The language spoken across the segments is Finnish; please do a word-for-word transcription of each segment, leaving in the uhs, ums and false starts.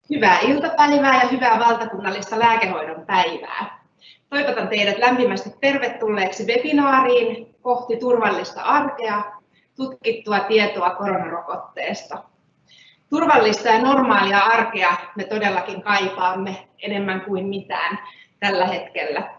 Hyvää iltapäivää ja hyvää valtakunnallista lääkehoidon päivää. Toivotan teidät lämpimästi tervetulleeksi webinaariin kohti turvallista arkea, tutkittua tietoa koronarokotteesta. Turvallista ja normaalia arkea me todellakin kaipaamme enemmän kuin mitään tällä hetkellä.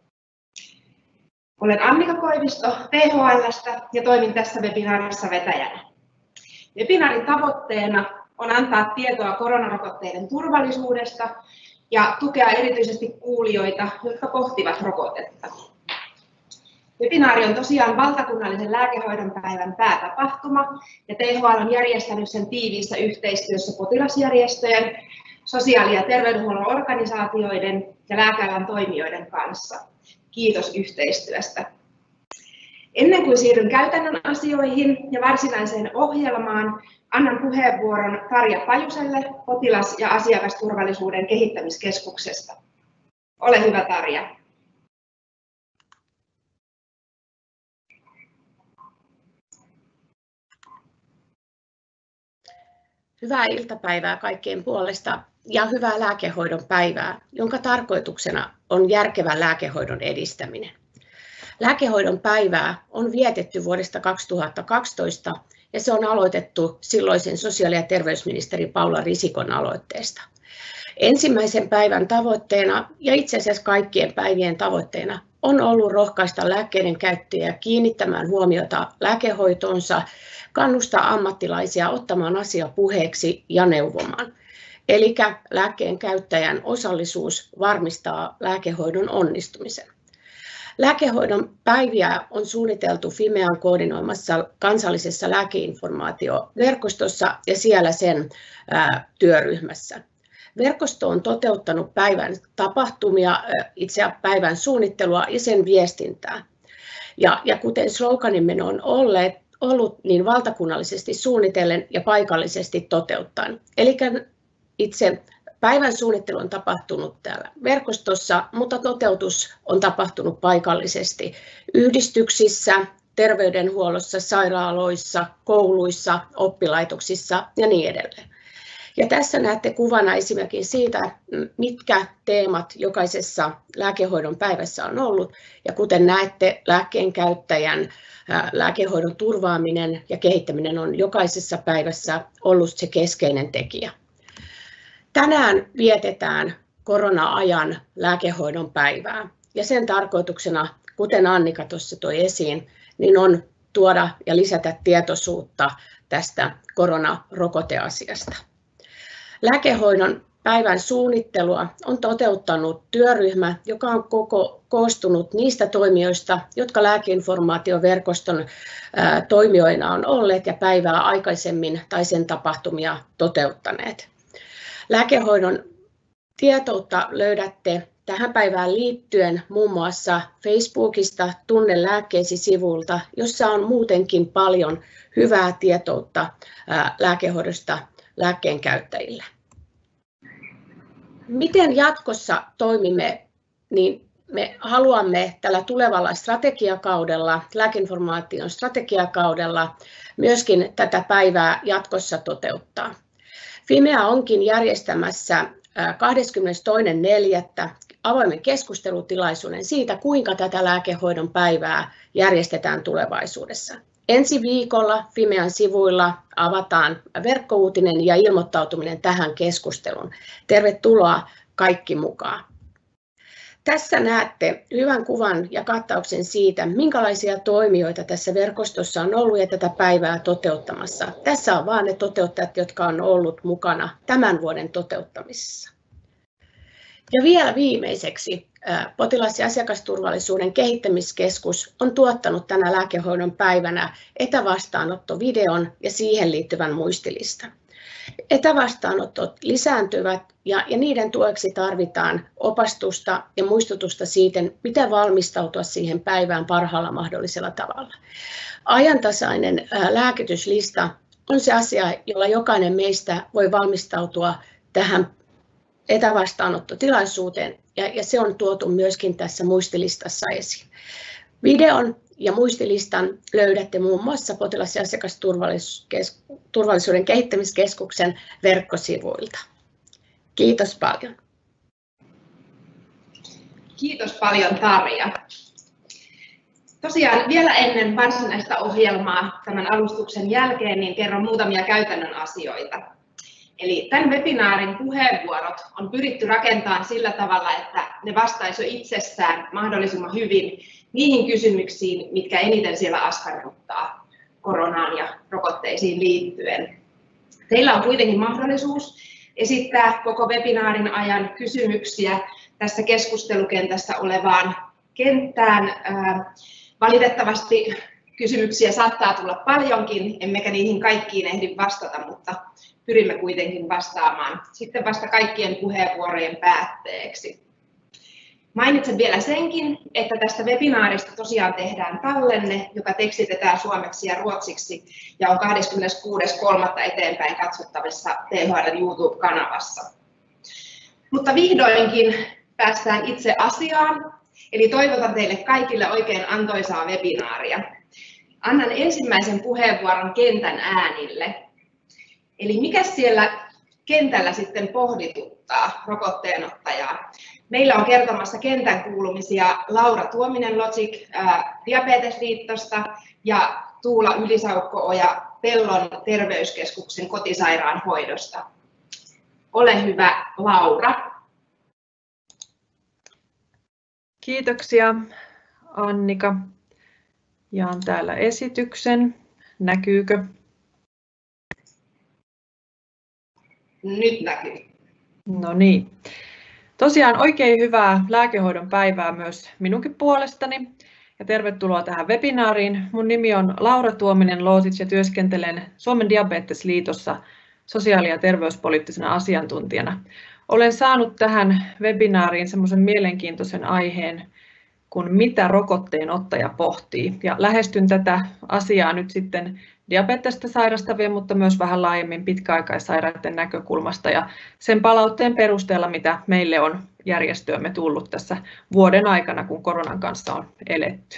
Olen Annika Koivisto T H L:stä ja toimin tässä webinaarissa vetäjänä. Webinaarin tavoitteena on antaa tietoa koronarokotteiden turvallisuudesta ja tukea erityisesti kuulijoita, jotka pohtivat rokotetta. Webinaari on tosiaan valtakunnallisen lääkehoidon päivän päätapahtuma ja T H L on järjestänyt sen tiiviissä yhteistyössä potilasjärjestöjen, sosiaali- ja terveydenhuollon organisaatioiden ja lääkealan toimijoiden kanssa. Kiitos yhteistyöstä. Ennen kuin siirryn käytännön asioihin ja varsinaiseen ohjelmaan, annan puheenvuoron Tarja Pajuselle potilas- ja asiakasturvallisuuden kehittämiskeskuksesta. Ole hyvä, Tarja. Hyvää iltapäivää kaikkien puolesta ja hyvää lääkehoidon päivää, jonka tarkoituksena on järkevän lääkehoidon edistäminen. Lääkehoidon päivää on vietetty vuodesta kaksituhattakaksitoista ja se on aloitettu silloisen sosiaali- ja terveysministeri Paula Risikon aloitteesta. Ensimmäisen päivän tavoitteena ja itse asiassa kaikkien päivien tavoitteena on ollut rohkaista lääkkeiden käyttäjiä kiinnittämään huomiota lääkehoitoonsa, kannustaa ammattilaisia ottamaan asia puheeksi ja neuvomaan. Eli lääkkeen käyttäjän osallisuus varmistaa lääkehoidon onnistumisen. Lääkehoidon päiviä on suunniteltu Fimean koordinoimassa kansallisessa lääkeinformaatioverkostossa ja siellä sen ää, työryhmässä. Verkosto on toteuttanut päivän tapahtumia, itse päivän suunnittelua ja sen viestintää. Ja, ja kuten sloganimme on olleet, ollut, niin valtakunnallisesti suunnitellen ja paikallisesti toteuttaen. Eli itse päivän suunnittelu on tapahtunut täällä verkostossa, mutta toteutus on tapahtunut paikallisesti yhdistyksissä, terveydenhuollossa, sairaaloissa, kouluissa, oppilaitoksissa ja niin edelleen. Ja tässä näette kuvana esimerkiksi siitä, mitkä teemat jokaisessa lääkehoidon päivässä on ollut. Ja kuten näette, lääkkeen käyttäjän lääkehoidon turvaaminen ja kehittäminen on jokaisessa päivässä ollut se keskeinen tekijä. Tänään vietetään korona-ajan lääkehoidon päivää ja sen tarkoituksena, kuten Annika tuossa toi esiin, niin on tuoda ja lisätä tietoisuutta tästä koronarokoteasiasta. Lääkehoidon päivän suunnittelua on toteuttanut työryhmä, joka on koko, koostunut niistä toimijoista, jotka lääkeinformaatioverkoston ää, toimijoina on olleet ja päivää aikaisemmin tai sen tapahtumia toteuttaneet. Lääkehoidon tietoutta löydätte tähän päivään liittyen muun muassa Facebookista Tunne lääkkeesi -sivulta, jossa on muutenkin paljon hyvää tietoutta lääkehoidosta lääkkeen käyttäjille. Miten jatkossa toimimme, niin me haluamme tällä tulevalla strategiakaudella, lääkeinformaation strategiakaudella, myöskin tätä päivää jatkossa toteuttaa. Fimea onkin järjestämässä kahdeskymmenestoinen neljättä avoimen keskustelutilaisuuden siitä, kuinka tätä lääkehoidon päivää järjestetään tulevaisuudessa. Ensi viikolla Fimean sivuilla avataan verkkouutinen ja ilmoittautuminen tähän keskusteluun. Tervetuloa kaikki mukaan. Tässä näette hyvän kuvan ja kattauksen siitä, minkälaisia toimijoita tässä verkostossa on ollut ja tätä päivää toteuttamassa. Tässä on vain ne toteuttajat, jotka on ollut mukana tämän vuoden toteuttamisessa. Ja vielä viimeiseksi potilas- ja asiakasturvallisuuden kehittämiskeskus on tuottanut tänä lääkehoidon päivänä etävastaanottovideon ja siihen liittyvän muistilistan. Etävastaanotot lisääntyvät ja, ja niiden tueksi tarvitaan opastusta ja muistutusta siitä, miten valmistautua siihen päivään parhaalla mahdollisella tavalla. Ajantasainen ää, lääkityslista on se asia, jolla jokainen meistä voi valmistautua tähän etävastaanottotilaisuuteen ja, ja se on tuotu myöskin tässä muistilistassa esiin. Videon ja muistilistan löydätte muun muassa potilas- ja asiakasturvallisuuden kehittämiskeskuksen verkkosivuilta. Kiitos paljon. Kiitos paljon Tarja. Tosiaan vielä ennen varsinaista ohjelmaa tämän alustuksen jälkeen niin kerron muutamia käytännön asioita. Eli tämän webinaarin puheenvuorot on pyritty rakentamaan sillä tavalla, että ne vastaisivat itsessään mahdollisimman hyvin niihin kysymyksiin, mitkä eniten siellä askarruttaa koronaan ja rokotteisiin liittyen. Teillä on kuitenkin mahdollisuus esittää koko webinaarin ajan kysymyksiä tässä keskustelukentässä olevaan kenttään. Valitettavasti kysymyksiä saattaa tulla paljonkin, emmekä niihin kaikkiin ehdi vastata, mutta pyrimme kuitenkin vastaamaan sitten vasta kaikkien puheenvuorojen päätteeksi. Mainitsen vielä senkin, että tästä webinaarista tosiaan tehdään tallenne, joka tekstitetään suomeksi ja ruotsiksi ja on kahdeskymmeneskuudes kolmatta eteenpäin katsottavissa T H L:n YouTube-kanavassa. Mutta vihdoinkin päästään itse asiaan, eli toivotan teille kaikille oikein antoisaa webinaaria. Annan ensimmäisen puheenvuoron kentän äänille. Eli mikä siellä kentällä sitten pohdituttaa rokoteenottajaa? Meillä on kertomassa kentän kuulumisia Laura Tuominen-Logic ää, Diabetesliitosta ja Tuula Ylisaukko-Oja Pellon terveyskeskuksen kotisairaanhoidosta. Ole hyvä, Laura. Kiitoksia, Annika. Jaan täällä esityksen. Näkyykö? Nyt näkyy. No niin. Tosiaan oikein hyvää lääkehoidon päivää myös minunkin puolestani ja tervetuloa tähän webinaariin. Mun nimi on Laura Tuominen-Logic ja työskentelen Suomen Diabetesliitossa sosiaali- ja terveyspoliittisena asiantuntijana. Olen saanut tähän webinaariin semmoisen mielenkiintoisen aiheen kuin mitä rokotteen ottaja pohtii. Ja lähestyn tätä asiaa nyt sitten diabetesta sairastavien, mutta myös vähän laajemmin pitkäaikaissairaiden näkökulmasta ja sen palautteen perusteella, mitä meille on järjestöömme tullut tässä vuoden aikana, kun koronan kanssa on eletty.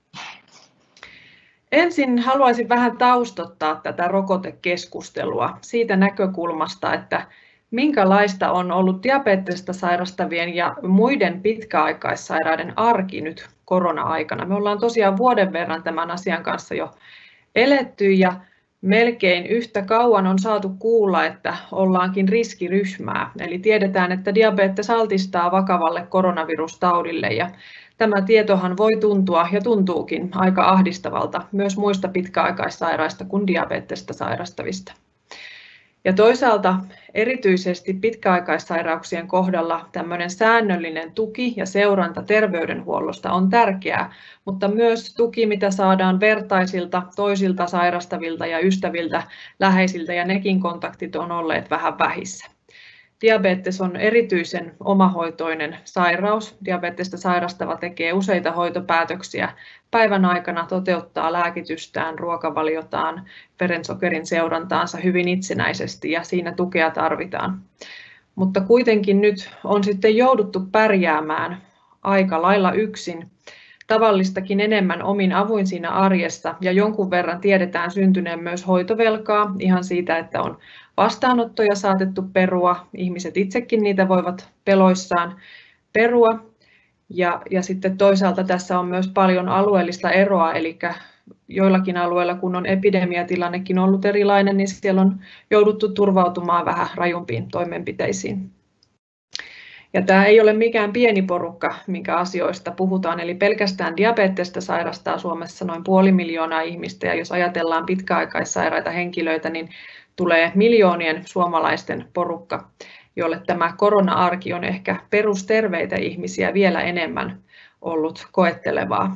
Ensin haluaisin vähän taustottaa tätä rokotekeskustelua siitä näkökulmasta, että minkälaista on ollut diabetesta sairastavien ja muiden pitkäaikaissairaiden arki nyt korona-aikana. Me ollaan tosiaan vuoden verran tämän asian kanssa jo eletty ja melkein yhtä kauan on saatu kuulla, että ollaankin riskiryhmää. Eli tiedetään, että diabetes altistaa vakavalle koronavirustaudille ja tämä tietohan voi tuntua ja tuntuukin aika ahdistavalta myös muista pitkäaikaissairaista kuin diabetesta sairastavista. Ja toisaalta erityisesti pitkäaikaissairauksien kohdalla tämmöinen säännöllinen tuki ja seuranta terveydenhuollosta on tärkeää, mutta myös tuki, mitä saadaan vertaisilta, toisilta sairastavilta ja ystäviltä, läheisiltä ja nekin kontaktit on olleet vähän vähissä. Diabetes on erityisen omahoitoinen sairaus. Diabetesta sairastava tekee useita hoitopäätöksiä päivän aikana, toteuttaa lääkitystään, ruokavaliotaan, verensokerin seurantaansa hyvin itsenäisesti ja siinä tukea tarvitaan. Mutta kuitenkin nyt on sitten jouduttu pärjäämään aika lailla yksin, tavallistakin enemmän omin avuin siinä arjessa ja jonkun verran tiedetään syntyneen myös hoitovelkaa ihan siitä, että on vastaanottoja saatettu perua, ihmiset itsekin niitä voivat peloissaan perua ja, ja sitten toisaalta tässä on myös paljon alueellista eroa, eli joillakin alueilla kun on epidemiatilannekin ollut erilainen, niin siellä on jouduttu turvautumaan vähän rajumpiin toimenpiteisiin. Ja tämä ei ole mikään pieni porukka, minkä asioista puhutaan, eli pelkästään diabetesta sairastaa Suomessa noin puoli miljoonaa ihmistä, ja jos ajatellaan pitkäaikaissairaita henkilöitä, niin tulee miljoonien suomalaisten porukka, jolle tämä korona-arki on ehkä perusterveitä ihmisiä vielä enemmän ollut koettelevaa.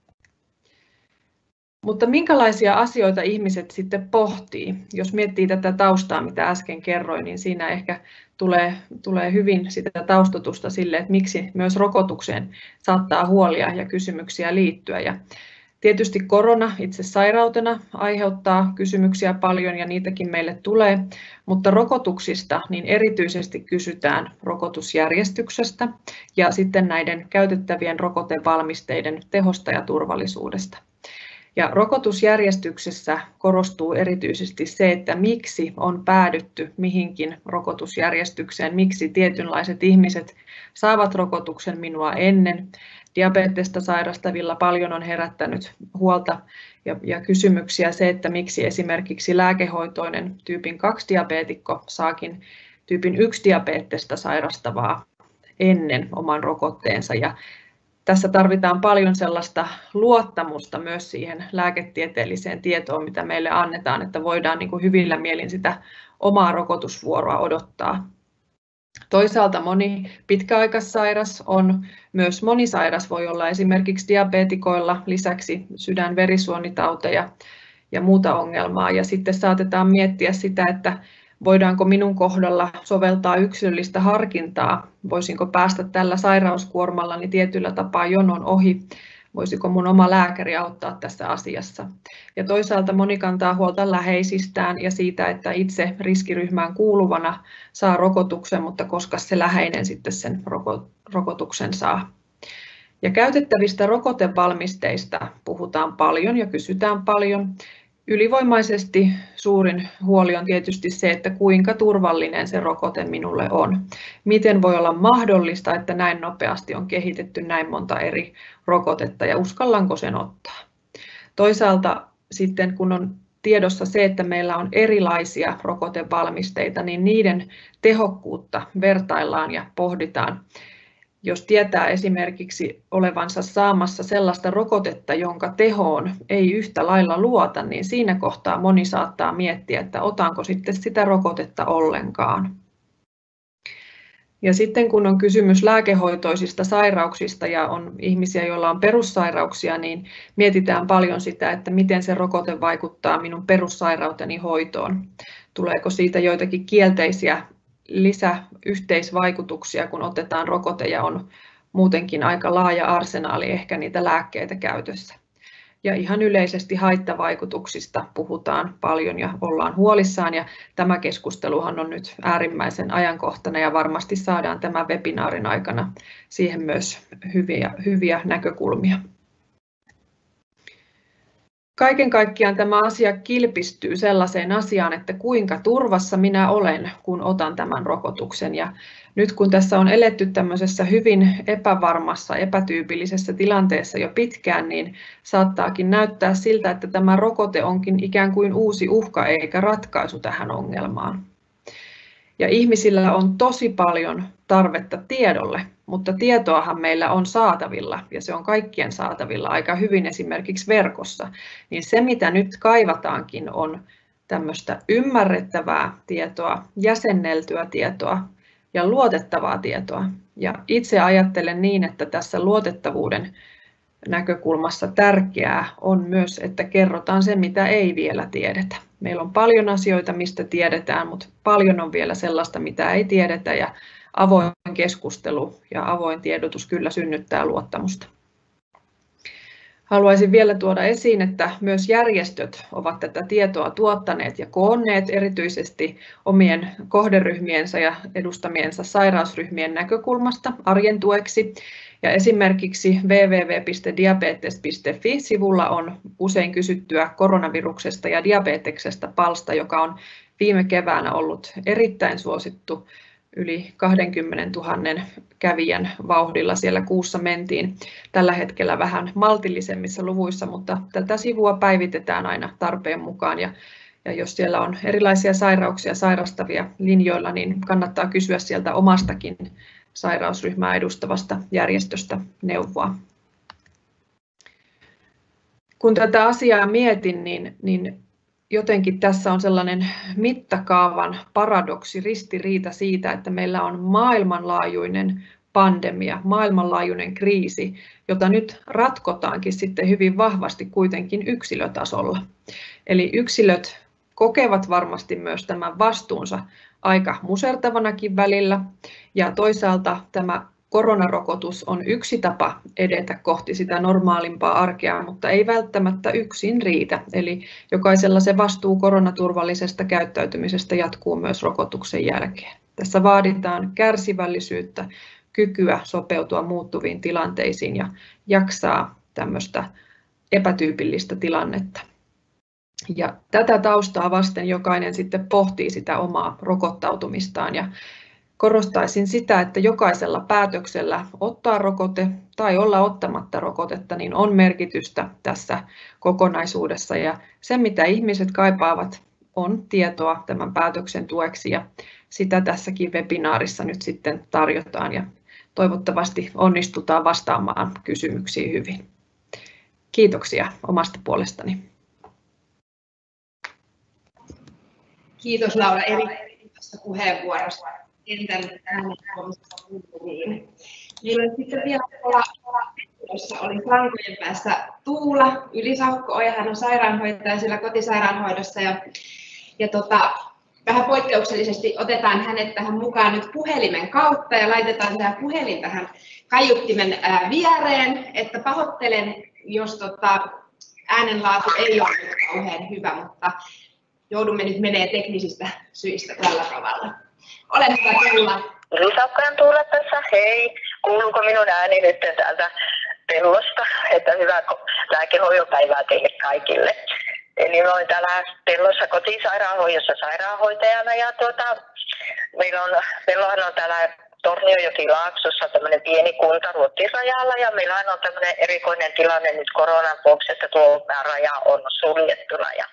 Mutta minkälaisia asioita ihmiset sitten pohtii? Jos miettii tätä taustaa, mitä äsken kerroin, niin siinä ehkä tulee, tulee hyvin sitä taustotusta sille, että miksi myös rokotukseen saattaa huolia ja kysymyksiä liittyä. Ja tietysti korona itse sairautena aiheuttaa kysymyksiä paljon ja niitäkin meille tulee, mutta rokotuksista niin erityisesti kysytään rokotusjärjestyksestä ja sitten näiden käytettävien rokotevalmisteiden tehosta ja turvallisuudesta. Ja rokotusjärjestyksessä korostuu erityisesti se, että miksi on päädytty mihinkin rokotusjärjestykseen, miksi tietynlaiset ihmiset saavat rokotuksen minua ennen. Diabetesta sairastavilla paljon on herättänyt huolta ja, ja kysymyksiä se, että miksi esimerkiksi lääkehoitoinen tyypin kaksi diabeetikko saakin tyypin yksi diabetesta sairastavaa ennen oman rokotteensa. Ja tässä tarvitaan paljon sellaista luottamusta myös siihen lääketieteelliseen tietoon, mitä meille annetaan, että voidaan niin kuin hyvillä mielin sitä omaa rokotusvuoroa odottaa. Toisaalta moni pitkäaikaissairas on myös monisairas, voi olla esimerkiksi diabeetikoilla lisäksi sydän-verisuonitauteja ja muuta ongelmaa. Ja sitten saatetaan miettiä sitä, että voidaanko minun kohdalla soveltaa yksilöllistä harkintaa, voisinko päästä tällä sairauskuormallani tietyllä tapaa jonon ohi, voisiko mun oma lääkäri auttaa tässä asiassa. Ja toisaalta moni kantaa huolta läheisistään ja siitä, että itse riskiryhmään kuuluvana saa rokotuksen, mutta koska se läheinen sitten sen rokotuksen saa. Ja käytettävistä rokotevalmisteista puhutaan paljon ja kysytään paljon. Ylivoimaisesti suurin huoli on tietysti se, että kuinka turvallinen se rokote minulle on. Miten voi olla mahdollista, että näin nopeasti on kehitetty näin monta eri rokotetta ja uskallanko sen ottaa. Toisaalta sitten kun on tiedossa se, että meillä on erilaisia rokotevalmisteita, niin niiden tehokkuutta vertaillaan ja pohditaan. Jos tietää esimerkiksi olevansa saamassa sellaista rokotetta, jonka tehoon ei yhtä lailla luota, niin siinä kohtaa moni saattaa miettiä, että otanko sitten sitä rokotetta ollenkaan. Ja sitten kun on kysymys lääkehoitoisista sairauksista ja on ihmisiä, joilla on perussairauksia, niin mietitään paljon sitä, että miten se rokote vaikuttaa minun perussairauteni hoitoon. Tuleeko siitä joitakin kielteisiä lisäyhteisvaikutuksia, kun otetaan rokote ja on muutenkin aika laaja arsenaali ehkä niitä lääkkeitä käytössä. Ja ihan yleisesti haittavaikutuksista puhutaan paljon ja ollaan huolissaan, ja tämä keskusteluhan on nyt äärimmäisen ajankohtainen ja varmasti saadaan tämän webinaarin aikana siihen myös hyviä, hyviä näkökulmia. Kaiken kaikkiaan tämä asia kilpistyy sellaiseen asiaan, että kuinka turvassa minä olen, kun otan tämän rokotuksen. Ja nyt kun tässä on eletty tämmöisessä hyvin epävarmassa, epätyypillisessä tilanteessa jo pitkään, niin saattaakin näyttää siltä, että tämä rokote onkin ikään kuin uusi uhka eikä ratkaisu tähän ongelmaan. Ja ihmisillä on tosi paljon tarvetta tiedolle, mutta tietoahan meillä on saatavilla ja se on kaikkien saatavilla aika hyvin esimerkiksi verkossa. Niin se mitä nyt kaivataankin on tämmöistä ymmärrettävää tietoa, jäsenneltyä tietoa ja luotettavaa tietoa. Ja itse ajattelen niin, että tässä luotettavuuden näkökulmassa tärkeää on myös, että kerrotaan se, mitä ei vielä tiedetä. Meillä on paljon asioita, mistä tiedetään, mutta paljon on vielä sellaista, mitä ei tiedetä, ja avoin keskustelu ja avoin tiedotus kyllä synnyttää luottamusta. Haluaisin vielä tuoda esiin, että myös järjestöt ovat tätä tietoa tuottaneet ja koonneet erityisesti omien kohderyhmiensä ja edustamiensa sairausryhmien näkökulmasta arjen tueksi. Ja esimerkiksi double-u double-u double-u piste diabetes piste fi-sivulla on usein kysyttyä koronaviruksesta ja diabeteksesta palsta, joka on viime keväänä ollut erittäin suosittu. Yli kaksikymmentätuhatta kävijän vauhdilla siellä kuussa mentiin. Tällä hetkellä vähän maltillisemmissa luvuissa, mutta tätä sivua päivitetään aina tarpeen mukaan. Ja, ja jos siellä on erilaisia sairauksia sairastavia linjoilla, niin kannattaa kysyä sieltä omastakin sairausryhmää edustavasta järjestöstä neuvoa. Kun tätä asiaa mietin, niin, niin jotenkin tässä on sellainen mittakaavan paradoksi, ristiriita siitä, että meillä on maailmanlaajuinen pandemia, maailmanlaajuinen kriisi, jota nyt ratkotaankin sitten hyvin vahvasti kuitenkin yksilötasolla. Eli yksilöt kokevat varmasti myös tämän vastuunsa aika musertavanakin välillä, ja toisaalta tämä koronarokotus on yksi tapa edetä kohti sitä normaalimpaa arkea, mutta ei välttämättä yksin riitä. Eli jokaisella se vastuu koronaturvallisesta käyttäytymisestä jatkuu myös rokotuksen jälkeen. Tässä vaaditaan kärsivällisyyttä, kykyä sopeutua muuttuviin tilanteisiin ja jaksaa tämmöistä epätyypillistä tilannetta. Ja tätä taustaa vasten jokainen sitten pohtii sitä omaa rokottautumistaan ja korostaisin sitä, että jokaisella päätöksellä ottaa rokote tai olla ottamatta rokotetta niin on merkitystä tässä kokonaisuudessa ja se mitä ihmiset kaipaavat on tietoa tämän päätöksen tueksi ja sitä tässäkin webinaarissa nyt sitten tarjotaan ja toivottavasti onnistutaan vastaamaan kysymyksiin hyvin. Kiitoksia omasta puolestani. Kiitos Laura erittäin tästä puheenvuorosta. Kentän äänekomisesta kuuluviin. Meillä oli sitten vielä tuolla jossa oli lankojen päässä Tuula Ylisaukko-Oja. Hän on sairaanhoitaja siellä kotisairaanhoidossa ja, ja tota, vähän poikkeuksellisesti otetaan hänet tähän mukaan nyt puhelimen kautta ja laitetaan tämä puhelin tähän kaiuttimen ää, viereen, että pahoittelen, jos tota, äänenlaatu ei ole nyt kauhean hyvä, mutta joudumme nyt menee teknisistä syistä tällä tavalla. Ole hyvä Tuula. Ylisaukkojen Tuula tässä, hei. Kuuluuko minun ääni nyt täältä pellosta, että hyvää lääkehoitopäivää teille kaikille. Eli olen täällä pellossa kotisairaanhoidossa sairaanhoitajana ja tuota, meillä on, pellohan on täällä Torniojoki-Laaksossa tämmöinen pieni kunta Ruotsin rajalla ja meillähän on tämmöinen erikoinen tilanne nyt koronan vuoksi, että tuo raja on suljettuna. Ja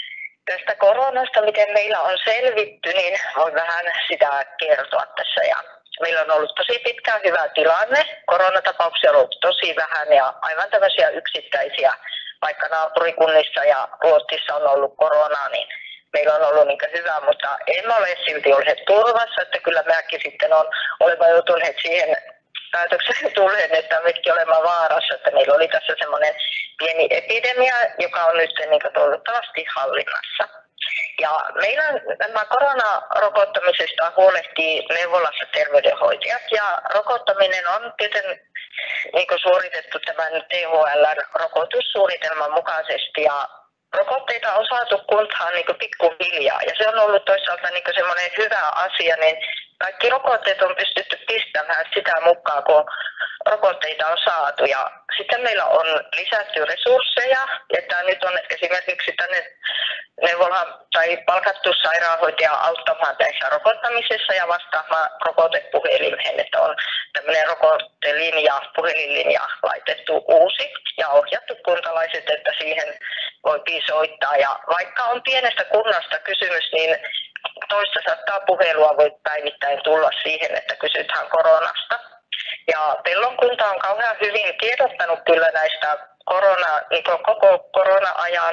tästä koronasta, miten meillä on selvitty, niin voin vähän sitä kertoa tässä. Ja meillä on ollut tosi pitkään hyvä tilanne. Koronatapauksia on ollut tosi vähän ja aivan tämmöisiä yksittäisiä, vaikka naapurikunnissa ja Ruotsissa on ollut koronaa, niin meillä on ollut niin hyvä, mutta emme ole silti olleet turvassa, että kyllä mekin sitten on, olemme joutuneet siihen päätökseen tulleen, että mekin olemme vaarassa, että meillä oli tässä semmoinen pieni epidemia, joka on nyt niin toivottavasti hallinnassa. Ja meillä nämä koronarokottamisesta huolehtii neuvolassa terveydenhoitajat ja rokottaminen on tietenkin niin suoritettu tämän T H L-rokotussuunnitelman mukaisesti ja rokotteita on saatu kuntaan niin pikkuhiljaa ja se on ollut toisaalta niin semmoinen hyvä asia, niin kaikki rokotteet on pystytty pistämään sitä mukaan, kun rokotteita on saatu. Ja sitten meillä on lisätty resursseja, että nyt on esimerkiksi tänne neuvola tai palkattu sairaanhoitaja auttamaan tässä rokottamisessa ja vastaamaan rokotepuhelimeen, että on tämmöinen rokotelinja, puhelinlinja laitettu uusi ja ohjattu kuntalaiset, että siihen voi soittaa. Ja vaikka on pienestä kunnasta kysymys, niin toista sataa puhelua voi päivittäin tulla siihen, että kysytään koronasta. Ja Pellon kunta on kauhean hyvin tiedottanut kyllä näistä korona, niin koko korona-ajan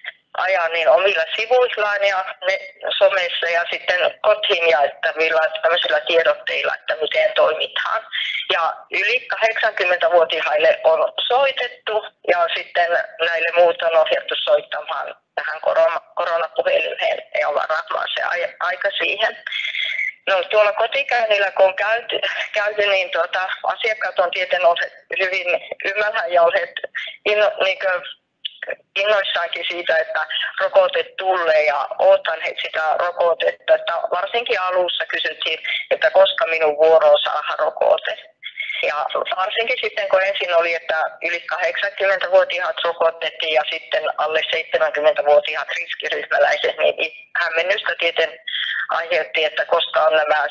ajan niin omilla sivuillaan ja ne somessa ja sitten kotiin jaettavilla tämmöisillä tiedotteilla, että miten toimitaan. Ja yli kahdeksankymmentävuotiaille on soitettu ja sitten näille muut on ohjattu soittamaan tähän korona, koronapuhelimeen ja varaamaan se aika siihen. No tuolla kotikäynnillä kun on käyty, käyty niin tuota, asiakkaat on tietenkin olleet hyvin ymmällään ja olleet inno, niin kuin, innoissaankin siitä, että rokote tulee ja odotan heitä sitä rokotetta. Että varsinkin alussa kysyttiin, että koska minun vuoro on saada rokote. Ja varsinkin sitten kun ensin oli, että yli kahdeksankymmentävuotiaat rokotettiin ja sitten alle seitsemänkymmentävuotiaat riskiryhmäläiset, niin hämmennystä tieten aiheutti, että koska on nämä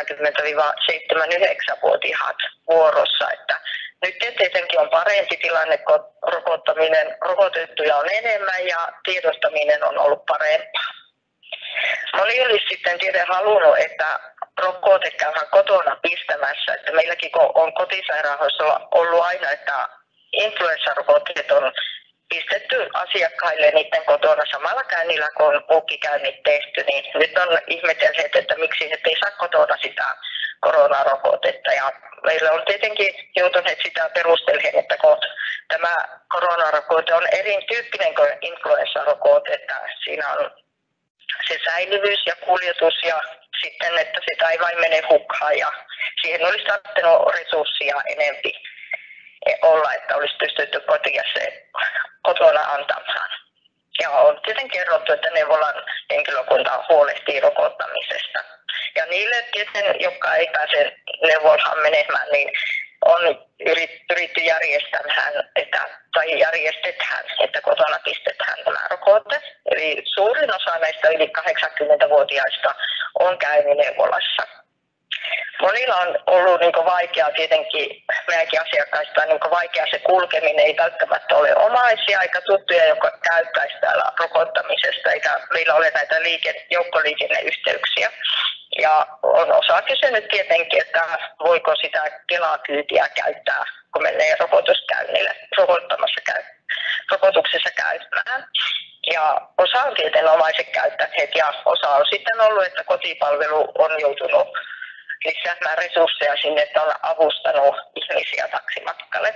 seitsemänkymmentä-seitsemänkymmentäyhdeksän-vuotiaat vuorossa. Että nyt tietenkin on parempi tilanne, kun rokottaminen, rokotettuja on enemmän ja tiedostaminen on ollut parempaa. Moni olisi sitten tietenkin halunnut, että rokote käydään kotona pistämässä, että meilläkin on kotisairaanhoidossa ollut aina, että influenssarokotteet on pistetty asiakkaille niiden kotona samalla käynnillä, kun on muukin käynnit tehty, niin nyt on ihmetelleet, että miksi he ei saa kotona sitä koronarokotetta. Ja meillä on tietenkin joutuneet sitä perustelemaan, että kun tämä koronarokote on erityyppinen kuin influenssarokote, että siinä on se säilyvyys ja kuljetus ja sitten, että sitä ei vain mene hukkaan ja siihen olisi tarvittanut resursseja enempi olla, että olisi pystytty kotia se kotona antamaan. Ja on tietenkin kerrottu, että neuvolan henkilökunta huolehtii rokottamisesta. Ja niille, tietenkin, jotka ei pääse neuvolaan menemään, niin on yritetty järjestämään, että, tai järjestetään, että kotona pistetään tämä rokote. Eli suurin osa näistä yli kahdeksankymmentävuotiaista on käynyt neuvolassa. Monilla on ollut niin vaikea tietenkin, meidänkin asiakkaista on niin vaikea se kulkeminen, ei välttämättä ole omaisia eikä tuttuja, jotka käyttäisi täällä rokottamisesta, eikä meillä ole näitä liike- joukkoliikenneyhteyksiä. Ja on osa kysynyt tietenkin, että voiko sitä Kela-kyytiä käyttää, kun menee rokotuskäynnille, rokottamassa käy, rokotuksessa käymään. Ja osa on tietenomaiset käyttäneet ja osa on sitten ollut, että kotipalvelu on joutunut lisäämään resursseja sinne, että on avustanut ihmisiä taksimatkalle.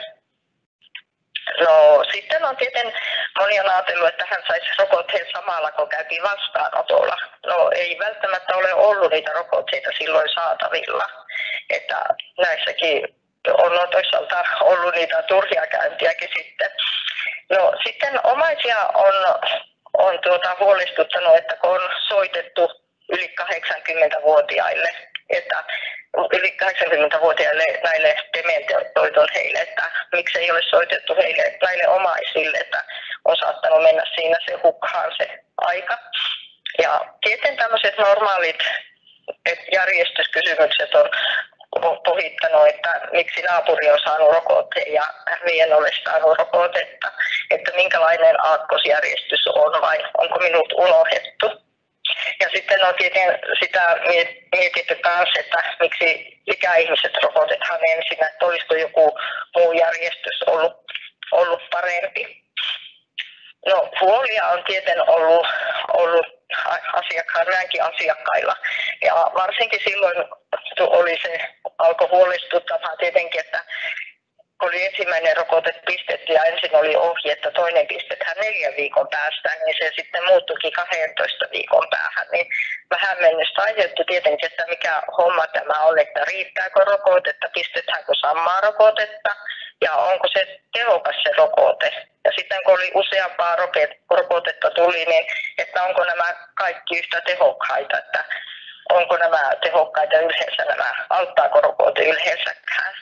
No sitten on tietenkin moni on ajatellut, että hän saisi rokotteen samalla, kun käytiin vastaanotolla. No ei välttämättä ole ollut niitä rokotteita silloin saatavilla. Että näissäkin on toisaalta ollut niitä turhia käyntiäkin sitten. No sitten omaisia on, on tuota huolestuttanut, että kun on soitettu yli kahdeksankymmentävuotiaille, että yli kahdeksankymmentävuotiaille näille dementoidun heille, että miksi ei ole soitettu heille, näille omaisille, että on saattanut mennä siinä se hukkaan se aika. Ja tietenkin tämmöiset normaalit järjestyskysymykset on pohittanut, että miksi naapuri on saanut rokotteen ja minä en ole saanut rokotetta, että minkälainen aakkosjärjestys on vai onko minut unohdettu. Ja sitten on tietenkin sitä mietitty kanssa, että miksi ikäihmiset rokotetaan ensin, että olisiko joku muu järjestys ollut, ollut parempi. No huolia on tietenkin ollut, ollut asiakkaan, näinkin asiakkailla. Ja varsinkin silloin oli se, alkoi huolestuttamaan tietenkin, että kun oli ensimmäinen rokote pistetty ja ensin oli ohje, että toinen pistetään neljän viikon päästä, niin se sitten muuttuikin kahdentoista viikon päähän. Niin vähän mennessä aiheutti tietenkin, että mikä homma tämä on, että riittääkö rokotetta, pistetäänkö samaa rokotetta ja onko se tehokas se rokote. Ja sitten kun oli useampaa rokotetta tuli, niin että onko nämä kaikki yhtä tehokkaita, että onko nämä tehokkaita yleensä, nämä auttaako rokote yleensäkään.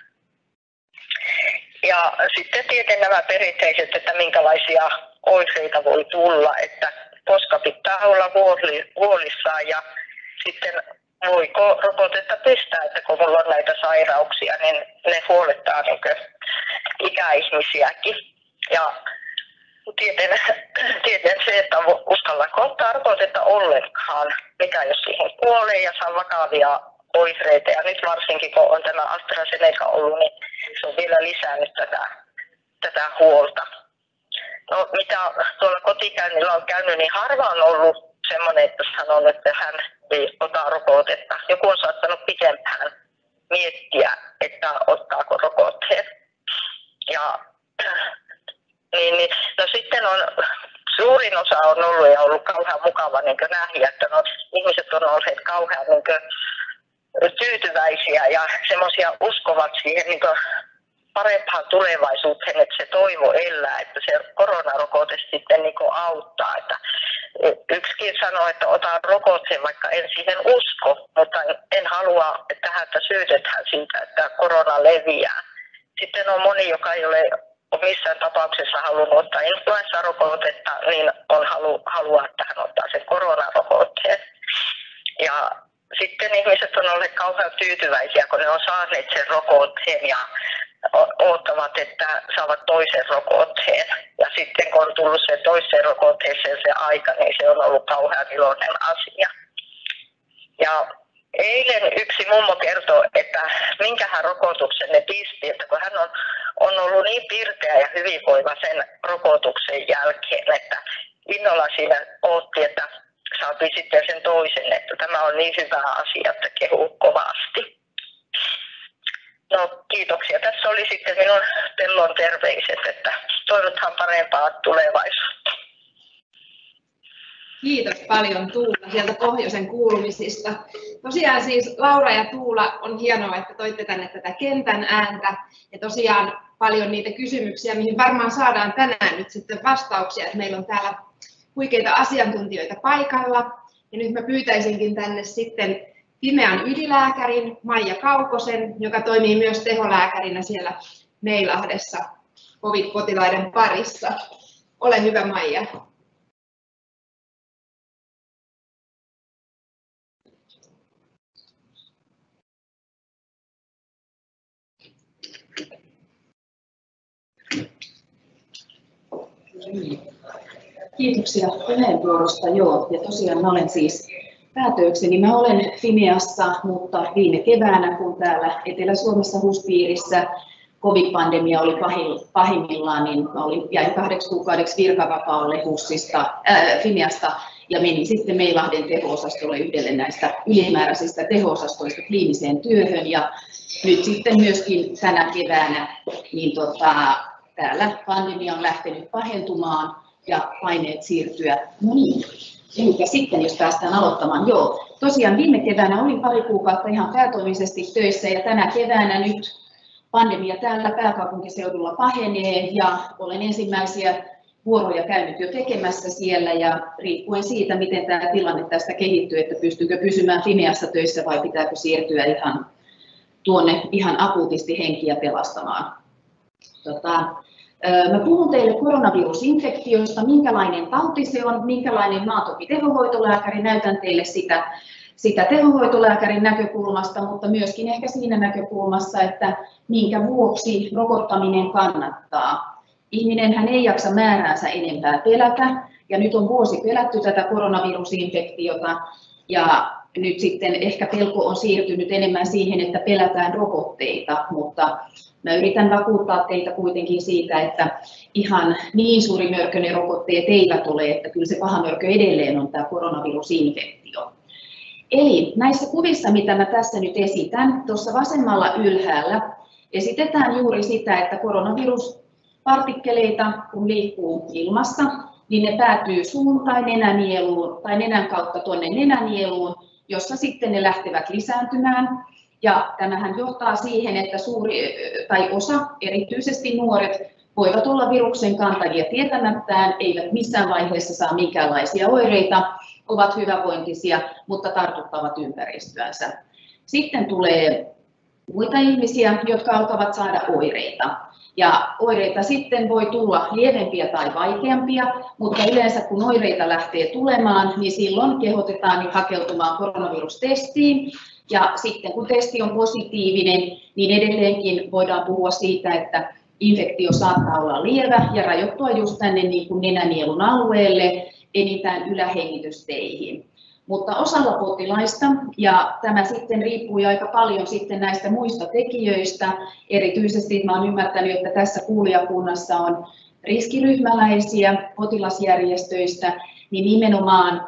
Ja sitten tietenkin nämä perinteiset, että minkälaisia oireita voi tulla, että koska pitää olla huolissaan ja sitten voiko rokotetta pistää, että kun mulla on näitä sairauksia, niin ne huolettaa niin ikäihmisiäkin. Ja tieten, tieten se, että uskallanko ottaa rokotetta ollenkaan, mikä jos siihen kuolee ja saa vakavia oireita. Ja nyt varsinkin kun on tämä AstraZeneca ollut, niin se on vielä lisännyt tätä, tätä huolta. No mitä tuolla kotikäynnillä on käynyt, niin harva on ollut semmoinen, että sanon, että hän ei ota rokotetta. Joku on saattanut pitempään miettiä, että ottaako rokotteet. Ja niin, niin, no sitten on, suurin osa on ollut ja ollut kauhean mukava niin nähdä, että no, ihmiset on olleet kauhean niin tyytyväisiä ja semmoisia uskovat siihen niin parempaan tulevaisuuteen, että se toivo elää, että se koronarokote sitten niin auttaa. Että yksikin sanoo, että otan rokotteen, vaikka en siihen usko, mutta en halua, että häntä syytetään siitä, että korona leviää. Sitten on moni, joka ei ole missään tapauksessa halunnut ottaa influenssarokotetta, niin on halu, halua, että hän ottaa sen koronarokotteen. Ja sitten ihmiset on olleet kauhean tyytyväisiä, kun ne on saaneet sen rokotteen ja odottavat, että saavat toisen rokotteen. Ja sitten kun on tullut se toiseen rokotteeseen se aika, niin se on ollut kauhean iloinen asia. Ja eilen yksi mummo kertoi, että minkähän rokotuksen ne pisti, että kun hän on, on ollut niin pirteä ja hyvinvoiva sen rokotuksen jälkeen, että innolla siinä odotti, että saatiin sitten sen toisen, että tämä on niin hyvä asia, että kehuu kovasti. No kiitoksia. Tässä oli sitten minun Tellon terveiset, että toivotaan parempaa tulevaisuutta. Kiitos paljon Tuula sieltä pohjoisen kuulumisista. Tosiaan siis Laura ja Tuula, on hienoa, että toitte tänne tätä kentän ääntä ja tosiaan paljon niitä kysymyksiä, mihin varmaan saadaan tänään nyt sitten vastauksia, että meillä on täällä huikeita asiantuntijoita paikalla. Ja nyt mä pyytäisinkin tänne sitten Fimean ylilääkärin Maija Kaukosen, joka toimii myös teholääkärinä siellä Meilahdessa covid-potilaiden parissa. Ole hyvä, Maija. Kiitoksia puheenvuorosta. Joo, ja tosiaan mä olen siis päätökseni. Mä olen Fimeassa, mutta viime keväänä, kun täällä Etelä-Suomessa H U S-piirissä covid-pandemia oli pahimmillaan, niin mä olin, jäin kahdeksi kuukaudeksi virkavapaalle HUSista, äh, Fimeasta ja menin sitten Meilahden teho-osastolle yhdelle näistä ylimääräisistä teho-osastoista kliiniseen työhön. Ja nyt sitten myöskin tänä keväänä niin tota, täällä pandemia on lähtenyt pahentumaan ja paineet siirtyä. No niin, eli sitten jos päästään aloittamaan. Joo, tosiaan viime keväänä olin pari kuukautta ihan päätoimisesti töissä ja tänä keväänä nyt pandemia täällä pääkaupunkiseudulla pahenee ja olen ensimmäisiä vuoroja käynyt jo tekemässä siellä ja riippuen siitä, miten tämä tilanne tästä kehittyy, että pystynkö pysymään Fimeassa töissä vai pitääkö siirtyä ihan tuonne ihan akuutisti henkiä pelastamaan. Tota, Mä puhun teille koronavirusinfektiosta, minkälainen tauti se on, minkälainen mä oon toki tehohoitolääkäri, näytän teille sitä, sitä tehohoitolääkärin näkökulmasta, mutta myöskin ehkä siinä näkökulmassa, että minkä vuoksi rokottaminen kannattaa. Ihminenhän ei jaksa määräänsä enempää pelätä, ja nyt on vuosi pelätty tätä koronavirusinfektiota, ja nyt sitten ehkä pelko on siirtynyt enemmän siihen, että pelätään rokotteita, mutta mä yritän vakuuttaa teitä kuitenkin siitä, että ihan niin suuri mörkö ne rokotteet eivät ole, että kyllä se paha mörkö edelleen on tämä koronavirusinfektio. Eli näissä kuvissa, mitä mä tässä nyt esitän, tuossa vasemmalla ylhäällä esitetään juuri sitä, että koronaviruspartikkeleita, kun liikkuu ilmassa, niin ne päätyy suun tai nenänieluun tai nenän kautta tuonne nenänieluun, jossa sitten ne lähtevät lisääntymään. Ja tämähän johtaa siihen, että suuri tai osa, erityisesti nuoret, voivat olla viruksen kantajia tietämättään, eivät missään vaiheessa saa minkäänlaisia oireita, ovat hyvävointisia, mutta tartuttavat ympäristöänsä. Sitten tulee muita ihmisiä, jotka alkavat saada oireita. Ja oireita sitten voi tulla lievempiä tai vaikeampia, mutta yleensä kun oireita lähtee tulemaan, niin silloin kehotetaan hakeutumaan koronavirustestiin. Ja sitten kun testi on positiivinen, niin edelleenkin voidaan puhua siitä, että infektio saattaa olla lievä ja rajoittua just tänne niin kuin nenänielun alueelle, enintään ylähengitysteihin. Mutta osalla potilaista, ja tämä sitten riippuu aika paljon sitten näistä muista tekijöistä, erityisesti mä olen ymmärtänyt, että tässä kuulijakunnassa on riskiryhmäläisiä potilasjärjestöistä, niin nimenomaan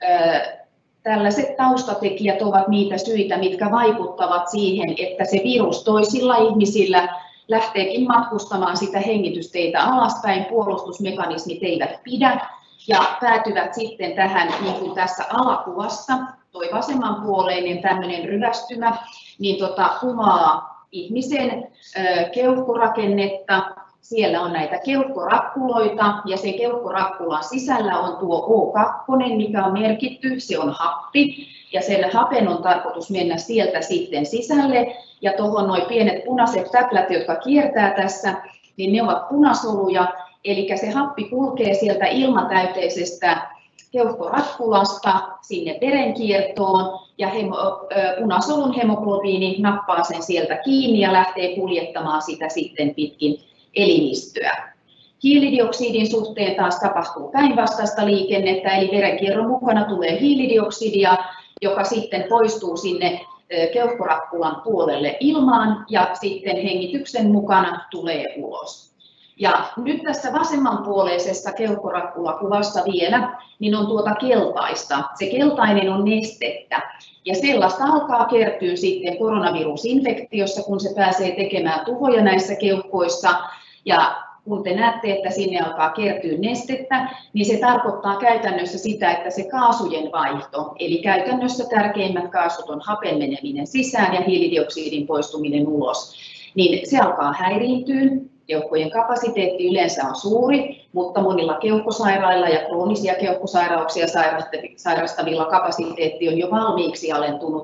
tällaiset taustatekijät ovat niitä syitä, mitkä vaikuttavat siihen, että se virus toisilla ihmisillä lähteekin matkustamaan sitä hengitysteitä alaspäin, puolustusmekanismit eivät pidä ja päätyvät sitten tähän, niin kuin tässä alakuvassa, toi vasemmanpuoleinen tämmöinen ryvästymä, niin tota, kuvaa ihmisen ö, keuhkorakennetta. Siellä on näitä keuhkorakkuloita ja sen keuhkorakkulan sisällä on tuo O kaksi, mikä on merkitty, se on happi ja sen hapen on tarkoitus mennä sieltä sitten sisälle ja tuohon nuo pienet punaiset täplät, jotka kiertää tässä, niin ne ovat punasoluja, eli se happi kulkee sieltä ilmatäyteisestä keuhkorakkulasta sinne verenkiertoon ja hemo, punasolun hemoglobiini nappaa sen sieltä kiinni ja lähtee kuljettamaan sitä sitten pitkin elimistöä. Hiilidioksidin suhteen taas tapahtuu päinvastaista liikennettä, eli verenkierron mukana tulee hiilidioksidia, joka sitten poistuu sinne keuhkorakkulan puolelle ilmaan ja sitten hengityksen mukana tulee ulos. Ja nyt tässä vasemmanpuoleisessa keuhkorakkulakuvassa vielä, niin on tuota keltaista. Se keltainen on nestettä ja sellaista alkaa kertyä sitten koronavirusinfektiossa, kun se pääsee tekemään tuhoja näissä keuhkoissa. Ja kun te näette, että sinne alkaa kertyä nestettä, niin se tarkoittaa käytännössä sitä, että se kaasujen vaihto, eli käytännössä tärkeimmät kaasut on hapen meneminen sisään ja hiilidioksidin poistuminen ulos, niin se alkaa häiriintyä. Keuhkojen kapasiteetti yleensä on suuri, mutta monilla keuhkosairailla ja kroonisia keuhkosairauksia sairastavilla kapasiteetti on jo valmiiksi alentunut,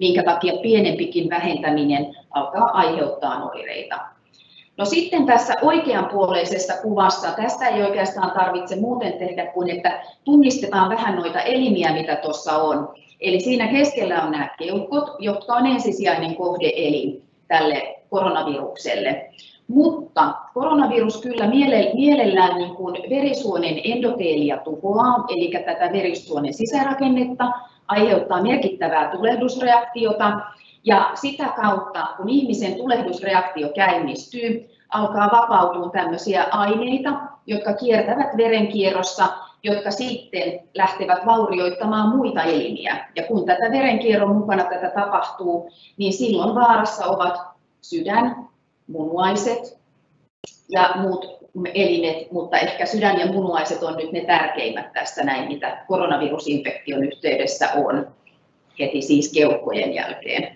minkä takia pienempikin vähentäminen alkaa aiheuttaa oireita. No sitten tässä oikeanpuoleisessa kuvassa, tästä ei oikeastaan tarvitse muuten tehdä kuin, että tunnistetaan vähän noita elimiä, mitä tuossa on. Eli siinä keskellä on nämä keuhkot, jotka on ensisijainen kohdeelin tälle koronavirukselle. Mutta koronavirus kyllä mielellään niin kuin verisuonen endoteelia tuhoaa, eli tätä verisuonen sisärakennetta, aiheuttaa merkittävää tulehdusreaktiota, ja sitä kautta, kun ihmisen tulehdusreaktio käynnistyy, alkaa vapautua tämmöisiä aineita, jotka kiertävät verenkierrossa, jotka sitten lähtevät vaurioittamaan muita elimiä. Ja kun tätä verenkierron mukana tätä tapahtuu, niin silloin vaarassa ovat sydän, munuaiset ja muut elimet, mutta ehkä sydän ja munuaiset on nyt ne tärkeimmät tässä näin, mitä koronavirusinfektion yhteydessä on, heti siis keuhkojen jälkeen.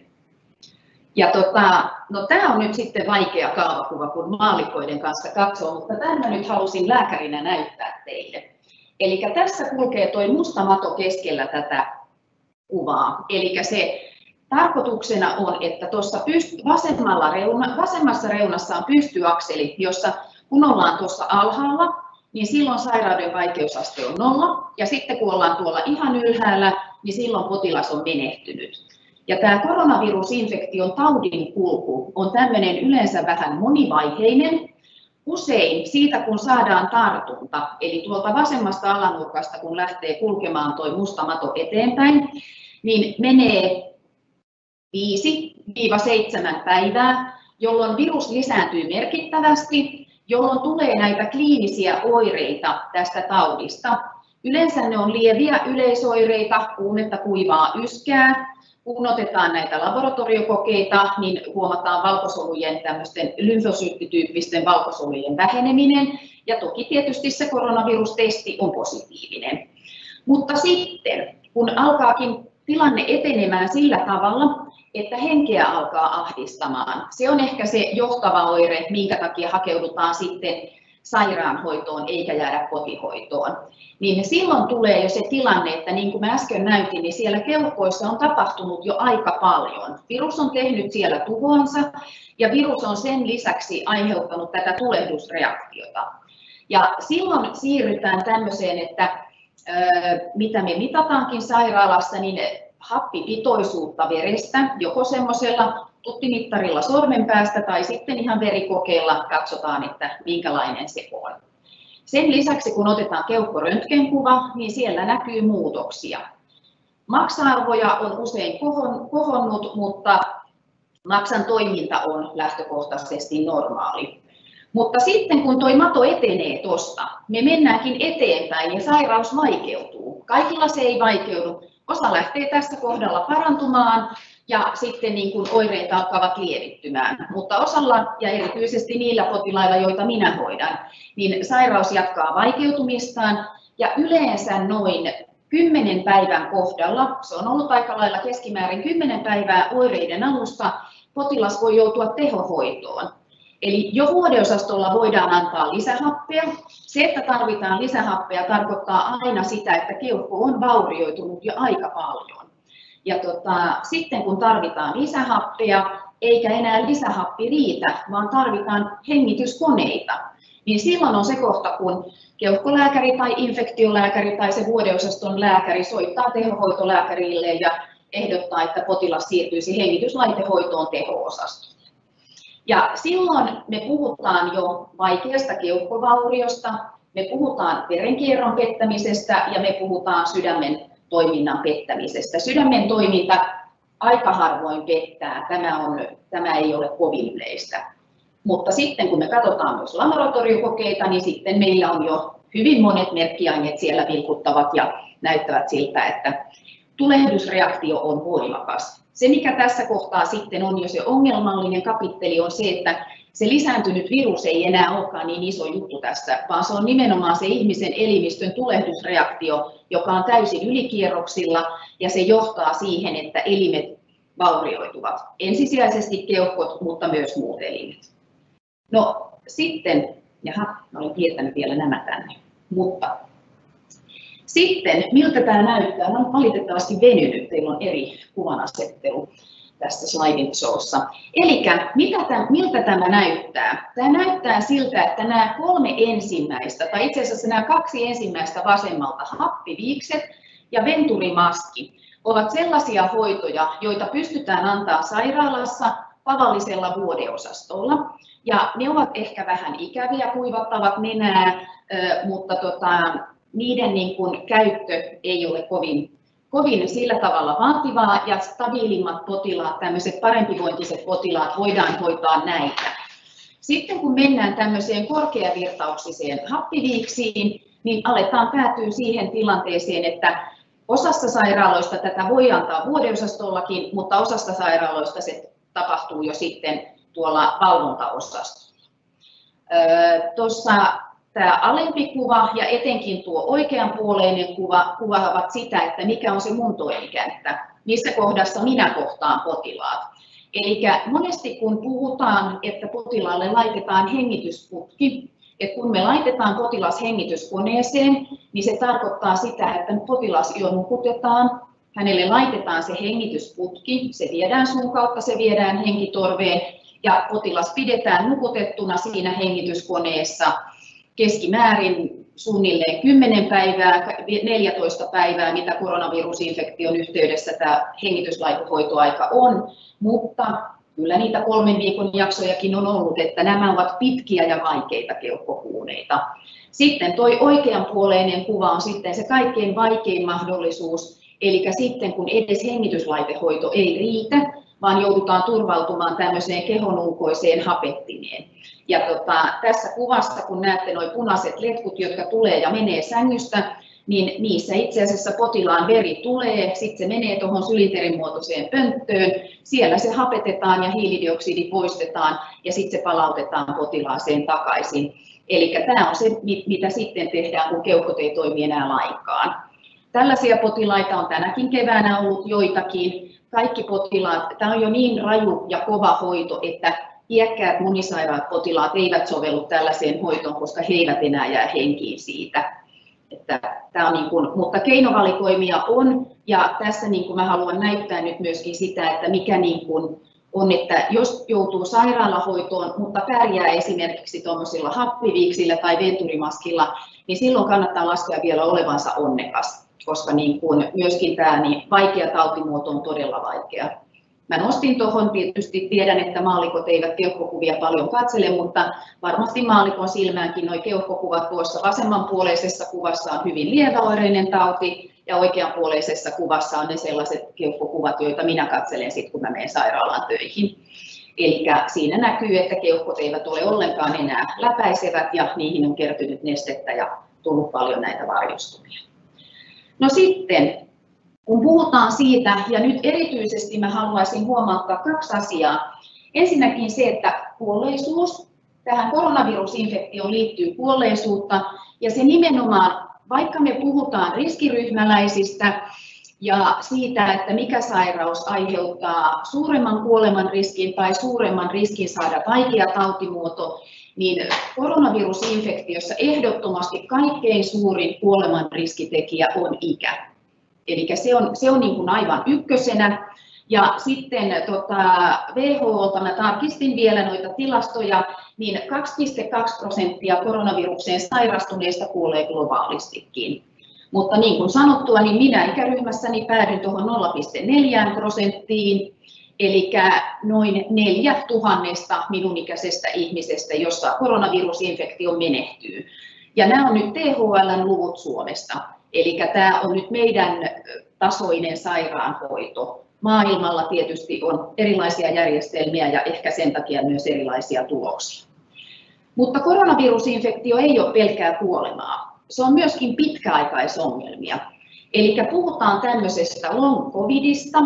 Ja tota, no tämä on nyt sitten vaikea kaavakuva, kun maallikoiden kanssa katsoo, mutta tämän mä nyt halusin lääkärinä näyttää teille. Eli tässä kulkee tuo musta mato keskellä tätä kuvaa. Eli se tarkoituksena on, että tuossa vasemmalla reuna, vasemmassa reunassa on pystyakseli, jossa kun ollaan tuossa alhaalla, niin silloin sairauden vaikeusaste on nolla. Ja sitten kun ollaan tuolla ihan ylhäällä, niin silloin potilas on menehtynyt. Ja tämä koronavirusinfektion taudin kulku on tämmöinen yleensä vähän monivaiheinen. Usein siitä, kun saadaan tartunta, eli tuolta vasemmasta alanurkasta, kun lähtee kulkemaan tuo musta mato eteenpäin, niin menee viisi seitsemän päivää, jolloin virus lisääntyy merkittävästi, jolloin tulee näitä kliinisiä oireita tästä taudista. Yleensä ne on lieviä yleisoireita, kuumetta, kuivaa, yskää. Kun otetaan näitä laboratoriokokeita, niin huomataan valkosolujen, tämmöisten lymfosyyttityyppisten valkosolujen väheneminen. Ja toki tietysti se koronavirustesti on positiivinen. Mutta sitten, kun alkaakin tilanne etenemään sillä tavalla, että henkeä alkaa ahdistamaan, se on ehkä se johtava oire, minkä takia hakeudutaan sitten sairaanhoitoon eikä jäädä kotihoitoon. Niin silloin tulee jo se tilanne, että niin kuin mä äsken näytin, niin siellä keuhkoissa on tapahtunut jo aika paljon. Virus on tehnyt siellä tuhoansa ja virus on sen lisäksi aiheuttanut tätä tulehdusreaktiota. Ja silloin siirrytään tämmöiseen, että mitä me mitataankin sairaalassa, niin happipitoisuutta verestä, joko semmoisella tuttimittarilla sormenpäästä tai sitten ihan verikokeella katsotaan, että minkälainen se on. Sen lisäksi kun otetaan keuhkoröntgenkuva, niin siellä näkyy muutoksia. Maksa-arvoja on usein kohonnut, mutta maksan toiminta on lähtökohtaisesti normaali. Mutta sitten kun tuo mato etenee tuosta, me mennäänkin eteenpäin ja sairaus vaikeutuu. Kaikilla se ei vaikeudu. Osa lähtee tässä kohdalla parantumaan ja sitten niin kuin oireet alkavat lievittymään. Mutta osalla ja erityisesti niillä potilailla, joita minä hoidan, niin sairaus jatkaa vaikeutumistaan ja yleensä noin kymmenen päivän kohdalla, se on ollut aika lailla keskimäärin kymmenen päivää oireiden alusta, potilas voi joutua tehohoitoon. Eli jo vuodeosastolla voidaan antaa lisähappea. Se, että tarvitaan lisähappea, tarkoittaa aina sitä, että keuhko on vaurioitunut jo aika paljon. Ja tota, sitten kun tarvitaan lisähappea, eikä enää lisähappi riitä, vaan tarvitaan hengityskoneita, niin silloin on se kohta, kun keuhkolääkäri tai infektiolääkäri tai se vuodeosaston lääkäri soittaa tehohoitolääkärille ja ehdottaa, että potilas siirtyisi hengityslaitehoitoon teho-osastolle. Ja silloin me puhutaan jo vaikeasta keuhkovauriosta, me puhutaan verenkierron pettämisestä ja me puhutaan sydämen toiminnan pettämisestä. Sydämen toiminta aika harvoin pettää, tämä, on, tämä ei ole kovin yleistä. Mutta sitten kun me katsotaan myös laboratoriokokeita, niin sitten meillä on jo hyvin monet merkkiaineet siellä vilkuttavat ja näyttävät siltä, että tulehdusreaktio on voimakas. Se, mikä tässä kohtaa sitten on jo se ongelmallinen kapitteli, on se, että se lisääntynyt virus ei enää olekaan niin iso juttu tässä, vaan se on nimenomaan se ihmisen elimistön tulehdusreaktio, joka on täysin ylikierroksilla ja se johtaa siihen, että elimet vaurioituvat. Ensisijaisesti keuhkot, mutta myös muut elimet. No sitten, jaha, olen piirtänyt vielä nämä tänne, mutta Sitten, miltä tämä näyttää? No, valitettavasti venynyt, teillä on eri kuvanasettelu tästä sliding showssa. Eli miltä tämä näyttää? Tämä näyttää siltä, että nämä kolme ensimmäistä, tai itse asiassa nämä kaksi ensimmäistä vasemmalta, happiviikset ja venturimaski, ovat sellaisia hoitoja, joita pystytään antaa sairaalassa tavallisella vuodeosastolla. Ja ne ovat ehkä vähän ikäviä, kuivattavat nenää, mutta tota, niiden niin kuin käyttö ei ole kovin, kovin sillä tavalla vaativaa, ja stabiilimmat potilaat, tämmöiset parempivointiset potilaat, voidaan hoitaa näitä. Sitten kun mennään tämmöiseen korkeavirtauksiseen happiviiksiin, niin aletaan päätyä siihen tilanteeseen, että osassa sairaaloista tätä voi antaa vuodeosastollakin, mutta osassa sairaaloista se tapahtuu jo sitten tuolla valvontaosastolla. Tuossa tämä alempi kuva ja etenkin tuo oikeanpuoleinen kuva kuvaavat sitä, että mikä on se mun toimikenttä, missä kohdassa minä kohtaan potilaat. Eli monesti kun puhutaan, että potilaalle laitetaan hengitysputki, että kun me laitetaan potilas hengityskoneeseen, niin se tarkoittaa sitä, että potilas jo nukutetaan, hänelle laitetaan se hengitysputki, se viedään suun kautta, se viedään henkitorveen ja potilas pidetään nukutettuna siinä hengityskoneessa keskimäärin suunnilleen kymmenen päivää, neljätoista päivää, mitä koronavirusinfektion yhteydessä tämä hengityslaitehoitoaika on, mutta kyllä niitä kolmen viikon jaksojakin on ollut, että nämä ovat pitkiä ja vaikeita keuhkokuuneita. Sitten tuo oikeanpuoleinen kuva on sitten se kaikkein vaikein mahdollisuus, eli sitten kun edes hengityslaitehoito ei riitä, vaan joudutaan turvautumaan tämmöiseen kehon ulkoiseen hapettimeen. Ja tota, tässä kuvassa, kun näette nuo punaiset letkut, jotka tulee ja menee sängystä, niin niissä itse asiassa potilaan veri tulee, sitten se menee tuohon sylinterin muotoiseen pönttöön, siellä se hapetetaan ja hiilidioksidi poistetaan ja sitten se palautetaan potilaaseen takaisin. Eli tämä on se, mitä sitten tehdään, kun keuhkot ei toimi enää lainkaan. Tällaisia potilaita on tänäkin keväänä ollut joitakin. Kaikki potilaat, tämä on jo niin raju ja kova hoito, että iäkkäät monisairaat potilaat eivät sovellu tällaiseen hoitoon, koska he eivät enää jää henkiin siitä. Että tämä on niin kuin, mutta keinovalikoimia on, ja tässä niin kuin mä haluan näyttää nyt myöskin sitä, että mikä niin kuin on, että jos joutuu sairaalahoitoon, mutta pärjää esimerkiksi tuollaisilla happiviiksillä tai venturimaskilla, niin silloin kannattaa laskea vielä olevansa onnekas, koska niin kuin myöskin tämä niin vaikea tautimuoto on todella vaikea. Mä nostin tuohon, tietysti tiedän, että maallikot eivät keuhkokuvia paljon katsele, mutta varmasti maallikon silmäänkin nuo keuhkokuvat tuossa vasemmanpuoleisessa kuvassa on hyvin lieväoireinen tauti, ja oikeanpuoleisessa kuvassa on ne sellaiset keuhkokuvat, joita minä katselen sitten, kun mä menen sairaalaan töihin. Eli siinä näkyy, että keuhkot eivät ole ollenkaan enää läpäisevät, ja niihin on kertynyt nestettä ja tullut paljon näitä varjostumia. No sitten, kun puhutaan siitä, ja nyt erityisesti mä haluaisin huomauttaa kaksi asiaa. Ensinnäkin se, että kuolleisuus, tähän koronavirusinfektioon liittyy kuolleisuutta, ja se nimenomaan, vaikka me puhutaan riskiryhmäläisistä ja siitä, että mikä sairaus aiheuttaa suuremman kuoleman riskin tai suuremman riskin saada vaikea tautimuoto, niin koronavirusinfektiossa ehdottomasti kaikkein suurin kuoleman riskitekijä on ikä. Eli se on, se on niin kuin aivan ykkösenä. Ja sitten tota, W H O:lta mä tarkistin vielä noita tilastoja, niin kaksi pilkku kaksi prosenttia koronavirukseen sairastuneista kuolee globaalistikin. Mutta niin kuin sanottua, niin minä ikäryhmässäni päädyin tuohon nolla pilkku neljä prosenttiin, eli noin neljä tuhannesta minun ikäisestä ihmisestä, jossa koronavirusinfektio menehtyy. Ja nämä on nyt T H L:n luvut Suomesta, eli tämä on nyt meidän tasoinen sairaanhoito. Maailmalla tietysti on erilaisia järjestelmiä ja ehkä sen takia myös erilaisia tuloksia. Mutta koronavirusinfektio ei ole pelkkää kuolemaa. Se on myöskin pitkäaikaisongelmia. Eli puhutaan tämmöisestä long covidista,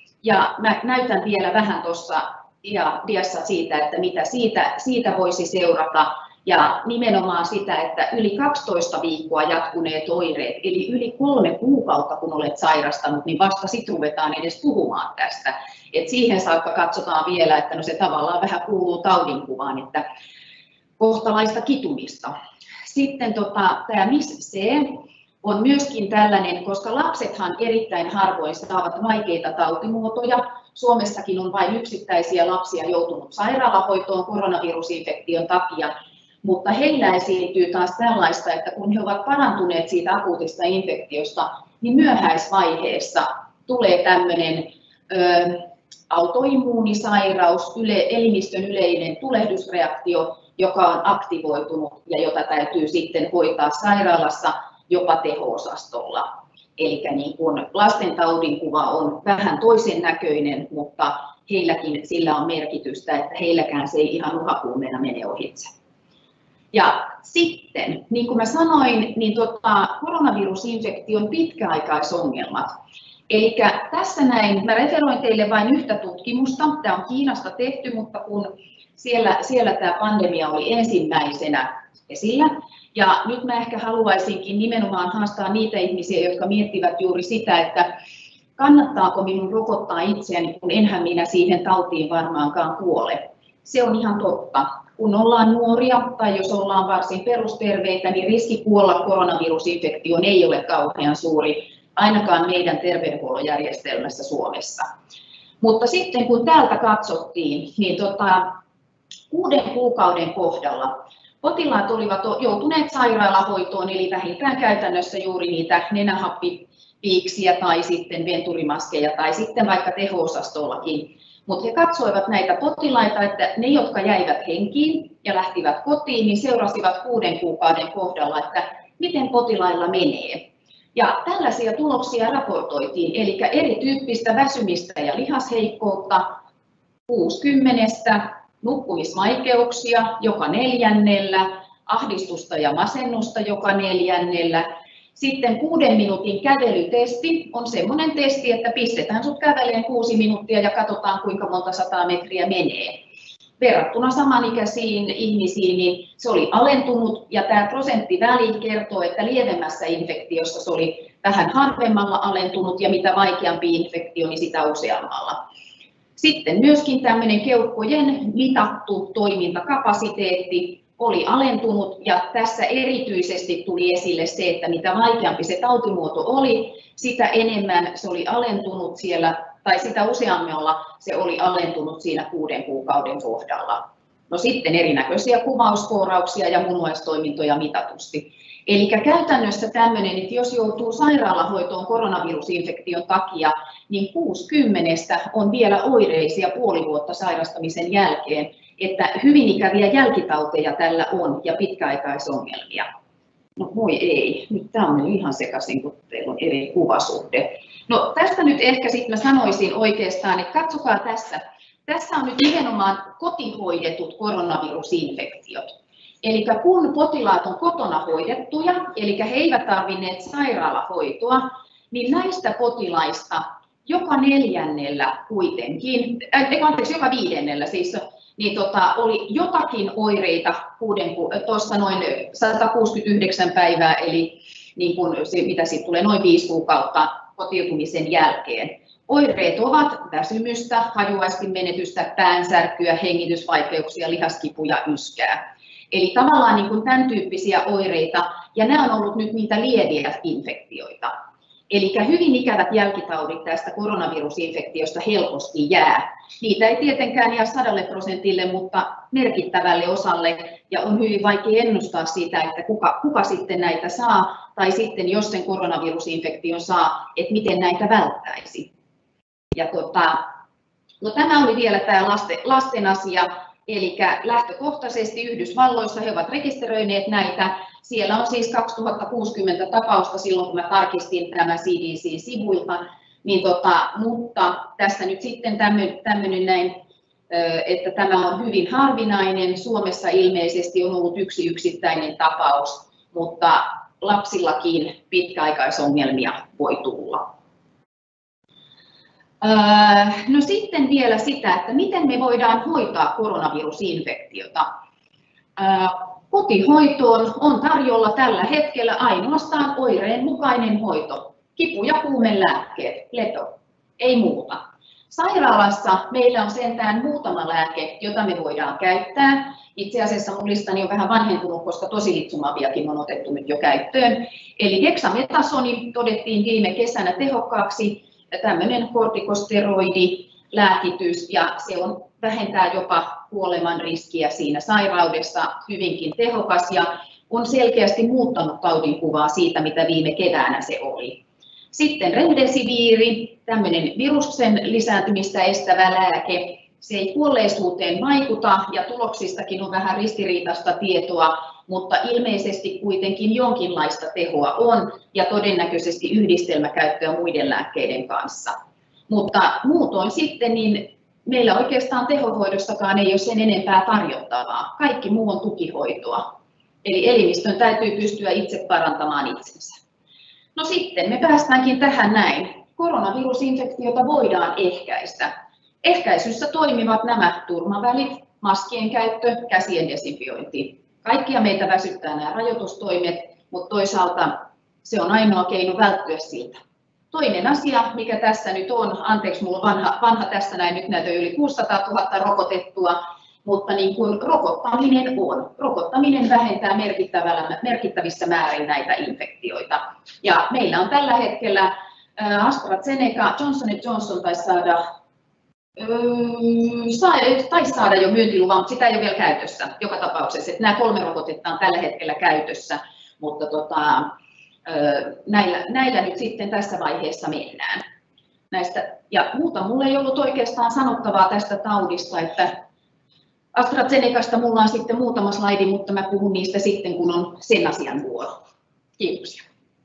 ja mä näytän vielä vähän tuossa diassa siitä, että mitä siitä, siitä voisi seurata. Ja nimenomaan sitä, että yli kaksitoista viikkoa jatkuneet oireet, eli yli kolme kuukautta kun olet sairastanut, niin vasta sitten ruvetaan edes puhumaan tästä. Et siihen saakka katsotaan vielä, että no se tavallaan vähän kuuluu taudinkuvaan, että kohtalaista kitumista. Sitten tota, tämä M I S-C on myöskin tällainen, koska lapsethan erittäin harvoin saavat vaikeita tautimuotoja. Suomessakin on vain yksittäisiä lapsia joutunut sairaalahoitoon koronavirusinfektion takia, mutta heillä esiintyy taas tällaista, että kun he ovat parantuneet siitä akuutista infektiosta, niin myöhäisvaiheessa tulee tämmöinen ö, autoimmuunisairaus, yle, elimistön yleinen tulehdusreaktio, joka on aktivoitunut ja jota täytyy sitten hoitaa sairaalassa jopa teho-osastolla. Eli niin kuin lastentaudin kuva on vähän toisen näköinen, mutta heilläkin sillä on merkitystä, että heilläkään se ei ihan uhakuumeena mene ohitse. Ja sitten, niin kuin mä sanoin, niin tota, koronavirusinfektion pitkäaikaisongelmat. Eli tässä näin, mä referoin teille vain yhtä tutkimusta, tämä on Kiinasta tehty, mutta kun siellä, siellä tämä pandemia oli ensimmäisenä esillä, ja nyt mä ehkä haluaisinkin nimenomaan haastaa niitä ihmisiä, jotka miettivät juuri sitä, että kannattaako minun rokottaa itseäni, kun enhän minä siihen tautiin varmaankaan kuole. Se on ihan totta. Kun ollaan nuoria tai jos ollaan varsin perusterveitä, niin riski kuolla koronavirusinfektioon ei ole kauhean suuri, ainakaan meidän terveydenhuollon järjestelmässä Suomessa. Mutta sitten kun täältä katsottiin, niin tota, kuuden kuukauden kohdalla potilaat olivat joutuneet sairaalahoitoon, eli vähintään käytännössä juuri niitä nenähappipiiksiä tai sitten venturimaskeja tai sitten vaikka teho-osastollakin. Mutta he katsoivat näitä potilaita, että ne, jotka jäivät henkiin ja lähtivät kotiin, niin seurasivat kuuden kuukauden kohdalla, että miten potilailla menee. Ja tällaisia tuloksia raportoitiin, eli erityyppistä väsymistä ja lihasheikkoutta, kuusikymmentä, nukkumisvaikeuksia joka neljännellä, ahdistusta ja masennusta joka neljännellä. Sitten kuuden minuutin kävelytesti on semmoinen testi, että pistetään sut käveleen kuusi minuuttia ja katsotaan kuinka monta sataa metriä menee. Verrattuna samanikäisiin ihmisiin niin se oli alentunut ja tämä prosenttiväli kertoo, että lievemmässä infektiossa se oli vähän harvemmalla alentunut ja mitä vaikeampi infektio, niin sitä useammalla. Sitten myöskin tämmöinen keuhkojen mitattu toimintakapasiteetti oli alentunut ja tässä erityisesti tuli esille se, että mitä vaikeampi se tautimuoto oli, sitä enemmän se oli alentunut siellä, tai sitä useammalla se oli alentunut siinä kuuden kuukauden kohdalla. No sitten erinäköisiä kuvauskourauksia ja munuaistoimintoja mitatusti. Eli käytännössä tämmöinen, että jos joutuu sairaalahoitoon koronavirusinfektion takia, niin kuusikymmentä on vielä oireisia puoli vuotta sairastamisen jälkeen, että hyvin ikäviä jälkitauteja tällä on ja pitkäaikaisongelmia. No voi ei, nyt tämä on ihan sekaisin, kun teillä on eri kuvasuhde. No tästä nyt ehkä sitten mä sanoisin oikeastaan, että katsokaa tässä. Tässä on nyt nimenomaan kotihoidetut koronavirusinfektiot. Eli kun potilaat on kotona hoidettuja, eli he eivät tarvinneet sairaalahoitoa, niin näistä potilaista joka neljännellä kuitenkin, äh, anteeksi, joka viidennellä siis, niin tota, oli jotakin oireita tuossa noin sata kuusikymmentäyhdeksän päivää, eli niin kun se, mitä siitä tulee noin viisi kuukautta kotiutumisen jälkeen. Oireet ovat väsymystä, hajuaistin menetystä, päänsärkyä, hengitysvaikeuksia, lihaskipuja, yskää. Eli tavallaan niin kuin tämän tyyppisiä oireita, ja nämä on ollut nyt niitä lieviä infektioita. Eli hyvin ikävät jälkitaudit tästä koronavirusinfektiosta helposti jää. Niitä ei tietenkään jää sadalle prosentille, mutta merkittävälle osalle, ja on hyvin vaikea ennustaa sitä, että kuka, kuka sitten näitä saa, tai sitten jos sen koronavirusinfektion saa, että miten näitä välttäisi. Ja tota, no tämä oli vielä tämä lasten, lasten asia. Eli lähtökohtaisesti Yhdysvalloissa he ovat rekisteröineet näitä. Siellä on siis kaksituhattakuusikymmentä tapausta silloin, kun mä tarkistin tämä C D C-sivuilta. Niin tota, mutta tässä nyt sitten tämmöinen näin, että tämä on hyvin harvinainen. Suomessa ilmeisesti on ollut yksi yksittäinen tapaus, mutta lapsillakin pitkäaikaisongelmia voi tulla. No sitten vielä sitä, että miten me voidaan hoitaa koronavirusinfektiota. Kotihoitoon on tarjolla tällä hetkellä ainoastaan oireen mukainen hoito. Kipu- ja kuumelääkkeet, leto, ei muuta. Sairaalassa meillä on sentään muutama lääke, jota me voidaan käyttää. Itse asiassa mun listani on vähän vanhentunut, koska tosilitsumabiakin on otettu nyt jo käyttöön. Eli dexametasoni todettiin viime kesänä tehokkaaksi, tämmöinen kortikosteroidilääkitys, ja se on, vähentää jopa kuoleman riskiä siinä sairaudessa, hyvinkin tehokas ja on selkeästi muuttanut taudinkuvaa siitä, mitä viime keväänä se oli. Sitten remdesiviiri, tämmöinen viruksen lisääntymistä estävä lääke. Se ei kuolleisuuteen vaikuta ja tuloksistakin on vähän ristiriitaista tietoa, mutta ilmeisesti kuitenkin jonkinlaista tehoa on ja todennäköisesti yhdistelmäkäyttöä muiden lääkkeiden kanssa. Mutta muutoin sitten niin meillä oikeastaan tehohoidossakaan ei ole sen enempää tarjottavaa. Kaikki muu on tukihoitoa. Eli elimistön täytyy pystyä itse parantamaan itsensä. No sitten me päästäänkin tähän näin. Koronavirusinfektiota voidaan ehkäistä. Ehkäisyssä toimivat nämä turvavälit, maskien käyttö, käsien desinfiointi. Kaikkia meitä väsyttää nämä rajoitustoimet, mutta toisaalta se on ainoa keino välttyä siltä. Toinen asia, mikä tässä nyt on, anteeksi, minulla on vanha, vanha tässä näin, nyt näitä yli kuusisataatuhatta rokotettua, mutta niin kuin rokottaminen on. Rokottaminen vähentää merkittävissä määrin näitä infektioita. Ja meillä on tällä hetkellä AstraZeneca, Johnson and Johnson taisi saada, taisi saada jo myyntiluvan, mutta sitä ei ole vielä käytössä joka tapauksessa. Että nämä kolme rokotetta on tällä hetkellä käytössä, mutta tota, näillä, näillä nyt sitten tässä vaiheessa mennään. Näistä, ja muuta minulla ei ollut oikeastaan sanottavaa tästä taudista, että AstraZenecasta minulla on sitten muutama slaidi, mutta mä puhun niistä sitten, kun on sen asian vuoro. Kiitoksia.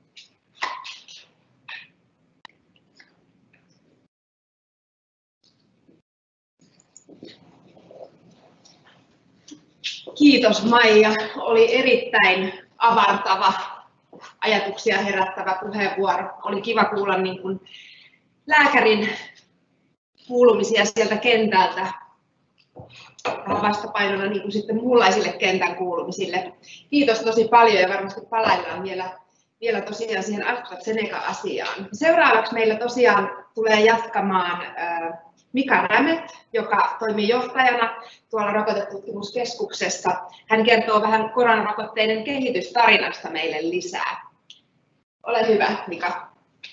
Kiitos Maija. Oli erittäin avartava, ajatuksia herättävä puheenvuoro. Oli kiva kuulla niin kuin lääkärin kuulumisia sieltä kentältä vastapainona niin kuin sitten muunlaisille kentän kuulumisille. Kiitos tosi paljon ja varmasti palaillaan vielä, vielä tosiaan siihen AstraZeneca-asiaan. Seuraavaksi meillä tosiaan tulee jatkamaan Mika Rämet, joka toimii johtajana tuolla Rokotetutkimuskeskuksessa. Hän kertoo vähän koronarokotteiden kehitystarinasta meille lisää. Ole hyvä, Mika.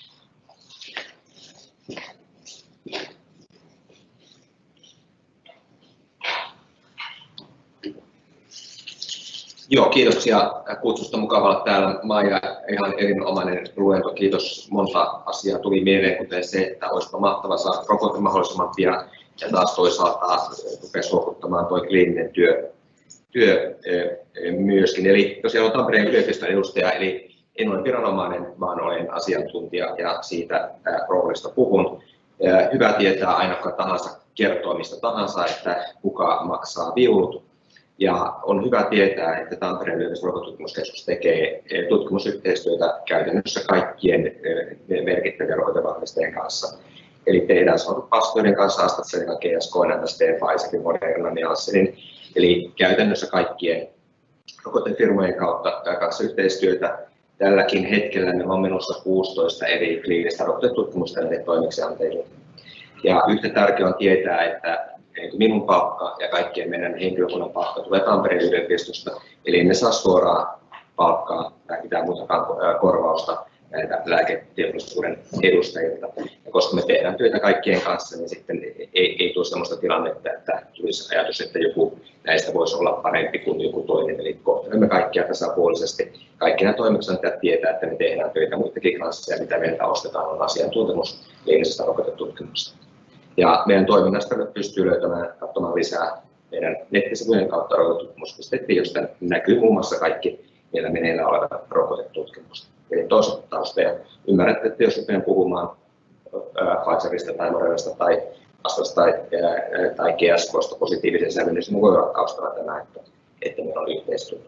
Joo, kiitoksia kutsusta. Mukava olla täällä. Maija, ihan erinomainen luento. Kiitos. Monta asiaa tuli mieleen, kuten se, että olisipa mahtava saada rokote mahdollisimman pian. Ja taas toisaalta rupesi huokuttamaan tuo kliininen työ, työ myöskin. Eli tosiaan olen Tampereen yliopiston edustaja, eli en ole viranomainen, vaan olen asiantuntija ja siitä roolista puhun. Hyvä tietää aina kuka tahansa kertoa mistä tahansa, että kuka maksaa viulut. Ja on hyvä tietää, että Tampereen yliopiston rokotutkimuskeskus tekee tutkimusyhteistyötä käytännössä kaikkien merkittävien rokotevalmistajien kanssa. Eli tehdään Pasteurien kanssa, AstraZeneca, G S K, M S D, Pfizerin, Modernan ja Janssen. Eli käytännössä kaikkien rokotefirmojen kautta kanssa yhteistyötä. Tälläkin hetkellä meillä on menossa kuusitoista eri kliinistä rokotetutkimusta toimeksianteille. Ja yhtä tärkeää on tietää, että minun palkka ja kaikkien meidän henkilökunnan palkka tulee Tampereen yliopistosta, eli emme saa suoraan palkkaa tai mitään muuta korvausta näitä lääketeollisuuden edustajilta. Ja koska me tehdään työtä kaikkien kanssa, niin sitten ei, ei tule sellaista tilannetta, että tulisi ajatus, että joku näistä voisi olla parempi kuin joku toinen. Eli kohtelemme kaikkia tasapuolisesti. Kaikki nämä toimeksiantajat tietää, että me tehdään töitä muidenkin kanssa ja mitä meiltä ostetaan on asiantuntemus kliinisestä rokotetutkimusta. Ja meidän toiminnasta pystyy löytämään, katsomaan lisää meidän nettisivujen kautta rokotetutkimus piste fi, josta näkyy muun muassa kaikki meillä meneillään oleva rokotetutkimus. Eli toisaalta taas te ymmärrätte, että jos rupean puhumaan Pfizerista tai Modernasta tai Astrasta tai, tai G S K:sta positiivisen sävyn, niin se voi olla taustalla tämä, että, että meillä on yhteistyötä.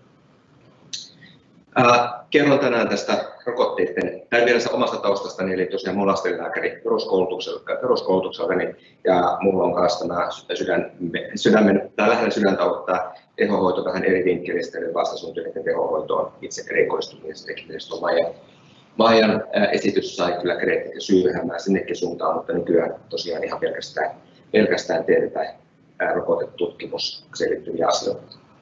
Äh, kerron tänään tästä rokotteiden, tai vielä omasta taustastani, eli tosiaan minulla lastenlääkäri peruskoulutuksella, peruskoulutuksella ja minulla on myös tämä sydän, sydämen, tai lähellä sydäntä ottaa tehohoito vähän eri vinkkelistä, eli vastasyntyneiden tehohoitoon itse erikoistuminen, sekin oma. Ja, Maijan esitys sai kyllä kädet syyhämään sinnekin suuntaan, mutta nykyään tosiaan ihan pelkästään, pelkästään tehdään rokotetutkimukseen liittyviä asioita.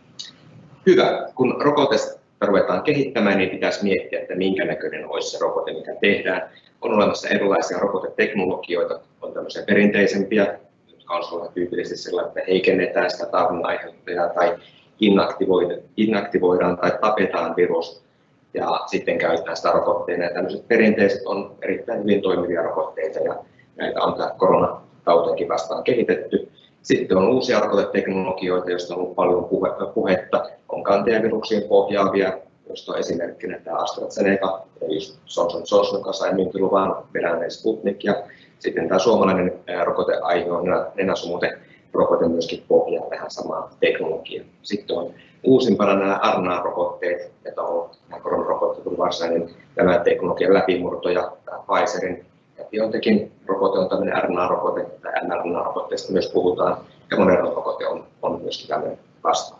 Hyvä. Kun rokotetta ruvetaan kehittämään, niin pitäisi miettiä, että minkä näköinen olisi se rokote, mikä tehdään. On olemassa erilaisia rokoteteknologioita, on tämmöisiä perinteisempiä, jotka on sulla tyypillisesti sellainen, että heikennetään sitä taudin aiheuttajaa tai inaktivoidaan tai tapetaan virus ja sitten käytetään sitä rokotteena. Ja tämmöiset perinteiset on erittäin hyvin toimivia rokotteita ja näitä on tämä koronatautiinkin vastaan kehitetty. Sitten on uusia rokoteteknologioita, joista on ollut paljon puhetta. On kantajaviruksiin pohjaavia, joista on esimerkkinä tämä AstraZeneca, eli Johnson and Johnson, joka sai myyntiluvan, venäläinen Sputnik, ja sitten tämä suomalainen rokoteaihe on nenäsumuterokote myöskin pohjaa tähän samaan teknologiaan. Sitten on uusimpana nämä R N A-rokotteet, että on nämä koronarokotteet on varsinainen tämän teknologian läpimurto, ja tämä Pfizerin ja BioNTechin rokote on tämmöinen R N A-rokote, tai M R N A-rokotteesta myös puhutaan, ja Modernan rokote on, on myöskin tämmöinen vastaava.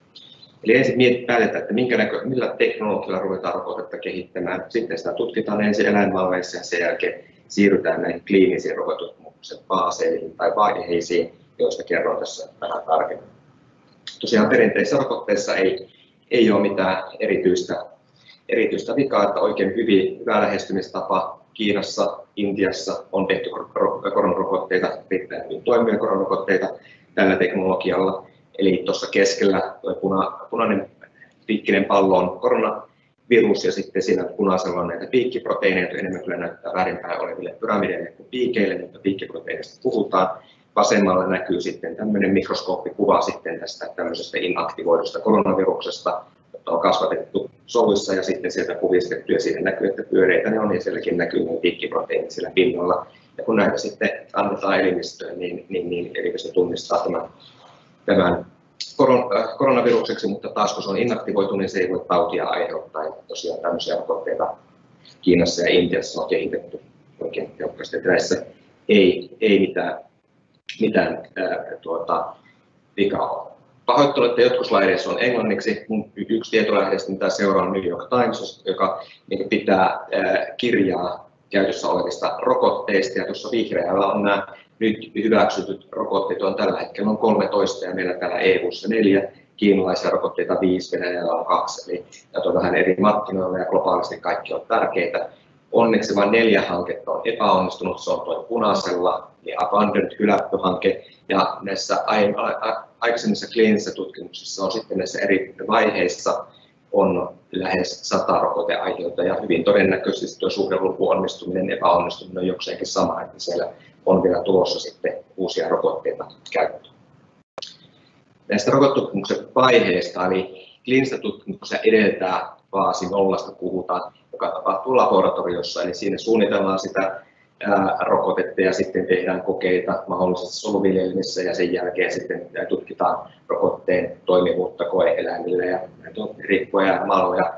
Eli ensin päätetään, että minkä näkö, millä teknologialla ruvetaan rokotetta kehittämään. Sitten sitä tutkitaan ensin eläinmalleissa ja sen jälkeen siirrytään näihin kliinisiin rokotutkimuksen faaseihin tai vaiheisiin, joista kerron tässä vähän tarkemmin. Tosiaan perinteisissä rokotteissa ei, ei ole mitään erityistä, erityistä vikaa, että oikein hyvin, hyvä lähestymistapa. Kiinassa, Intiassa on tehty koronarokotteita, erittäin hyvin toimivia koronarokotteita tällä teknologialla. Eli tuossa keskellä tuo puna, punainen piikkinen pallo on koronavirus ja sitten siinä punaisella on näitä piikkiproteiineja, jotka enemmän kyllä näyttää väärinpäin oleville pyramideille kuin piikeille, mutta piikkiproteiineista puhutaan. Vasemmalla näkyy sitten tämmöinen mikroskooppikuva sitten tästä tämmöisestä inaktivoidusta koronaviruksesta, jota on kasvatettu soluissa ja sitten sieltä puhistettu ja siinä näkyy, että pyöreitä ne on ja sielläkin näkyy ne piikkiproteiinit sillä pinnalla. Ja kun näitä sitten annetaan elimistöön, niin, niin, niin elimistö tunnistaa tämän tämän koronavirukseksi, mutta taas kun se on inaktivoitu, niin se ei voi tautia aiheuttaa. Ja tosiaan tämmöisiä rokotteita Kiinassa ja Intiassa on kehitetty oikein tehokkaasti. Näissä ei, ei mitään, mitään ää, tuota, vikaa ole. Pahoittelen, että jotkut slaideissa on englanniksi. Mun yksi tietolähdestä, mitä seuraa New York Times, joka niin pitää ää, kirjaa käytössä olevista rokotteista. Ja tuossa vihreällä on nämä nyt hyväksytyt rokotteet on tällä hetkellä on kolmetoista ja meillä täällä E U:ssa neljä, kiinalaisia rokotteita viisi, Venäjällä on kaksi, eli näitä on vähän eri markkinoilla ja globaalisti kaikki on tärkeitä. Onneksi vain neljä hanketta on epäonnistunut, se on tuo punaisella, eli Abandoned hylätty hanke, ja näissä aikaisemmissa kliinisissä tutkimuksissa on sitten näissä eri vaiheissa on lähes sata rokoteaiheuttajaa ja hyvin todennäköisesti tuo suhdeluku onnistuminen epäonnistuminen on jokseenkin sama, että siellä on vielä tulossa sitten uusia rokotteita käyttöön. Näistä rokotutkimuksen vaiheista, eli kliinistä tutkimuksessa edeltää faasi nollasta puhutaan, joka tapahtuu laboratoriossa, eli siinä suunnitellaan sitä ää, rokotetta ja sitten tehdään kokeita mahdollisesti soluviljelmissä ja sen jälkeen sitten tutkitaan rokotteen toimivuutta koe-eläimillä ja rikkoja ja malloja.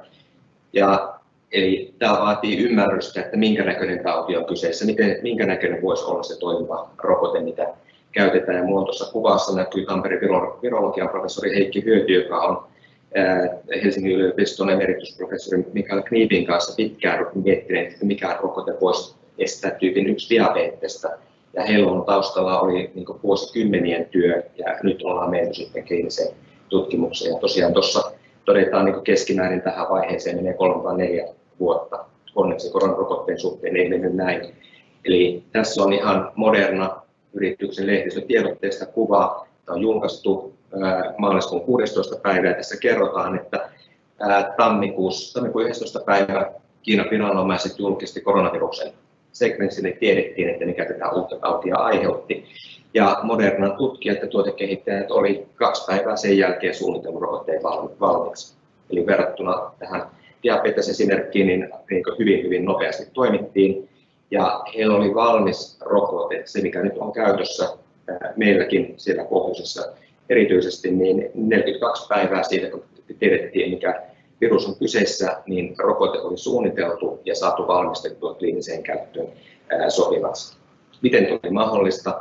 Ja eli tämä vaatii ymmärrystä, että minkä näköinen tauti on kyseessä, miten, minkä näköinen voisi olla se toimiva rokote, mitä käytetään. Ja minulla tuossa kuvassa näkyy Tampereen virologian professori Heikki Hyöty, joka on ää, Helsingin yliopiston emeritusprofessori Mikael Kniipin kanssa pitkään miettineet, että mikä rokote voisi estää tyypin yksi diabetesta. Ja heillä on taustalla oli niin kuin vuosikymmenien työ ja nyt ollaan mennyt sitten kliiniseen tutkimukseen. Ja tosiaan tuossa todetaan niin keskimäärin tähän vaiheeseen menee kolme vai neljä vuotta. Onneksi koronarokotteen suhteen ei mennyt näin. Eli tässä on ihan Moderna yrityksen lehdistötiedotteesta kuva. Tämä on julkaistu ää, maaliskuun kuudestoista päivää. Tässä kerrotaan, että ää, tammikuussa, tammikuun yhdestoista päivä Kiinan viranomaiset julkisti koronaviruksen sekvenssin, niin tiedettiin, että mikä tätä uutta tautia aiheutti. Ja Modernan tutkijat ja tuotekehittäjät oli kaksi päivää sen jälkeen suunnitellut rokotteen valmiiksi. Eli verrattuna tähän diabetesesimerkkiin niin, niin hyvin, hyvin nopeasti toimittiin. Ja heillä oli valmis rokote, se mikä nyt on käytössä meilläkin siellä pohjoisessa erityisesti, niin neljäkymmentäkaksi päivää siitä, kun tiedettiin, mikä virus on kyseessä, niin rokote oli suunniteltu ja saatu valmistettua kliiniseen käyttöön sopivaksi. Miten tuli mahdollista?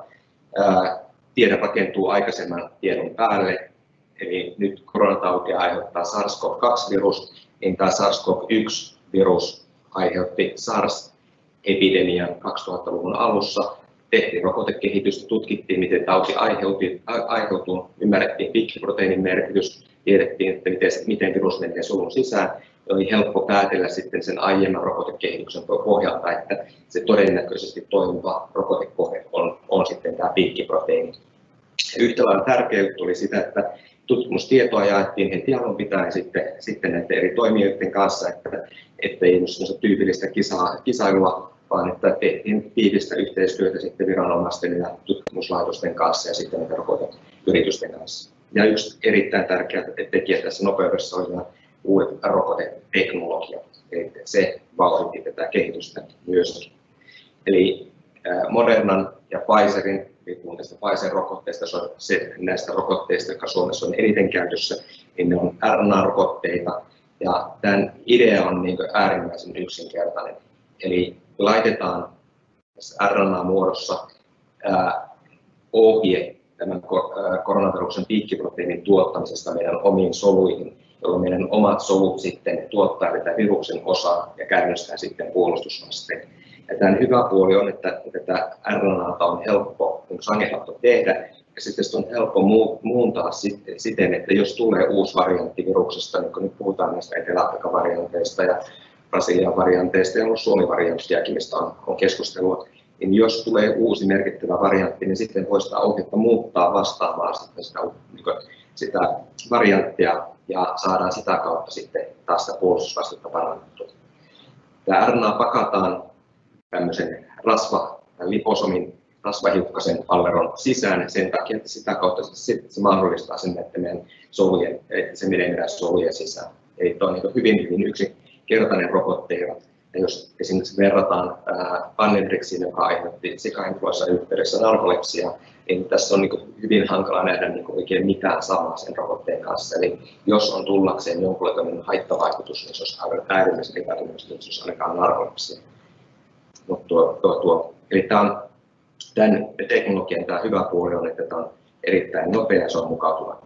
Tiede rakentuu aikaisemman tiedon päälle, eli nyt koronatautia aiheuttaa SARS-CoV kaksi virus, niin tämä SARS-CoV yksi virus aiheutti SARS-epidemian kaksituhattaluvun alussa. Tehtiin rokotekehitystä, tutkittiin miten tauti aiheutuu, ymmärrettiin pikkiproteiinin merkitys, tiedettiin, että miten, miten virus menee solun sisään. Oli helppo päätellä sitten sen aiemman rokotekehityksen pohjalta, että se todennäköisesti toimiva rokotekohde on, on sitten tämä pikkiproteiini. Yhtä lailla tärkeä juttu oli sitä, että tutkimustietoa jaettiin heti alun pitäen sitten, sitten näiden eri toimijoiden kanssa, että ei ollut tyypillistä kisa, kisailua, vaan että tehtiin tiivistä yhteistyötä sitten viranomaisten ja tutkimuslaitosten kanssa ja sitten näiden rokoteyritysten kanssa. Ja yksi erittäin tärkeä tekijä tässä nopeudessa oli uudet rokoteteknologiat, eli se vauhditti tätä kehitystä myöskin. Eli Modernan ja Pfizerin, riippuen tästä Pfizer-rokotteesta, se, näistä rokotteista, jotka Suomessa on eniten käytössä, niin ne on R N A-rokotteita. Ja tämän idea on niin kuin äärimmäisen yksinkertainen. Eli laitetaan tässä R N A-muodossa ää, ohje tämän koronaviruksen piikkiproteiinin tuottamisesta meidän omiin soluihin, jolloin meidän omat solut sitten tuottaa tätä viruksen osaa ja käynnistää sitten puolustusvasteen. Ja tämän hyvä puoli on, että tätä R N A:ta on helppo, niin sangehattu tehdä, ja sitten sitä on helppo muuntaa siten, että jos tulee uusi variantti viruksesta, niin kun nyt puhutaan näistä Etelä-Afrikan varianteista ja Brasilian varianteista ja Suomi-varianttiakin, mistä on, on keskustelua, niin jos tulee uusi merkittävä variantti, niin sitten voi sitä ohjetta muuttaa vastaamaan sitten sitä, sitä varianttia ja saadaan sitä kautta sitten taas sitä puolustusvastetta parannettua. Tämä R N A pakataan tämmöisen rasva, liposomin rasvahiukkasen palleron sisään sen takia, että sitä kautta se, se mahdollistaa sen, että meidän solujen, että se menee meidän solujen sisään. Eli tuo on niin hyvin, hyvin yksinkertainen rokotteera. Ja jos esimerkiksi verrataan Pandemrixiin, joka aiheutti sikainfluenssan yhteydessä narkolepsia, niin tässä on niin hyvin hankala nähdä niin oikein mitään samaa sen rokotteen kanssa. Eli jos on tullakseen jonkunlainen haittavaikutus, niin se olisi äärimmäisen epätodennäköistä, että se olisi ainakaan narkolepsia. Tuo, tuo, tuo. Eli tämä on, tämän teknologian tämä hyvä puoli on, että tämä on erittäin nopea ja se on mukautuva.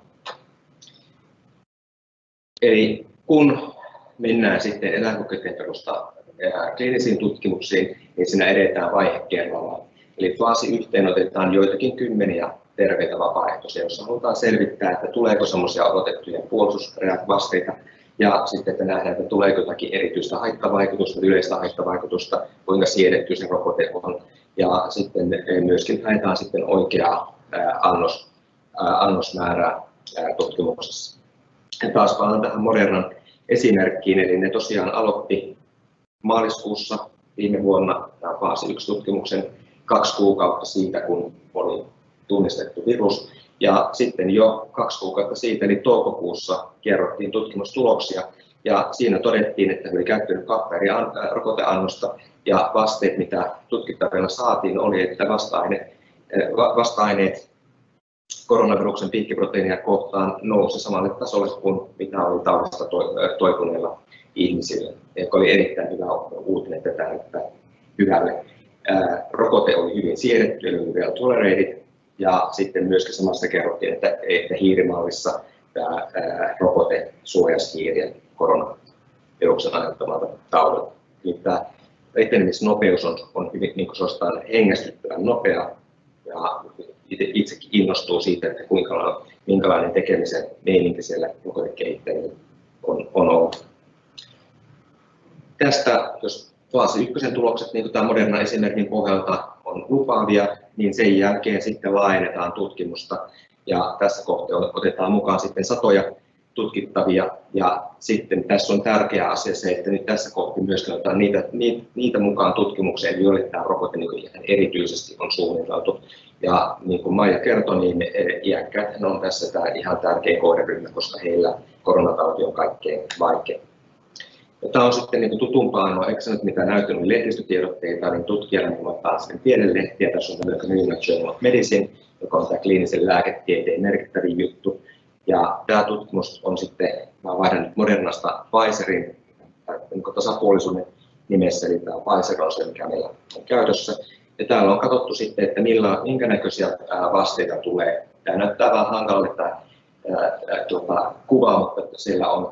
Eli kun mennään sitten eläinkokeiden perusta kliinisiin tutkimuksiin, niin siinä edetään vaihe kerrallaan. Eli faasi yhteen otetaan joitakin kymmeniä terveitä vapaaehtoisia, joissa halutaan selvittää, että tuleeko semmoisia odotettuja puolustusvasteita, ja sitten että nähdään, että tuleeko jotakin erityistä haittavaikutusta, yleistä haittavaikutusta, kuinka siedetty se rokote on, ja sitten myöskin haetaan sitten oikeaa annos, annosmäärää tutkimuksessa. Ja taas palaan tähän Modernan esimerkkiin, eli ne tosiaan aloitti maaliskuussa viime vuonna tämä faasi yksi tutkimuksen kaksi kuukautta siitä, kun oli tunnistettu virus. Ja sitten jo kaksi kuukautta siitä, eli toukokuussa, kerrottiin tutkimustuloksia. Ja siinä todettiin, että he oli käyttänyt kahta eri rokoteannosta. Ja vasteet, mitä tutkittavilla saatiin, oli, että vasta-aine, vasta-aineet koronaviruksen piikkiproteiinia kohtaan nousi samalle tasolle kuin mitä oli taudista toipuneilla ihmisillä, joka oli erittäin hyvä uutinen, että tämä näyttää hyvälle. Ää, rokote oli hyvin siedetty, eli oli vielä tolerated, ja sitten myöskin samassa kerrottiin, että, että hiirimallissa tämä ää, rokote suojasi hiiriä koronaviruksen aiheuttamalta taudilta. Eli tämä etenemisnopeus on, on hyvin niin kuin suorastaan hengästyttävän nopea, ja itsekin innostuu siitä, että kuinka, minkälainen tekemisen meininki siellä rokotekehittäjillä on, on ollut. Tästä, jos faasi ykkösen tulokset, niin kuin tämä Moderna esimerkin pohjalta on lupaavia, niin sen jälkeen sitten laajennetaan tutkimusta ja tässä kohtaa otetaan mukaan sitten satoja tutkittavia ja sitten tässä on tärkeä asia se, että nyt tässä kohtaa myöskin otetaan niitä, niitä mukaan tutkimukseen, joille tämä rokote niin erityisesti on suunniteltu. Ja niin kuin Maija kertoi, niin iäkkäät on tässä tämä ihan tärkeä kohderyhmä, koska heillä koronatauti on kaikkein vaikein. Ja tämä on sitten niin tutumpaa, no eikö se nyt mitä näyttänyt lehdistötiedotteita, niin tutkijana niin ottaa sitten pienen lehtiä. Tässä on tämä New England Journal of Medicine, joka on tämä kliinisen lääketieteen merkittävin juttu. Ja tämä tutkimus on sitten, mä vaihdan nyt Modernasta Pfizerin niin tasapuolisuuden nimessä, eli tämä Pfizer on se, mikä meillä on käytössä. Ja täällä on katsottu sitten, että millä, minkä näköisiä vasteita tulee. Tämä näyttää vähän hankalalle tämä tuota, kuva, mutta siellä on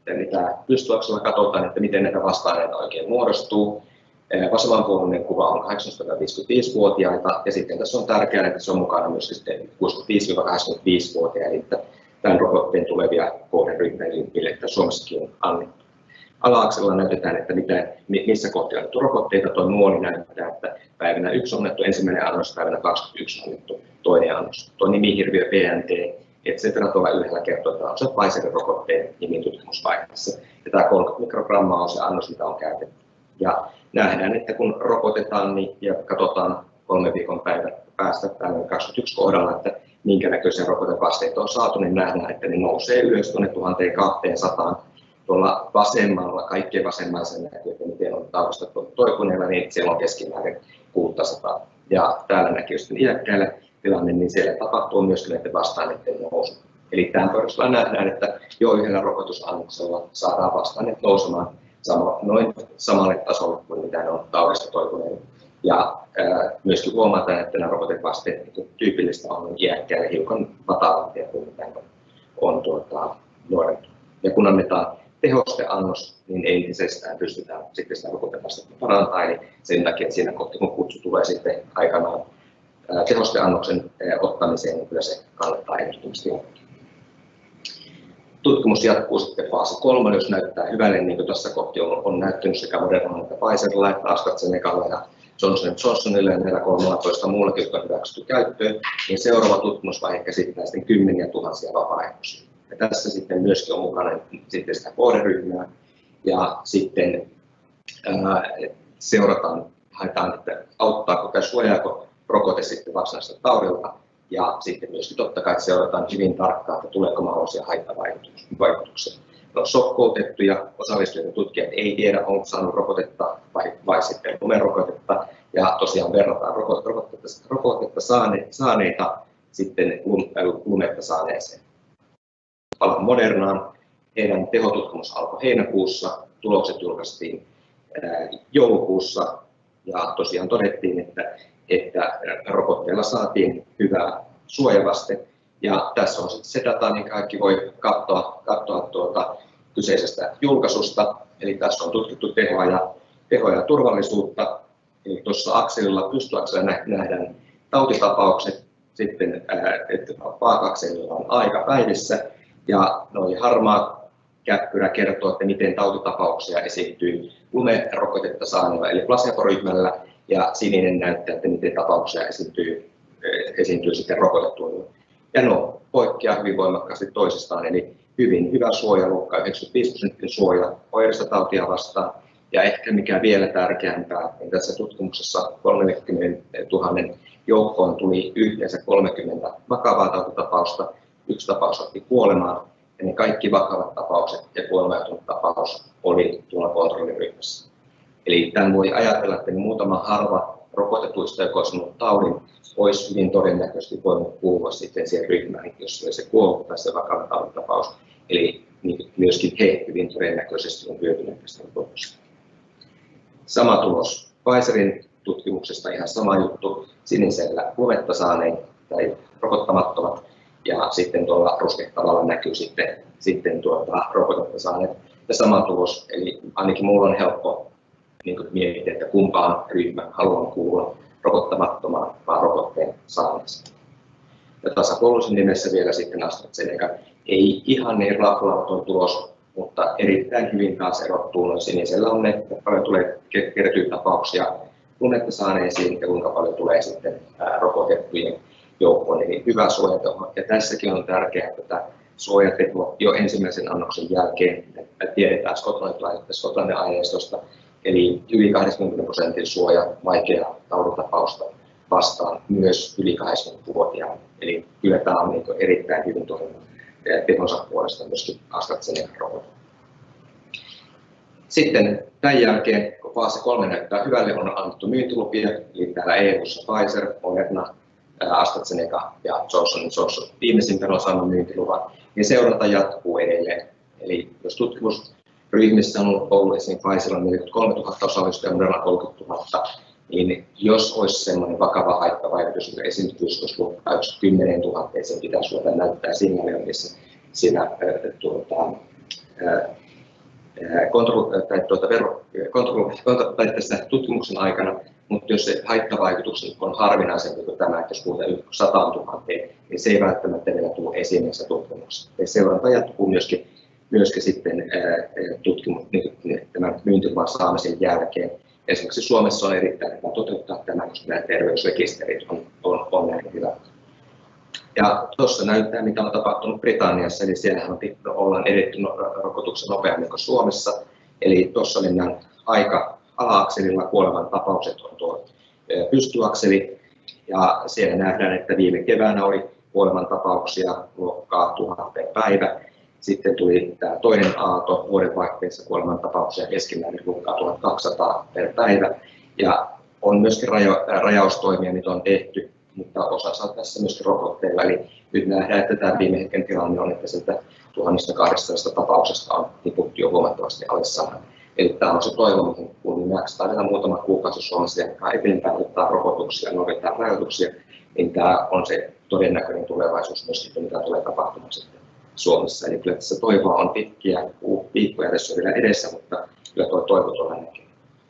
Eli tämä pystyakselilla katsotaan, että miten näitä vasta-aineita oikein muodostuu. Vasemmanpuolinen kuva on kahdeksankymmentä-viisikymmentäviisi-vuotiaita, ja sitten tässä on tärkeää, että se on mukana myös kuusikymmentäviisi-kahdeksankymmentäviisi-vuotiaita, eli tämän rokotteen tulevia kohderyhmiä, mille Suomessakin on annettu. Ala-akselilla näytetään, että mitä, missä kohti on annettu rokotteita. Tuo nuoli näyttää, että päivänä yksi on annettu ensimmäinen annos, päivänä kaksikymmentäyksi on annettu toinen annos. Tuo nimihirviö, P N T, et cetera tuolla yhdellä kertoo, että on se Pfizerin rokotteen nimin tutkimusvaiheessa. Ja tämä kolmekymmentä mikrogrammaa on se annos, mitä on käytetty. Ja nähdään, että kun rokotetaan niin, ja katsotaan kolmen viikon päivän päästä päivän kaksikymmentäyksi kohdalla, että minkä näköisiä rokotevasteita on saatu, niin nähdään, että ne nousee ylös tuonne tuhatkaksisataa. Tuolla vasemmalla, kaikkein vasemmalla sen näkyy, että miten on taudista toipuneella, niin siellä on keskimäärin kuusisataa. Ja täällä näkyy sitten iäkkäillä tilanne, niin siellä tapahtuu myös näiden vasta-aineiden nousu. Eli tämän perusteella nähdään, että jo yhdellä rokotusannoksella saadaan vasta-aineet nousemaan sama, noin samalle tasolle kuin mitä ne on taudista toipuneilla. Ja ää, myöskin huomataan, että nämä rokotevasteet tyypillistä on iäkkäillä hiukan matalampia kuin mitä on, on tuota, nuorempia. Ja kun annetaan tehosteannos, niin entisestään pystytään sitten sitä rokotevastetta parantamaan. Eli sen takia, että siinä kohti, kun kutsu tulee sitten aikanaan ää, tehosteannoksen ää, ottamiseen, niin kyllä se kannattaa ehdottomasti ottaa. Tutkimus jatkuu sitten faasi kolme, jos näyttää hyvälle, niin kuin tässä kohti on, on näyttänyt sekä Modernalla että Pfizerilla että AstraZenecalla ja Johnson and Johnsonilla ja näillä kolmellatoista muullakin, jotka on hyväksytty käyttöön, niin seuraava tutkimusvaihe käsittää sitten kymmeniä tuhansia vapaaehtoisia. Ja tässä sitten myöskin on mukana sitten sitä kohderyhmää ja sitten ää, seurataan, haetaan, että auttaako tai suojaako rokote sitten varsinaisesta taudilta. Ja sitten myöskin totta kai seurataan hyvin tarkkaan, että tuleeko mahdollisia haittavaikutuksia. Ne on sokkoutettuja, osallistujien tutkijat ei tiedä, onko saanut rokotetta vai, vai sitten lumerokotetta. Ja tosiaan verrataan rokotetta, rokotetta saane, saaneita sitten lumetta saaneeseen. Palaan Modernaan. Heidän tehotutkimus alkoi heinäkuussa, tulokset julkaistiin ää, joulukuussa ja tosiaan todettiin, että että rokotteella saatiin hyvää suojavaste. Ja tässä on sitten se data, niin kaikki voi katsoa, katsoa tuota kyseisestä julkaisusta. Eli tässä on tutkittu tehoa ja, tehoa ja turvallisuutta. Eli tuossa akselilla, pystyakselilla nähdään tautitapaukset, sitten ää, että vaaka-akselilla on aika päivissä. Ja noin harmaa käppyrä kertoo, että miten tautitapauksia esiintyy lumerokotetta saaneilla, eli placebo-ryhmällä. Ja sininen näyttää, että miten tapauksia esiintyy, esiintyy sitten rokotettuilla. Ja no, poikkeaa hyvin voimakkaasti toisistaan, eli hyvin hyvä suojelu, yhdeksänkymmentäviisi prosentin suoja oireista tautia vastaan. Ja ehkä mikä vielä tärkeämpää, niin tässä tutkimuksessa kolmekymmentätuhatta joukkoon tuli yhteensä kolmekymmentä vakavaa tautitapausta, yksi tapaus otti kuolemaan, ja ne kaikki vakavat tapaukset ja kuolemaantunut tapaus oli tuolla kontrolliryhmässä. Eli tämän voi ajatella, että muutama harva rokotetuista, joka olisi ollut taudin, olisi hyvin todennäköisesti voinut kuulua sitten siihen ryhmään, jos oli se kuollu tai se vakava tauditapaus. Eli niin myöskin he hyvin todennäköisesti on hyötyneet tästä rokotuksesta. Sama tulos Pfizerin tutkimuksesta, ihan sama juttu, sinisellä lumetta saaneet tai rokottamattomat, ja sitten tuolla ruskehtavalla näkyy sitten, sitten tuota, rokotetta saaneet. Ja sama tulos, eli ainakin minulla on helppo niin miettiä, että kumpaan ryhmään haluan kuulua, rokottamattomaan vai rokotteen saaneeseen. Ja tasapuolisen nimessä vielä sitten AstraZeneca ei ihan niin raflaavaton tulos, mutta erittäin hyvin taas erottuu. Noin sinisellä on ne, että paljon tulee kertyy tapauksia lumetta saaneisiin ja kuinka paljon tulee sitten ää, rokotettujen joukkoon. Eli hyvä suojateho. Ja tässäkin on tärkeää, että tämä suojateho jo ensimmäisen annoksen jälkeen, että tiedetään Skotlannin aineistosta, eli yli kahdeksankymmentä prosentin suoja vaikeaa tauditapausta vastaan myös yli kahdeksankymmentävuotiaana. Eli kyllä tämä on niin erittäin hyvin todennut tehonsa puolesta myöskin AstraZeneca-rokote. Sitten tämän jälkeen, kun faasi kolme näyttää hyvälle, on annettu myyntilupia, eli täällä E U:ssa Pfizer, Moderna, AstraZeneca ja Johnson and Johnson viimeisimpänä on saanut myyntiluvan, niin seuranta jatkuu edelleen. Eli jos tutkimusryhmissä on ollut esimerkiksi Pfizerilla neljäkymmentäkolmetuhatta osallistujaa ja Moderna kolmekymmentätuhatta, niin jos olisi sellainen vakava haittavaikutus, joka esiintyvyys olisi luokkaa kymmenen tuhatta, sen pitäisi ruveta näyttää signaalioinnissa siinä tuota, kontroll- tai tuota vero- kontroll- tai tässä tutkimuksen aikana, mutta jos se haittavaikutus on harvinaisempi kuin tämä, että jos puhutaan sataantuhanteen, niin se ei välttämättä vielä tule esiin näissä tutkimuksissa. Ja seuranta jatkuu myöskin, myöskin sitten tutkimus, niin, tämän myyntiluvan saamisen jälkeen. Esimerkiksi Suomessa on erittäin hyvä toteuttaa tämä, koska nämä terveysrekisterit on, on, on näin hyvät. Ja tuossa näyttää, mitä on tapahtunut Britanniassa, eli siellähän on, ollaan edetty rokotuksen nopeammin kuin Suomessa. Eli tuossa mennään aika ala-akselilla, kuoleman tapaukset on tuo pystyakseli, ja siellä nähdään, että viime keväänä oli kuoleman tapauksia luokkaa tuhat per päivä. Sitten tuli tämä toinen aalto vuodenvaihteessa kuoleman tapauksia keskimäärin luokkaa tuhatkaksisataa per päivä. Ja on myöskin rajo, rajaustoimia, mitä on tehty, mutta osa tässä myöskin rokotteilla. Eli nyt nähdään, että tämä viime hetken tilanne on, että sieltä tuhatkaksisataa tapauksesta on tiputtu jo huomattavasti alle sadan. Eli tämä on se toivo, mihin kun jaksetaan vielä muutama kuukausi Suomessa jatkaa eteenpäin, ottaa rokotuksia, noudattaa rajoituksia, niin tämä on se todennäköinen tulevaisuus myöskin, mitä tulee tapahtumaan sitten Suomessa. Eli kyllä tässä toivoa on pitkiä viikkoja tässä vielä edessä, mutta kyllä tuo toivo tuolla näkyy.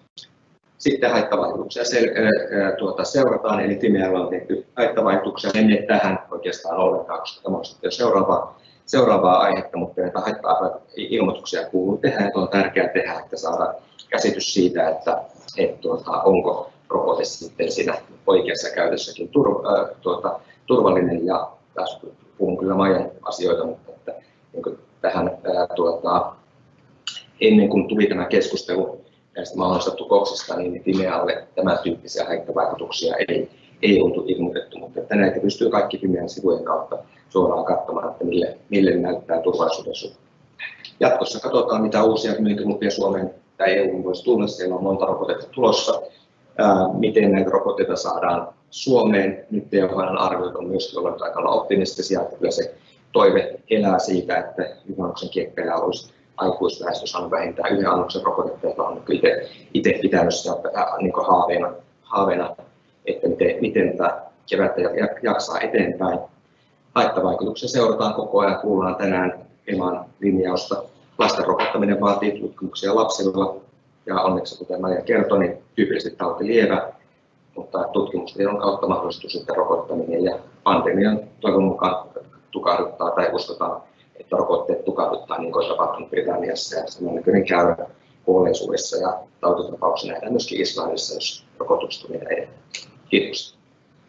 Sitten haittavaikutuksia tuota, seurataan, eli Fimealla on tehty haittavaikutuksia, emme tähän oikeastaan ollenkaan, koska tämä on sitten seuraavaa, seuraavaa aihetta, mutta näitä haitta-ilmoituksia kuuluu tehdä, että on tärkeää tehdä, että saadaan käsitys siitä, että et, tuota, onko rokote sitten siinä oikeassa käytössäkin tur, äh, tuota, turvallinen, ja tässä puhun kyllä Maijan asioita, mutta että, niin tähän äh, tuota, ennen kuin tuli tämä keskustelu näistä mahdollisista tukoksista, niin Fimealle tämän tyyppisiä haittavaikutuksia ei, ei oltu ilmoitettu, mutta että näitä pystyy kaikki Fimean sivujen kautta suoraan katsomaan, että mille, mille näyttää turvallisuuden suhteen. Jatkossa katsotaan, mitä uusia myyntilupia Suomeen tai E U:hun voisi tulla. Siellä on monta rokotetta tulossa. Ää, miten näitä rokotteita saadaan Suomeen? Nyt T H L:n arviot on myöskin olleet aika optimistisia, että kyllä se toive elää siitä, että yhden annoksen kiekkeillä olisi aikuisväestö saanut vähintään yhden annoksen rokotetta, jota on itse pitänyt niin haaveena, haaveena, että miten, miten tätä kevättä jaksaa eteenpäin. Haittavaikutuksia seurataan koko ajan, kuullaan tänään EMAn linjausta. Lasten rokottaminen vaatii tutkimuksia lapsilla, ja onneksi, kuten Maija kertoi, niin tyypillisesti tauti lievä, mutta tutkimustiedon kautta mahdollistuu sitten rokottaminen, ja pandemian toivon mukaan tukahduttaa tai uskotaan, että rokotteet tukahduttaa, niin kuin on tapahtunut Britanniassa, ja sellainen näköinen käyrä kuolleisuudessa, ja tautitapauksia nähdään myöskin Islannissa, jos rokotukset on edelleen. Kiitos.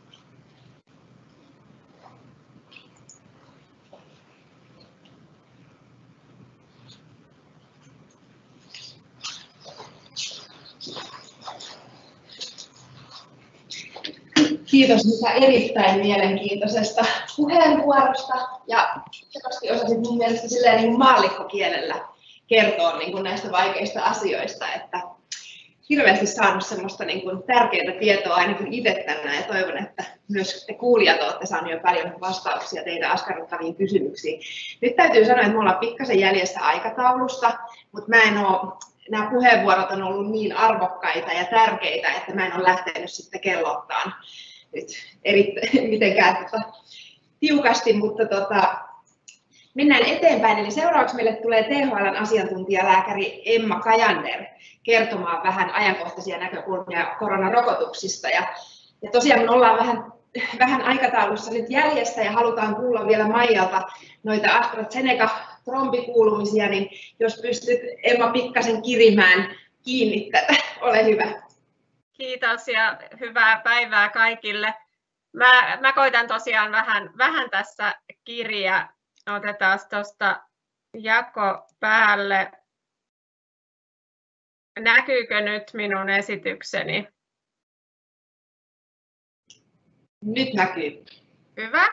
Kiitos Mika erittäin mielenkiintoisesta puheenvuorosta, ja selvästi osasit mun mielestä silleen niin kuin maallikkokielellä kertoa niin kuin näistä vaikeista asioista, että hirveästi saanut semmoista niin kuin tärkeää tietoa ainakin itse tänään, ja toivon, että myös te kuulijat olette saaneet jo paljon vastauksia teitä askarruttaviin kysymyksiin. Nyt täytyy sanoa, että me ollaan pikkasen jäljessä aikataulusta, mutta mä en ole, nämä puheenvuorot on ollut niin arvokkaita ja tärkeitä, että mä en ole lähtenyt sitten kellottaan nyt erittäin mitenkään tota, tiukasti, mutta tota, mennään eteenpäin. Eli seuraavaksi meille tulee T H L:n asiantuntijalääkäri Emma Kajander kertomaan vähän ajankohtaisia näkökulmia koronarokotuksista. Ja, ja tosiaan me ollaan vähän, vähän aikataulussa nyt jäljessä ja halutaan kuulla vielä Maijalta noita AstraZeneca-trombikuulumisia, niin jos pystyt Emma pikkasen kirimään kiinni tätä, ole hyvä. Kiitos ja hyvää päivää kaikille. Mä, mä koitan tosiaan vähän, vähän tässä kirjaa. Otetaan tuosta jako päälle. Näkyykö nyt minun esitykseni? Nyt näkyy. Hyvä.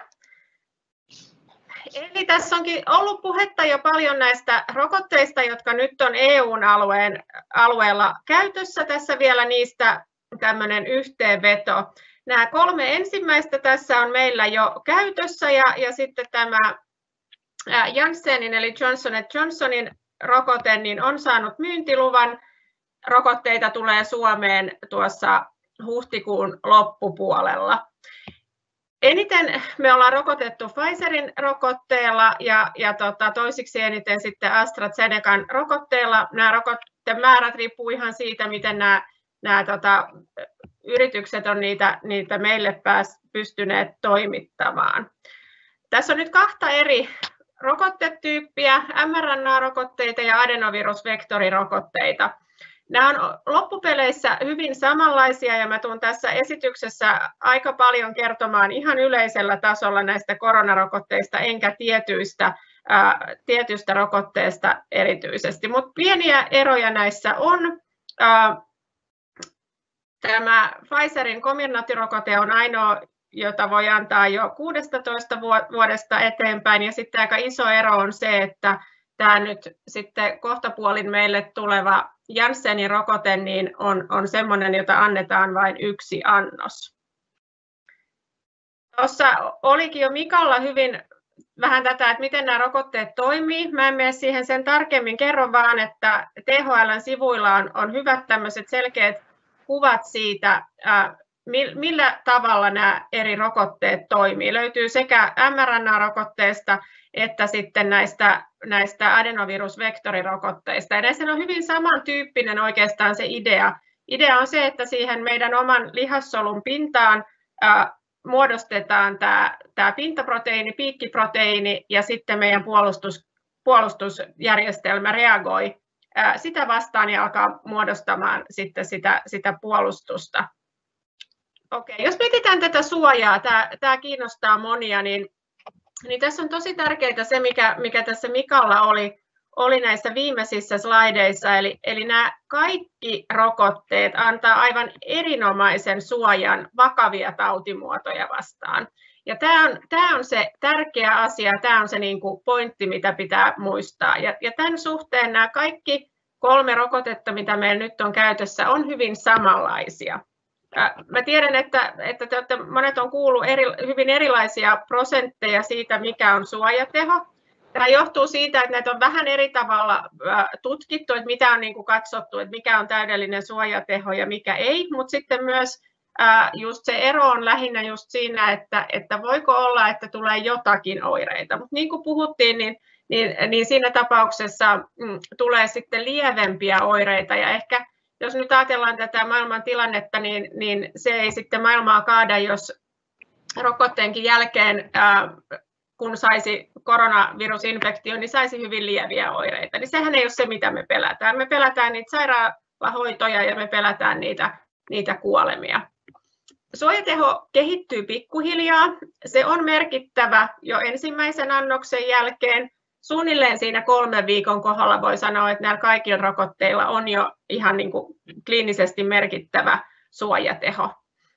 Eli tässä onkin ollut puhetta jo paljon näistä rokotteista, jotka nyt on E U-alueen alueella käytössä. Tässä vielä niistä tämmöinen yhteenveto. Nämä kolme ensimmäistä tässä on meillä jo käytössä, ja, ja sitten tämä Janssenin eli Johnson and Johnsonin rokote niin on saanut myyntiluvan. Rokotteita tulee Suomeen tuossa huhtikuun loppupuolella. Eniten me ollaan rokotettu Pfizerin rokotteella ja, ja tota, toisiksi eniten sitten AstraZenecan rokotteella. Nämä rokottemäärät riippuu ihan siitä, miten nämä, nämä tota, yritykset on niitä, niitä meille pääs, pystyneet toimittamaan. Tässä on nyt kahta eri rokotetyyppiä, M R N A-rokotteita ja adenovirusvektorirokotteita. Nämä on loppupeleissä hyvin samanlaisia ja mä tulen tässä esityksessä aika paljon kertomaan ihan yleisellä tasolla näistä koronarokotteista enkä tietyistä, ää, tietystä rokotteesta erityisesti, mutta pieniä eroja näissä on. Ää, tämä Pfizerin Comirnaty-rokote on ainoa, jota voi antaa jo kuudestatoista vuodesta eteenpäin ja sitten aika iso ero on se, että tämä nyt sitten kohtapuolin meille tuleva Janssenin rokote niin on, on sellainen, jota annetaan vain yksi annos. Tuossa olikin jo Mikalla hyvin vähän tätä, että miten nämä rokotteet toimii. Mä en mene siihen sen tarkemmin, kerron vaan, että T H L:n sivuilla on, on hyvät tämmöiset selkeät kuvat siitä, ää, millä tavalla nämä eri rokotteet toimii. Löytyy sekä M R N A-rokotteesta että sitten näistä, näistä adenovirusvektorirokotteista. Ja näissä on hyvin samantyyppinen oikeastaan se idea. Idea on se, että siihen meidän oman lihassolun pintaan ää, muodostetaan tämä, tämä pintaproteiini, piikkiproteiini ja sitten meidän puolustus, puolustusjärjestelmä reagoi ää, sitä vastaan ja alkaa muodostamaan sitten sitä, sitä puolustusta. Okei, jos mietitään tätä suojaa, tämä, tämä kiinnostaa monia, niin, niin tässä on tosi tärkeää se, mikä, mikä tässä Mikalla oli, oli näissä viimeisissä slaideissa, eli, eli nämä kaikki rokotteet antaa aivan erinomaisen suojan vakavia tautimuotoja vastaan. Ja tämä on, tämä on se tärkeä asia, tämä on se niin kuin pointti, mitä pitää muistaa. Ja, ja tämän suhteen nämä kaikki kolme rokotetta, mitä meillä nyt on käytössä, on hyvin samanlaisia. Mä tiedän, että, että te olette, monet on kuullut eri, hyvin erilaisia prosentteja siitä, mikä on suojateho. Tämä johtuu siitä, että näitä on vähän eri tavalla tutkittu, että mitä on niin kuin katsottu, että mikä on täydellinen suojateho ja mikä ei, mutta sitten myös just se ero on lähinnä just siinä, että, että voiko olla, että tulee jotakin oireita. Mutta niin kuin puhuttiin, niin, niin, niin siinä tapauksessa mm, tulee sitten lievempiä oireita ja ehkä jos nyt ajatellaan tätä maailman tilannetta, niin, niin se ei sitten maailmaa kaada, jos rokotteenkin jälkeen, ää, kun saisi koronavirusinfektion, niin saisi hyvin lieviä oireita. Niin sehän ei ole se, mitä me pelätään. Me pelätään niitä sairaalahoitoja ja me pelätään niitä, niitä kuolemia. Suojateho kehittyy pikkuhiljaa. Se on merkittävä jo ensimmäisen annoksen jälkeen. Suunnilleen siinä kolmen viikon kohdalla voi sanoa, että näillä kaikilla rokotteilla on jo ihan niin kuin kliinisesti merkittävä suojateho.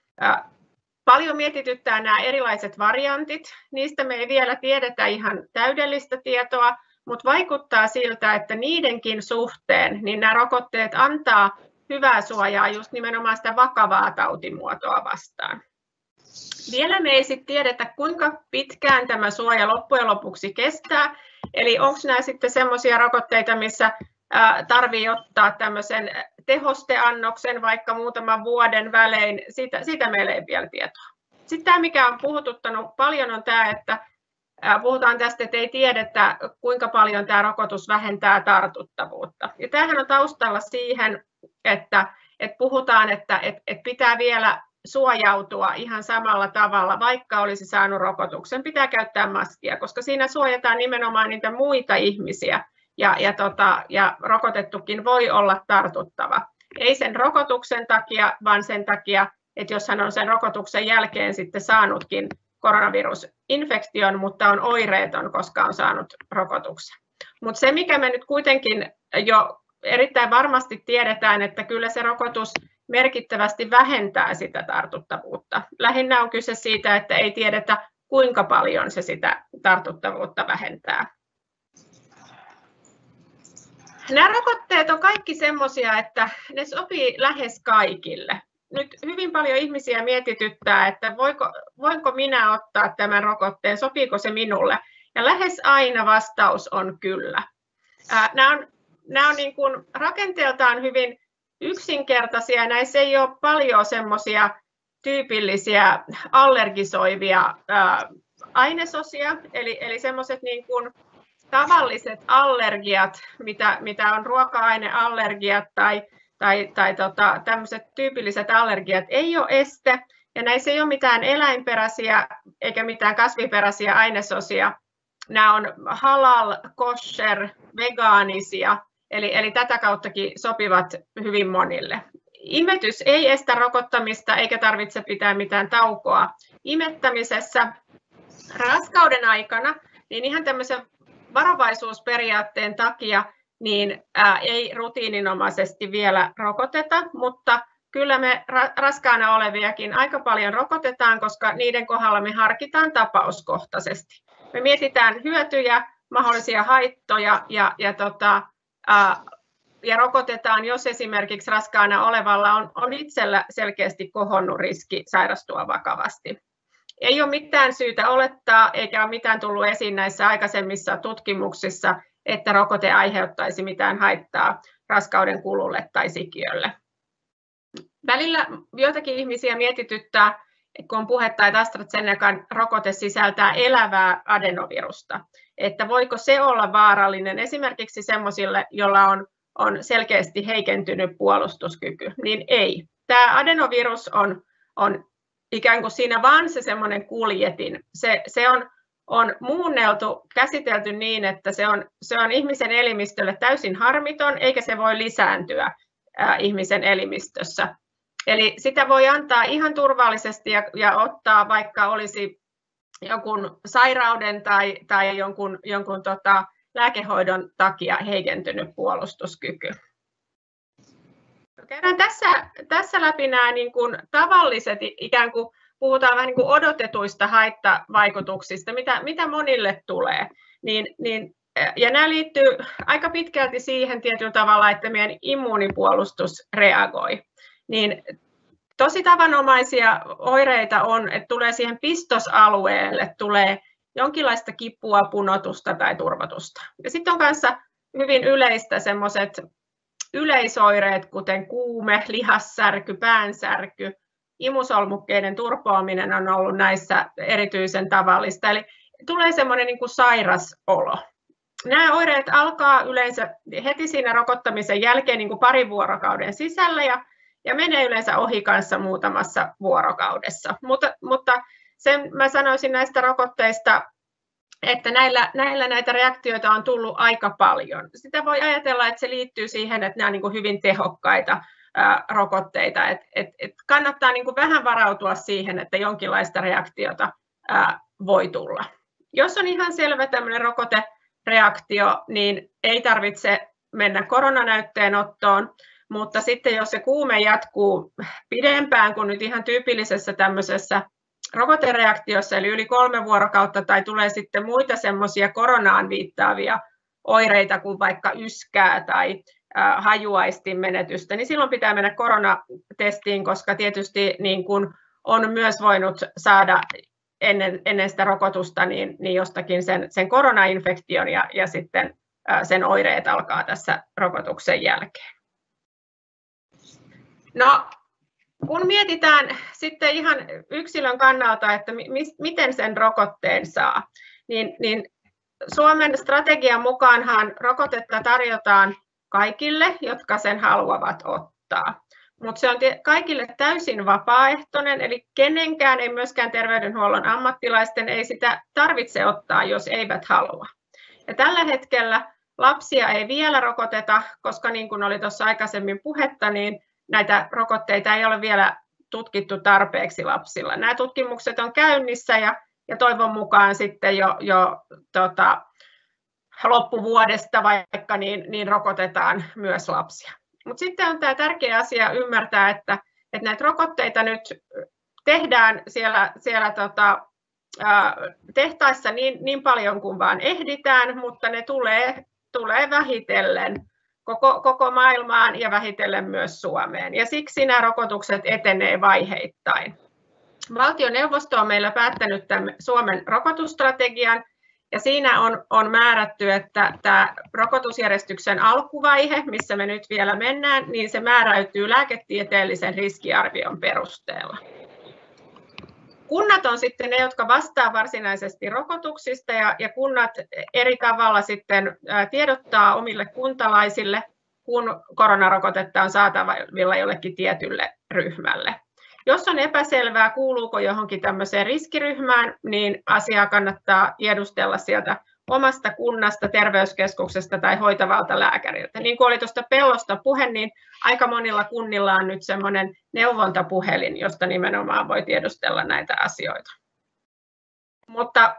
Paljon mietityttää nämä erilaiset variantit. Niistä me ei vielä tiedetä ihan täydellistä tietoa, mutta vaikuttaa siltä, että niidenkin suhteen niin nämä rokotteet antaa hyvää suojaa just nimenomaan sitä vakavaa tautimuotoa vastaan. Vielä me ei sitten tiedetä, kuinka pitkään tämä suoja loppujen lopuksi kestää. Eli onko nämä sitten semmoisia rokotteita, missä tarvitsee ottaa tämmöisen tehosteannoksen vaikka muutaman vuoden välein, siitä, siitä meillä ei vielä tietoa. Sitten tämä, mikä on puhututtanut paljon, on tämä, että puhutaan tästä, että ei tiedetä, kuinka paljon tämä rokotus vähentää tartuttavuutta. Ja tämähän on taustalla siihen, että, että puhutaan, että, että, että pitää vielä suojautua ihan samalla tavalla, vaikka olisi saanut rokotuksen, pitää käyttää maskia, koska siinä suojataan nimenomaan niitä muita ihmisiä ja, ja, tota, ja rokotettukin voi olla tartuttava. Ei sen rokotuksen takia, vaan sen takia, että jos hän on sen rokotuksen jälkeen sitten saanutkin koronavirusinfektion, mutta on oireeton, koska on saanut rokotuksen. Mutta se, mikä me nyt kuitenkin jo erittäin varmasti tiedetään, että kyllä se rokotus merkittävästi vähentää sitä tartuttavuutta. Lähinnä on kyse siitä, että ei tiedetä, kuinka paljon se sitä tartuttavuutta vähentää. Nämä rokotteet on kaikki semmoisia, että ne sopii lähes kaikille. Nyt hyvin paljon ihmisiä mietityttää, että voiko, voinko minä ottaa tämän rokotteen, sopiiko se minulle? Ja lähes aina vastaus on kyllä. Nämä on, nämä on niin kuin rakenteeltaan hyvin yksinkertaisia. Näissä ei ole paljon semmoisia tyypillisiä allergisoivia ää, ainesosia, eli, eli semmoiset niin kuin tavalliset allergiat, mitä, mitä on ruoka-aineallergiat tai, tai, tai tota, tämmöiset tyypilliset allergiat, ei ole este, ja näissä ei ole mitään eläinperäisiä eikä mitään kasviperäisiä ainesosia. Nämä on halal, kosher, vegaanisia, eli, eli tätä kauttakin sopivat hyvin monille. Imetys ei estä rokottamista eikä tarvitse pitää mitään taukoa imettämisessä. Raskauden aikana, niin ihan tämmöisen varovaisuusperiaatteen takia, niin ää, ei rutiininomaisesti vielä rokoteta, mutta kyllä me ra- raskaana oleviakin aika paljon rokotetaan, koska niiden kohdalla me harkitaan tapauskohtaisesti. Me mietitään hyötyjä, mahdollisia haittoja ja, ja, tota, ää, ja rokotetaan, jos esimerkiksi raskaana olevalla on, on itsellä selkeästi kohonnut riski sairastua vakavasti. Ei ole mitään syytä olettaa, eikä ole mitään tullut esiin näissä aikaisemmissa tutkimuksissa, että rokote aiheuttaisi mitään haittaa raskauden kululle tai sikiölle. Välillä joitakin ihmisiä mietityttää, kun on puhetta, että AstraZenecan rokote sisältää elävää adenovirusta, että voiko se olla vaarallinen esimerkiksi sellaisille, joilla on, on selkeästi heikentynyt puolustuskyky, niin ei. Tämä adenovirus on, on ikään kuin siinä vaan se semmoinen kuljetin. Se, se on, on muunneltu, käsitelty niin, että se on, se on ihmisen elimistölle täysin harmiton, eikä se voi lisääntyä ää, ihmisen elimistössä. Eli sitä voi antaa ihan turvallisesti ja, ja ottaa, vaikka olisi jonkun sairauden tai, tai jonkun, jonkun tota, lääkehoidon takia heikentynyt puolustuskyky. Käydään tässä, tässä läpi nämä niin kuin tavalliset, ikään kuin puhutaan vähän niin kuin odotetuista haittavaikutuksista, mitä, mitä monille tulee. Niin, niin, ja nämä liittyy aika pitkälti siihen tietyllä tavalla, että meidän immuunipuolustus reagoi. Niin tosi tavanomaisia oireita on, että tulee siihen pistosalueelle, tulee jonkinlaista kipua, punotusta tai turvotusta. Ja sitten on kanssa hyvin yleistä semmoiset yleisoireet, kuten kuume, lihassärky, päänsärky, imusolmukkeiden turpoaminen on ollut näissä erityisen tavallista. Eli tulee semmoinen niin kuin sairas olo. Nämä oireet alkaa yleensä heti siinä rokottamisen jälkeen niin kuin parin vuorokauden sisällä ja, ja menee yleensä ohi kanssa muutamassa vuorokaudessa. Mutta, mutta sen mä sanoisin näistä rokotteista, että näillä, näillä näitä reaktioita on tullut aika paljon. Sitä voi ajatella, että se liittyy siihen, että nämä on niin kuin hyvin tehokkaita ää, rokotteita. Et, et, et kannattaa niin kuin vähän varautua siihen, että jonkinlaista reaktiota ää, voi tulla. Jos on ihan selvä tämmöinen rokotereaktio, niin ei tarvitse mennä koronanäytteenottoon, mutta sitten jos se kuume jatkuu pidempään kuin nyt ihan tyypillisessä tämmöisessä rokotereaktiossa, eli yli kolme vuorokautta, tai tulee sitten muita semmoisia koronaan viittaavia oireita kuin vaikka yskää tai äh, hajuaistin menetystä, niin silloin pitää mennä koronatestiin, koska tietysti niin kun on myös voinut saada ennen, ennen sitä rokotusta niin, niin jostakin sen, sen koronainfektion ja, ja sitten äh, sen oireet alkaa tässä rokotuksen jälkeen. No, kun mietitään sitten ihan yksilön kannalta, että mi- miten sen rokotteen saa, niin, niin Suomen strategian mukaanhan rokotetta tarjotaan kaikille, jotka sen haluavat ottaa. Mutta se on kaikille täysin vapaaehtoinen, eli kenenkään, ei myöskään terveydenhuollon ammattilaisten, ei sitä tarvitse ottaa, jos eivät halua. Ja tällä hetkellä lapsia ei vielä rokoteta, koska niin kuin oli tuossa aikaisemmin puhetta, niin näitä rokotteita ei ole vielä tutkittu tarpeeksi lapsilla. Nämä tutkimukset on käynnissä ja, ja toivon mukaan sitten jo, jo tota, loppuvuodesta vaikka niin, niin rokotetaan myös lapsia. Mutta sitten on tämä tärkeä asia ymmärtää, että, että näitä rokotteita nyt tehdään siellä, siellä tota, ää, tehtaissa niin, niin paljon kuin vaan ehditään, mutta ne tulee, tulee vähitellen koko, koko maailmaan ja vähitellen myös Suomeen. Ja siksi nämä rokotukset etenee vaiheittain. Valtioneuvosto on meillä päättänyt tämän Suomen rokotusstrategian, ja siinä on, on määrätty, että tämä rokotusjärjestyksen alkuvaihe, missä me nyt vielä mennään, niin se määräytyy lääketieteellisen riskiarvion perusteella. Kunnat on sitten ne, jotka vastaa varsinaisesti rokotuksista ja, ja kunnat eri tavalla sitten tiedottaa omille kuntalaisille, kun koronarokotetta on saatavilla jollekin tietylle ryhmälle. Jos on epäselvää, kuuluuko johonkin tämmöiseen riskiryhmään, niin asiaa kannattaa tiedustella sieltä omasta kunnasta, terveyskeskuksesta tai hoitavalta lääkäriltä. Niin kuin oli tuosta pellosta puhe, niin aika monilla kunnilla on nyt semmoinen neuvontapuhelin, josta nimenomaan voi tiedustella näitä asioita. Mutta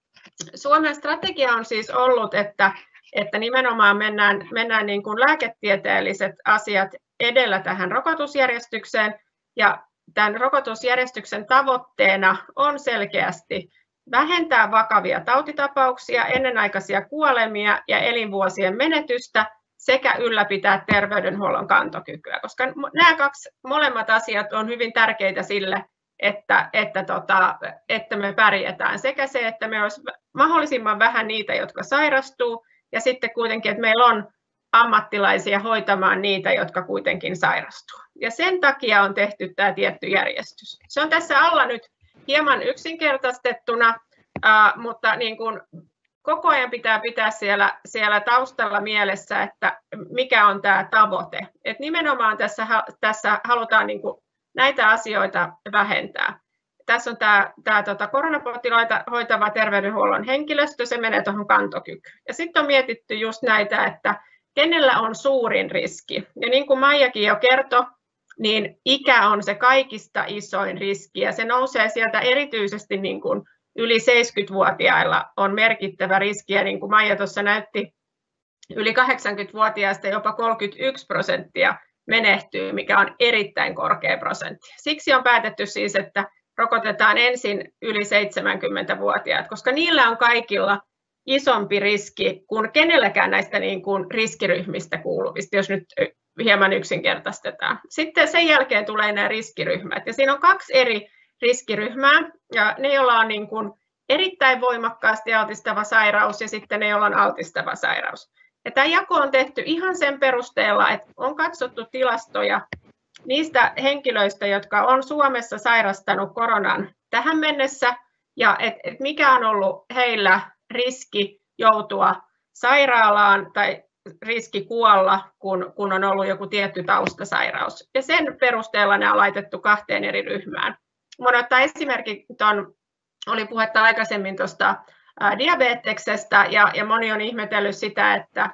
Suomen strategia on siis ollut, että, että nimenomaan mennään, mennään niin kuin lääketieteelliset asiat edellä tähän rokotusjärjestykseen, ja tämän rokotusjärjestyksen tavoitteena on selkeästi vähentää vakavia tautitapauksia, ennenaikaisia kuolemia ja elinvuosien menetystä sekä ylläpitää terveydenhuollon kantokykyä, koska nämä kaksi molemmat asiat on hyvin tärkeitä sille, että, että, tota, että me pärjätään. Sekä se, että me olisi mahdollisimman vähän niitä, jotka sairastuu, ja sitten kuitenkin, että meillä on ammattilaisia hoitamaan niitä, jotka kuitenkin sairastuu. Ja sen takia on tehty tämä tietty järjestys. Se on tässä alla nyt hieman yksinkertaistettuna, uh, mutta niin kuin koko ajan pitää pitää siellä, siellä taustalla mielessä, että mikä on tämä tavoite. Et nimenomaan tässä, tässä halutaan niin kuin näitä asioita vähentää. Tässä on tämä, tämä tota, koronapotilaita hoitava terveydenhuollon henkilöstö, se menee tuohon kantokykyyn. Ja sitten on mietitty just näitä, että kenellä on suurin riski. Ja niin kuin Maijakin jo kertoi, niin ikä on se kaikista isoin riski, ja se nousee sieltä erityisesti niin kuin yli seitsemänkymmentävuotiailla on merkittävä riski, ja niin kuin Maija tuossa näytti, yli kahdeksankymmentävuotiaista jopa kolmekymmentäyksi prosenttia menehtyy, mikä on erittäin korkea prosentti. Siksi on päätetty siis, että rokotetaan ensin yli seitsemänkymmentävuotiaat, koska niillä on kaikilla isompi riski kuin kenelläkään näistä niin kuin riskiryhmistä kuuluvista, jos nyt hieman yksinkertaistetaan. Sitten sen jälkeen tulee nämä riskiryhmät, ja siinä on kaksi eri riskiryhmää, ja ne, joilla on niin kuin erittäin voimakkaasti altistava sairaus, ja sitten ne, joilla on altistava sairaus. Ja tämä jako on tehty ihan sen perusteella, että on katsottu tilastoja niistä henkilöistä, jotka on Suomessa sairastanut koronan tähän mennessä, ja et, et mikä on ollut heillä riski joutua sairaalaan tai riski kuolla, kun, kun on ollut joku tietty taustasairaus. Ja sen perusteella ne on laitettu kahteen eri ryhmään. Voin ottaa esimerkki, ton, oli puhetta aikaisemmin tuosta diabeteksestä, ja, ja moni on ihmetellyt sitä, että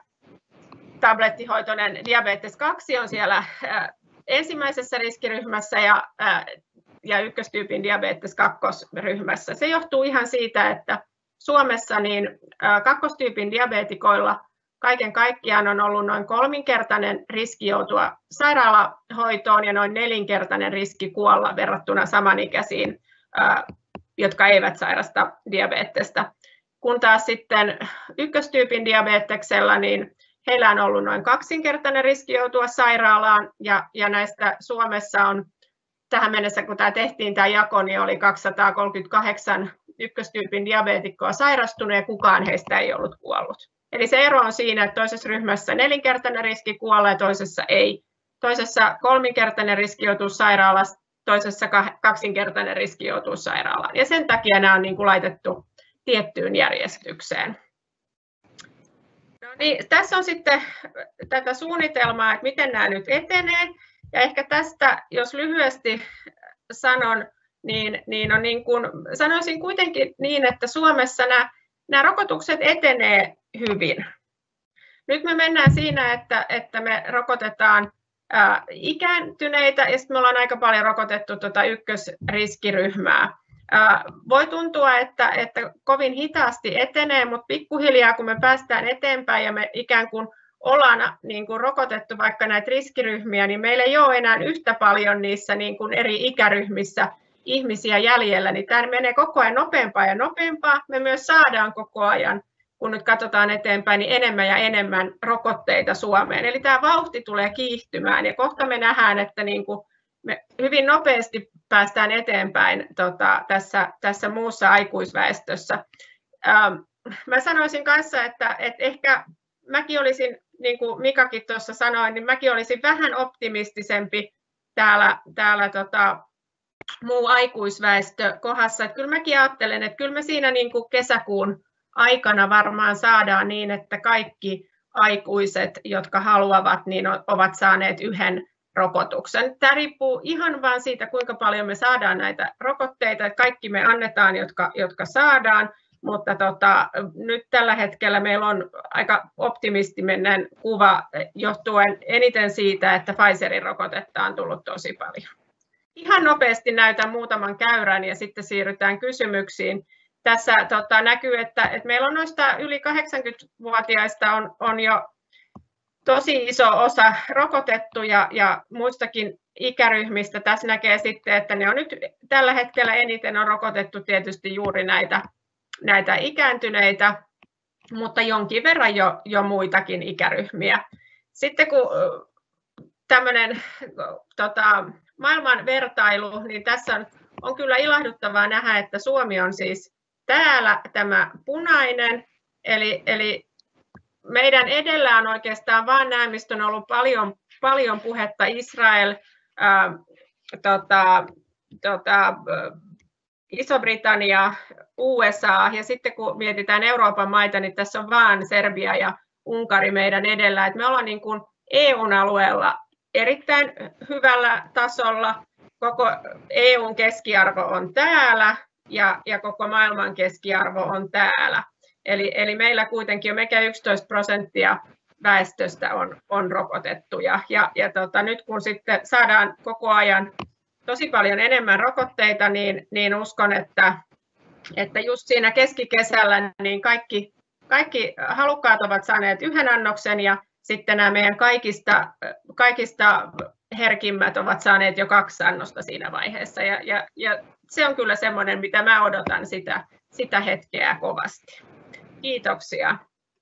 tablettihoitoinen diabetes kaksi on siellä ää, ensimmäisessä riskiryhmässä ja, ää, ja ykköstyypin diabetes kakkosryhmässä. Se johtuu ihan siitä, että Suomessa niin ää, kakkostyypin diabetikoilla kaiken kaikkiaan on ollut noin kolminkertainen riski joutua sairaalahoitoon ja noin nelinkertainen riski kuolla verrattuna samanikäisiin, ää, jotka eivät sairasta diabetesta. Kun taas sitten ykköstyypin diabeteksella, niin heillä on ollut noin kaksinkertainen riski joutua sairaalaan, ja, ja näistä Suomessa on tähän mennessä, kun tämä tehtiin tämä jako, niin oli kaksisataakolmekymmentäkahdeksan ykköstyypin diabeetikkoa sairastunut, ja kukaan heistä ei ollut kuollut. Eli se ero on siinä, että toisessa ryhmässä nelinkertainen riski kuolla ja toisessa ei. Toisessa kolminkertainen riski joutua sairaalaan, toisessa kaksinkertainen riski joutua sairaalaan. Ja sen takia nämä on niin kuin laitettu tiettyyn järjestykseen. No niin, tässä on sitten tätä suunnitelmaa, että miten nämä nyt etenee. Ja ehkä tästä, jos lyhyesti sanon, niin, niin, on niin kuin, sanoisin kuitenkin niin, että Suomessa nämä, nämä rokotukset etenee hyvin. Nyt me mennään siinä, että, että me rokotetaan ää, ikääntyneitä, ja sitten me ollaan aika paljon rokotettu tuota ykkösriskiryhmää. Ää, voi tuntua, että, että kovin hitaasti etenee, mutta pikkuhiljaa kun me päästään eteenpäin ja me ikään kuin ollaan niin kuin rokotettu vaikka näitä riskiryhmiä, niin meillä ei ole enää yhtä paljon niissä niin kuin eri ikäryhmissä ihmisiä jäljellä, niin tämä menee koko ajan nopeampaa ja nopeampaa. Me myös saadaan koko ajan, kun nyt katsotaan eteenpäin, niin enemmän ja enemmän rokotteita Suomeen. Eli tämä vauhti tulee kiihtymään, ja kohta me nähdään, että niin kuin me hyvin nopeasti päästään eteenpäin tota, tässä, tässä muussa aikuisväestössä. Ähm, mä sanoisin kanssa, että, että ehkä mäkin olisin, niin kuin Mikakin tuossa sanoi, niin mäkin olisin vähän optimistisempi täällä, täällä tota, muu aikuisväestö kohdassa. Että kyllä mäkin ajattelen, että kyllä me siinä niin kuin kesäkuun aikana varmaan saadaan niin, että kaikki aikuiset, jotka haluavat, niin ovat saaneet yhden rokotuksen. Tämä riippuu ihan vain siitä, kuinka paljon me saadaan näitä rokotteita. Kaikki me annetaan, jotka, jotka saadaan, mutta tota, nyt tällä hetkellä meillä on aika optimistinen kuva johtuen eniten siitä, että Pfizerin rokotetta on tullut tosi paljon. Ihan nopeasti näytän muutaman käyrän ja sitten siirrytään kysymyksiin. Tässä tota, näkyy, että, että meillä on noista yli kahdeksankymmentävuotiaista on, on jo tosi iso osa rokotettu ja, ja muistakin ikäryhmistä. Tässä näkee sitten, että ne on nyt tällä hetkellä eniten on rokotettu tietysti juuri näitä, näitä ikääntyneitä, mutta jonkin verran jo, jo muitakin ikäryhmiä. Sitten kun tämmöinen tota, maailman vertailu, niin tässä on, on kyllä ilahduttavaa nähdä, että Suomi on siis täällä tämä punainen, eli, eli meidän edellä on oikeastaan vain nämä, mistä on ollut paljon, paljon puhetta, Israel, ää, tota, tota, Iso-Britannia, U S A, ja sitten kun mietitään Euroopan maita, niin tässä on vain Serbia ja Unkari meidän edellä. Et me ollaan niin kuin E U:n alueella erittäin hyvällä tasolla, koko E U:n keskiarvo on täällä, ja, ja koko maailman keskiarvo on täällä. Eli, eli meillä kuitenkin on melkein yksitoista prosenttia väestöstä on, on rokotettuja. Ja, ja tota, nyt kun sitten saadaan koko ajan tosi paljon enemmän rokotteita, niin, niin uskon, että, että just siinä keskikesällä niin kaikki, kaikki halukkaat ovat saaneet yhden annoksen ja sitten nämä meidän kaikista, kaikista herkimmät ovat saaneet jo kaksi annosta siinä vaiheessa. Ja, ja, ja se on kyllä semmoinen, mitä mä odotan sitä, sitä hetkeä kovasti. Kiitoksia.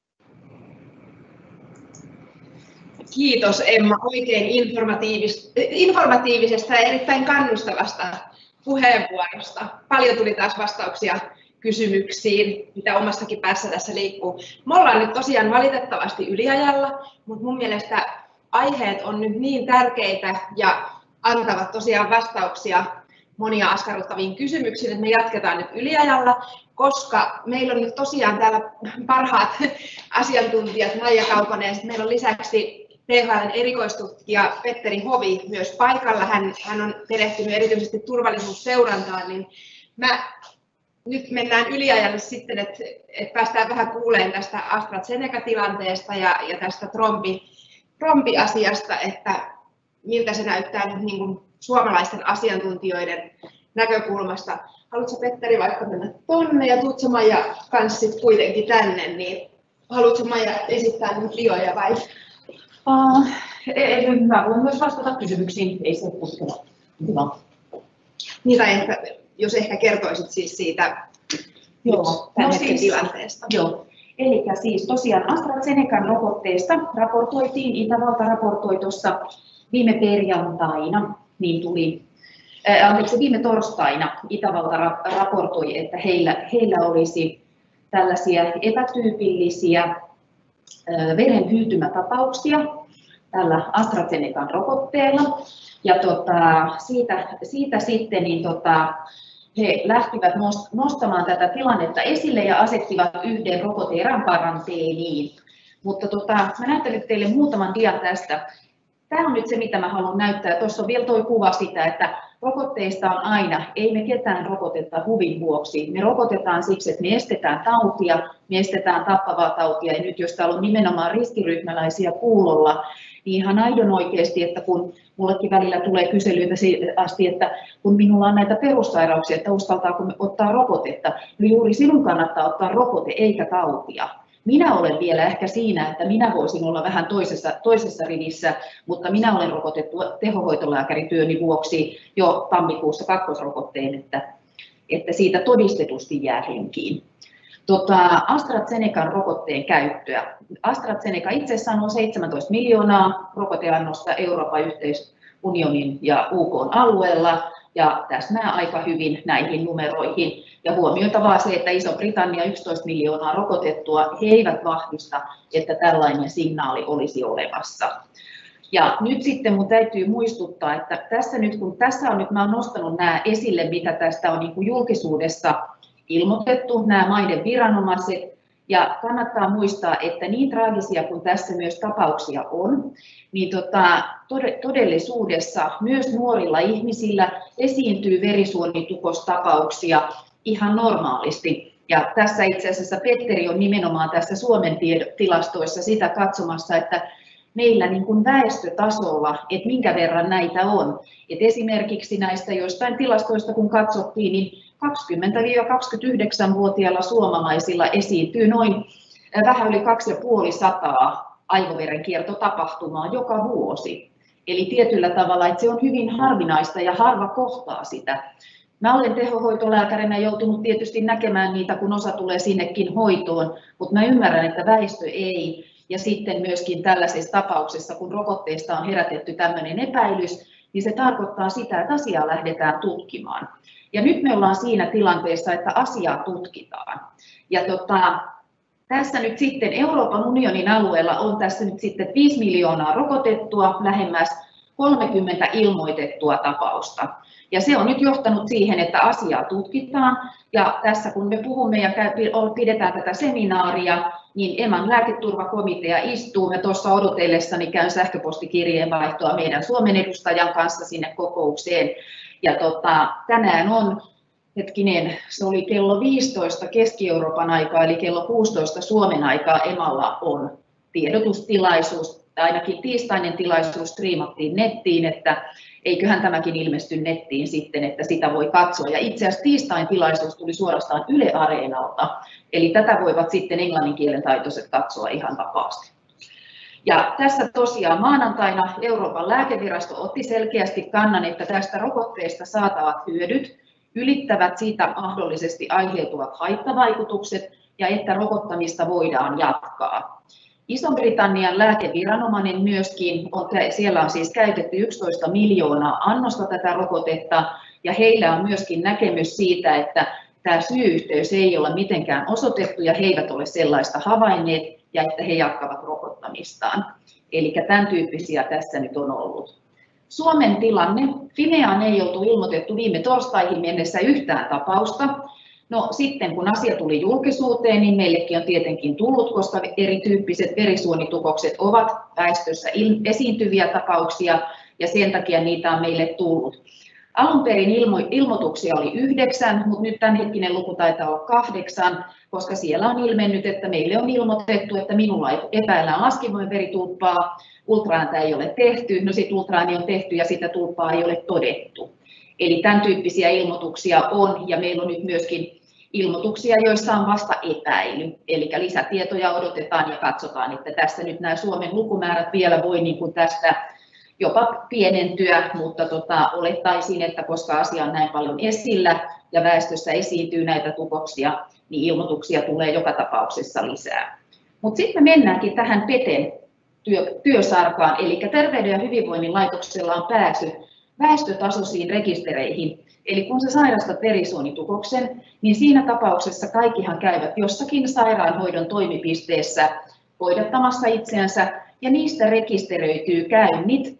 Kiitos Emma oikein informatiivis- informatiivisesta ja erittäin kannustavasta puheenvuorosta. Paljon tuli taas vastauksia kysymyksiin, mitä omassakin päässä tässä liikkuu. Me ollaan nyt tosiaan valitettavasti yliajalla, mutta mun mielestä aiheet on nyt niin tärkeitä ja antavat tosiaan vastauksia monia askarruttaviin kysymyksiin, että me jatketaan nyt yliajalla, koska meillä on nyt tosiaan täällä parhaat asiantuntijat, Maija Kaukonen, ja meillä on lisäksi T H L:n erikoistutkija Petteri Hovi myös paikalla. Hän, hän on perehtynyt erityisesti turvallisuusseurantaan, niin mä nyt mennään yliajalle sitten, että, että päästään vähän kuulemaan tästä AstraZeneca-tilanteesta ja, ja tästä trombi, trombi-asiasta, että miltä se näyttää nyt niin kuin suomalaisten asiantuntijoiden näkökulmasta. Haluatko Petteri vaikka mennä tonne ja tuutko Maija kanssa sit kuitenkin tänne, niin haluatko Maija esittää nyt lioja vai? Uh, mä voin myös vastata kysymyksiin, ei se puskella. Hyvä. Niitä ehkä, jos ehkä kertoisit siis siitä Joo, tämän no hetken siis, tilanteesta. Joo. Eli siis tosiaan AstraZenecan rokotteesta raportoitiin, Itävalta raportoi tuossa viime perjantaina, niin tuli, ää, anteeksi, viime torstaina Itävalta ra- raportoi, että heillä, heillä olisi tällaisia epätyypillisiä ää, veren hyytymätapauksia tällä AstraZenecan rokotteella. Ja tota, siitä, siitä sitten niin tota, he lähtivät nostamaan tätä tilannetta esille ja asettivat yhden rokoteerän karanteeniin. Mutta tota, mä näytän nyt teille muutaman dian tästä. Tämä on nyt se, mitä mä haluan näyttää. Tuossa on vielä tuo kuva sitä, että rokotteista on aina, ei me ketään rokoteta huvin vuoksi. Me rokotetaan siksi, että me estetään tautia, me estetään tappavaa tautia. Ja nyt jos täällä on nimenomaan riskiryhmäläisiä kuulolla, niin ihan aidon oikeasti, että kun mullekin välillä tulee kyselyitä asti, että kun minulla on näitä perussairauksia, että uskaltaako ottaa rokotetta, niin juuri sinun kannattaa ottaa rokote eikä tautia. Minä olen vielä ehkä siinä, että minä voisin olla vähän toisessa, toisessa rivissä, mutta minä olen rokotettu tehohoitolääkärityöni vuoksi jo tammikuussa kakkosrokotteen, että, että siitä todistetusti jää henkiin. Tota, AstraZenecan rokotteen käyttöä. AstraZeneca itsessään on seitsemäntoista miljoonaa rokoteannosta Euroopan yhteisunionin ja U K:n alueella ja täsmää aika hyvin näihin numeroihin. Ja huomioitavaa se, että Iso-Britannia yksitoista miljoonaa rokotettua, he eivät vahvista, että tällainen signaali olisi olemassa. Ja nyt sitten mun täytyy muistuttaa, että tässä nyt kun tässä on nyt, mä olen nostanut nämä esille, mitä tästä on niin kuin julkisuudessa ilmoitettu, nämä maiden viranomaiset, ja kannattaa muistaa, että niin traagisia kuin tässä myös tapauksia on, niin tota, todellisuudessa myös nuorilla ihmisillä esiintyy verisuonitukostapauksia ihan normaalisti. Ja tässä itse asiassa Petteri on nimenomaan tässä Suomen tilastoissa sitä katsomassa, että meillä niin kuin väestötasolla, että minkä verran näitä on. Et esimerkiksi näistä joistain tilastoista kun katsottiin, niin kaksikymmentä–kaksikymmentäyhdeksän-vuotiailla suomalaisilla esiintyy noin vähän yli kaksisataaviisikymmentä aivoverenkiertotapahtumaa joka vuosi. Eli tietyllä tavalla, että se on hyvin harvinaista ja harva kohtaa sitä. Mä olen tehohoitolääkärinä joutunut tietysti näkemään niitä, kun osa tulee sinnekin hoitoon, mutta mä ymmärrän, että väestö ei. Ja sitten myöskin tällaisessa tapauksessa, kun rokotteesta on herätetty tämmöinen epäilys, niin se tarkoittaa sitä, että asiaa lähdetään tutkimaan. Ja nyt me ollaan siinä tilanteessa, että asiaa tutkitaan. Ja tota, tässä nyt sitten Euroopan unionin alueella on tässä nyt sitten viisi miljoonaa rokotettua, lähemmäs kolmekymmentä ilmoitettua tapausta. Ja se on nyt johtanut siihen, että asiaa tutkitaan. Ja tässä kun me puhumme ja pidetään tätä seminaaria, niin E M A:n lääketurvakomitea istuu. Me tuossa odotellessani käyn sähköpostikirjeenvaihtoa meidän Suomen edustajan kanssa sinne kokoukseen. Ja tota, tänään on, hetkinen, se oli kello viisitoista Keski-Euroopan aikaa, eli kello kuusitoista Suomen aikaa E M A:lla on tiedotustilaisuus, ainakin tiistainen tilaisuus striimattiin nettiin, että eiköhän tämäkin ilmesty nettiin sitten, että sitä voi katsoa. Ja itse asiassa tiistain tilaisuus tuli suorastaan Yle Areenalta, eli tätä voivat sitten englannin kielen taitoiset katsoa ihan vapaasti. Ja tässä tosiaan maanantaina Euroopan lääkevirasto otti selkeästi kannan, että tästä rokotteesta saatavat hyödyt ylittävät siitä mahdollisesti aiheutuvat haittavaikutukset ja että rokottamista voidaan jatkaa. Ison-Britannian lääkeviranomainen myöskin, on, siellä on siis käytetty yksitoista miljoonaa annosta tätä rokotetta ja heillä on myöskin näkemys siitä, että tämä syy-yhteys ei ole mitenkään osoitettu ja he eivät ole sellaista havainneet ja että he jatkavat rokottamistaan. Eli tämän tyyppisiä tässä nyt on ollut. Suomen tilanne. Fimeaan ei oltu ilmoitettu viime torstaihin mennessä yhtään tapausta. No sitten kun asia tuli julkisuuteen, niin meillekin on tietenkin tullut, koska erityyppiset verisuonitukokset ovat väestössä esiintyviä tapauksia ja sen takia niitä on meille tullut. Alun perin ilmo, ilmoituksia oli yhdeksän, mutta nyt tämänhetkinen luku taitaa olla kahdeksan, koska siellä on ilmennyt, että meille on ilmoitettu, että minulla epäillään laskimojen veritulppaa, ultraääntä ei ole tehty, no sitten ultraääni on tehty ja sitä tulppaa ei ole todettu. Eli tämän tyyppisiä ilmoituksia on ja meillä on nyt myöskin ilmoituksia, joissa on vasta epäily. Eli lisätietoja odotetaan ja katsotaan, että tässä nyt nämä Suomen lukumäärät vielä voi niin kuin tästä jopa pienentyä, mutta tota, olettaisin, että koska asia on näin paljon esillä ja väestössä esiintyy näitä tukoksia, niin ilmoituksia tulee joka tapauksessa lisää. Mutta sitten me mennäänkin tähän Peten työ, työsarkaan, eli Terveyden ja hyvinvoinnin laitoksella on pääsy väestötasoisiin rekistereihin. Eli kun sä sairastat verisuonitukoksen, niin siinä tapauksessa kaikkihan käyvät jossakin sairaanhoidon toimipisteessä hoidattamassa itseänsä, ja niistä rekisteröityy käynnit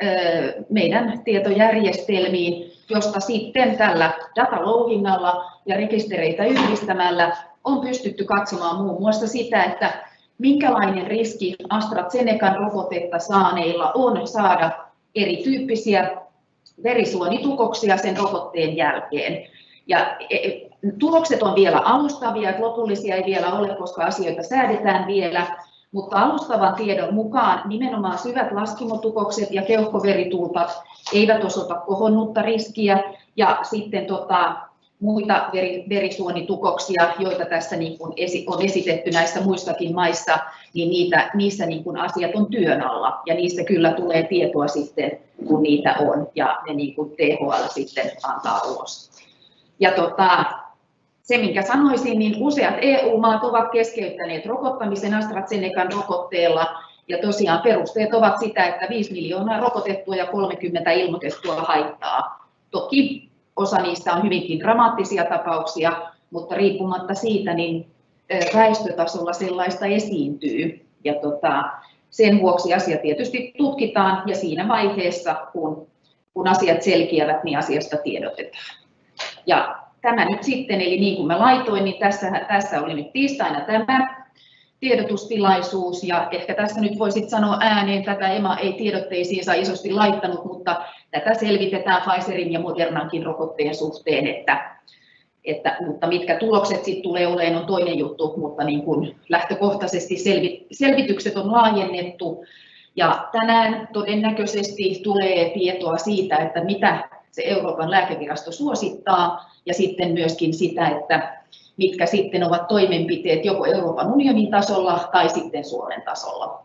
meidän tietojärjestelmiin, josta sitten tällä datalouhinnalla ja rekistereitä yhdistämällä on pystytty katsomaan muun muassa sitä, että minkälainen riski AstraZenecan rokotetta saaneilla on saada erityyppisiä verisuonitukoksia sen rokotteen jälkeen. Ja tulokset on vielä alustavia, että lopullisia ei vielä ole, koska asioita säädetään vielä, mutta alustavan tiedon mukaan nimenomaan syvät laskimotukokset ja keuhkoveritulpat eivät osoita kohonnutta riskiä, ja sitten tota, muita verisuonitukoksia, joita tässä niin kuin on esitetty näissä muissakin maissa, niin niitä, niissä niin kuin asiat on työn alla, ja niistä kyllä tulee tietoa sitten, kun niitä on, ja ne niin kuin T H L sitten antaa ulos. Ja tota, se, minkä sanoisin, niin useat E U-maat ovat keskeyttäneet rokottamisen AstraZenecan rokotteella, ja tosiaan perusteet ovat sitä, että viisi miljoonaa rokotettua ja kolmekymmentä ilmoitettua haittaa. Toki osa niistä on hyvinkin dramaattisia tapauksia, mutta riippumatta siitä, niin väestötasolla sellaista esiintyy. Ja tota, sen vuoksi asia tietysti tutkitaan ja siinä vaiheessa, kun, kun asiat selkiävät, niin asiasta tiedotetaan. Ja tämä nyt sitten, eli niin kuin mä laitoin, niin tässä, tässä oli nyt tiistaina tämä tiedotustilaisuus, ja ehkä tässä nyt voisit sanoa ääneen, tätä E M A ei tiedotteisiinsa isosti laittanut, mutta tätä selvitetään Pfizerin ja Modernankin rokotteen suhteen, että, että, mutta mitkä tulokset sitten tulee olemaan on toinen juttu, mutta niin kuin lähtökohtaisesti selvi, selvitykset on laajennettu, ja tänään todennäköisesti tulee tietoa siitä, että mitä se Euroopan lääkevirasto suosittaa, ja sitten myöskin sitä, että mitkä sitten ovat toimenpiteet joko Euroopan unionin tasolla tai sitten Suomen tasolla.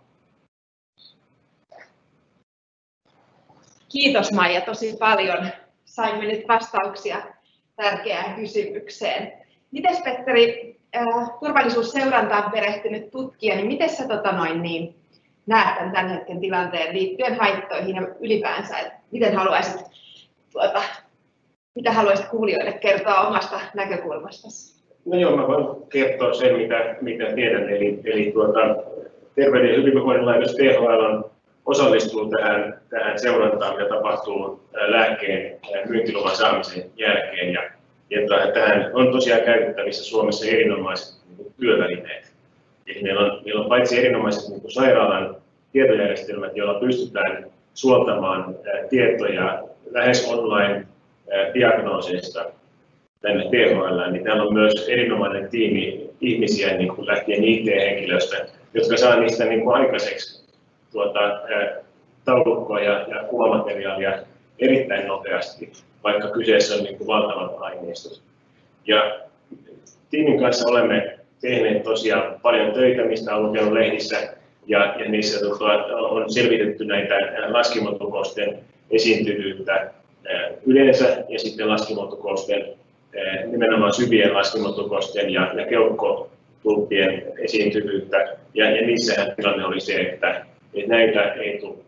Kiitos Maija tosi paljon. Saimme nyt vastauksia tärkeään kysymykseen. Mites Petteri, äh, turvallisuusseurantaan perehtynyt tutkija, niin miten sä tota noin, niin, näet tämän, tämän hetken tilanteen liittyen haittoihin ja ylipäänsä, että miten haluaisit, tuota, mitä haluaisit kuulijoille kertoa omasta näkökulmastasi? No joo, mä voin kertoa sen, mitä, mitä tiedän. Eli, eli tuota, Terveyden ja hyvinvoinnin laitos T H L osallistuu tähän, tähän seurantaan, mitä tapahtuu lääkkeen myyntiluvan saamisen jälkeen. Ja, ja tähän on tosiaan käytettävissä Suomessa erinomaiset niin työvälineet. Eli meillä on, meillä on paitsi erinomaiset niin sairaalan tietojärjestelmät, joilla pystytään suoltamaan tietoja lähes online diagnooseista tänne T H L, niin täällä on myös erinomainen tiimi ihmisiä, niin kuin lähtien I T-henkilöstä, jotka saa niistä niin kuin aikaiseksi tuota, taulukkoa ja, ja kuvamateriaalia erittäin nopeasti, vaikka kyseessä on niin kuin valtavat aineistot. Ja tiimin kanssa olemme tehneet tosiaan paljon töitä, mistä olen lukenut lehdissä, ja, ja niissä tuota, on selvitetty näitä laskimotukosten esiintyvyyttä yleensä ja sitten laskimotukosten, nimenomaan syvien laskimotukosten ja, ja keuhkotulppien esiintyvyyttä. Ja, ja niissähän tilanne oli se, että, että näitä ei tule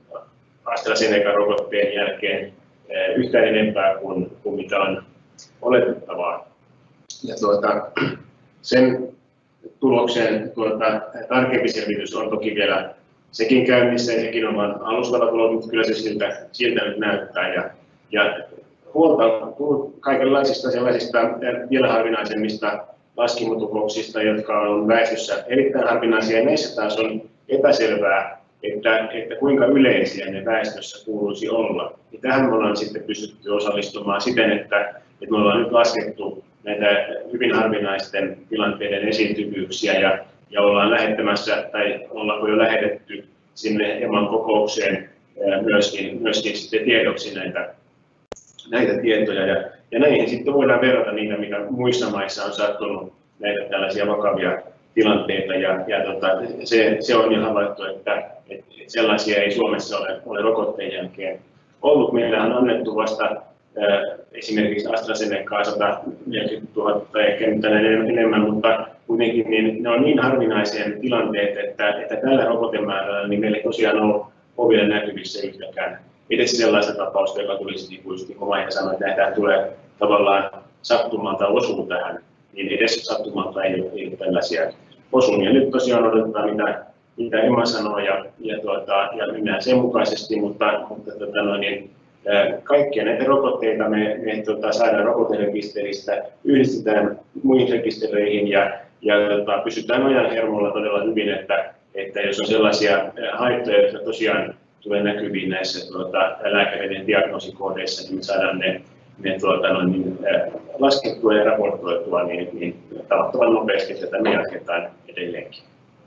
AstraZeneca-rokotteen jälkeen yhtään enempää kuin, kuin mitä on oletettavaa. Ja tuota, sen tuloksen tuota, tarkempi selvitys on toki vielä sekin käynnissä ja sekin on vain alustava tulos, mutta kyllä se siltä, siltä nyt näyttää. Ja, ja huolta on kaikenlaisista sellaisista vielä harvinaisemmista laskimotukoksista, jotka on väestössä erittäin harvinaisia. Näissä taas on epäselvää, että, että kuinka yleisiä ne väestössä kuuluisi olla. Ja tähän me ollaan sitten pystytty osallistumaan siten, että, että me ollaan nyt laskettu näitä hyvin harvinaisten tilanteiden esiintyvyyksiä ja, ja ollaan lähettämässä tai ollaanko jo lähetetty sinne E M A:n kokoukseen myöskin, myöskin sitten tiedoksi näitä, näitä tietoja ja, ja näihin sitten voidaan verrata niitä, mitä muissa maissa on sattunut näitä tällaisia vakavia tilanteita ja, ja tota, se, se on jo havaittu, että, että sellaisia ei Suomessa ole, ole rokotteen jälkeen ollut. Meillä on annettu vasta esimerkiksi AstraZenecaa sata neljäkymmentätuhatta ehkä enemmän, mutta kuitenkin niin ne on niin harvinaisia tilanteet, että, että tällä rokotemäärällä niin meillä ei tosiaan ole, ole vielä näkyvissä yhtäkään edes sellaista tapausta, joka tulisi ikuisesti, kun Maija sanoi, että näitä tulee tavallaan sattumalta osuu tähän, niin edes sattumalta ei ole, ei ole tällaisia osumia. Nyt tosiaan odotetaan, mitä, mitä E M A sanoo ja, ja, tuota, ja mennään sen mukaisesti, mutta, mutta tuota, no, niin, kaikkia näitä rokotteita me, me tuota, saadaan rokoterekisteristä, yhdistetään muihin rekistereihin ja, ja tuota, pysytään ajan hermolla todella hyvin, että, että jos on sellaisia haittoja, jotka tosiaan tulee näkyviin näissä tuota, lääkäreiden diagnoosikoodeissa, niin me saadaan ne, ne tuota, no, niin, laskettua ja raportoitua niin, niin tavattoman nopeasti, että me jatketaan edelleenkin.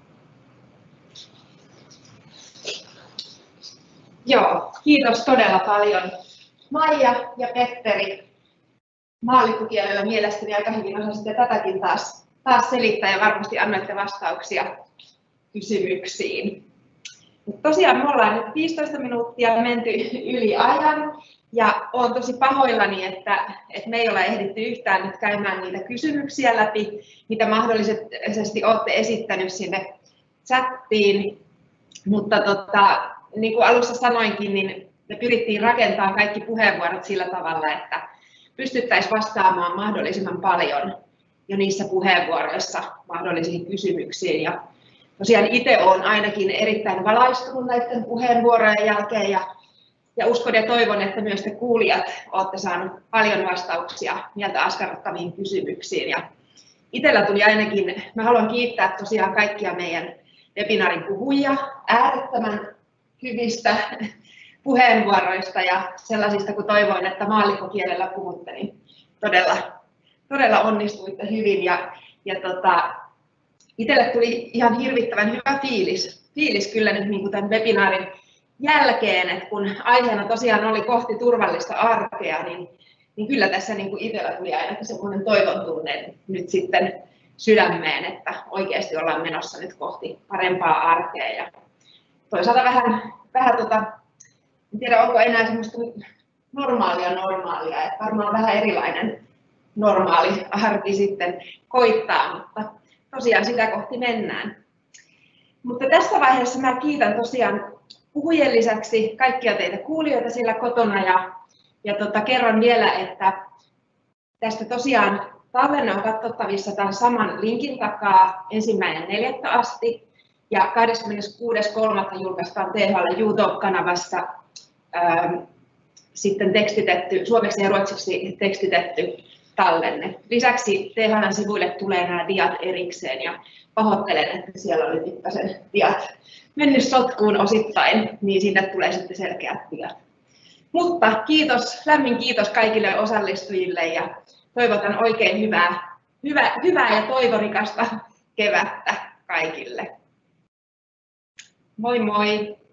Joo, kiitos todella paljon Maija ja Petteri. Maallikkokielellä mielestäni aika hyvin osasitte tätäkin taas, taas selittää ja varmasti annoitte vastauksia kysymyksiin. Tosiaan me ollaan nyt viisitoista minuuttia menty yli ajan ja olen tosi pahoillani, että, että me ei ole ehditty yhtään nyt käymään niitä kysymyksiä läpi, mitä mahdollisesti olette esittänyt sinne chattiin, mutta tota, niin kuin alussa sanoinkin, niin me pyrittiin rakentamaan kaikki puheenvuorot sillä tavalla, että pystyttäisiin vastaamaan mahdollisimman paljon jo niissä puheenvuoroissa mahdollisiin kysymyksiin. Ja tosiaan itse olen ainakin erittäin valaistunut näiden puheenvuorojen jälkeen ja, ja uskon ja toivon, että myös te kuulijat olette saaneet paljon vastauksia mieltä askarruttaviin kysymyksiin. Ja itsellä tuli ainakin, mä haluan kiittää tosiaan kaikkia meidän webinaarin puhujia äärettömän hyvistä puheenvuoroista ja sellaisista, kun toivoin, että maallikkokielellä puhutte, niin todella, todella onnistuitte hyvin. Ja, ja tota, itselle tuli ihan hirvittävän hyvä fiilis, fiilis kyllä nyt niin kuin tämän webinaarin jälkeen, että kun aiheena tosiaan oli kohti turvallista arkea, niin, niin kyllä tässä niin kuin itsellä tuli ainakin semmoinen toivon tunne nyt sitten sydämeen, että oikeasti ollaan menossa nyt kohti parempaa arkea. Ja toisaalta vähän, vähän tota, en tiedä onko enää semmoista normaalia normaalia, että varmaan vähän erilainen normaali arki sitten koittaa, mutta tosiaan sitä kohti mennään. Mutta tässä vaiheessa mä kiitän tosiaan puhujien lisäksi kaikkia teitä kuulijoita siellä kotona ja, ja tota, kerron vielä, että tästä tosiaan tallenne on katsottavissa tämän saman linkin takaa ensimmäinen neljättä asti ja kahdeskymmeneskuudes kolmatta julkaistaan T H L YouTube-kanavassa ähm, sitten tekstitetty, suomeksi ja ruotsiksi tekstitetty tallenne. Lisäksi T H L:n sivuille tulee nämä diat erikseen ja pahoittelen, että siellä oli pikkasen diat mennyt sotkuun osittain, niin sinne tulee sitten selkeät diat. Mutta kiitos, lämmin kiitos kaikille osallistujille ja toivotan oikein hyvää, hyvää, hyvää ja toivorikasta kevättä kaikille. Moi moi!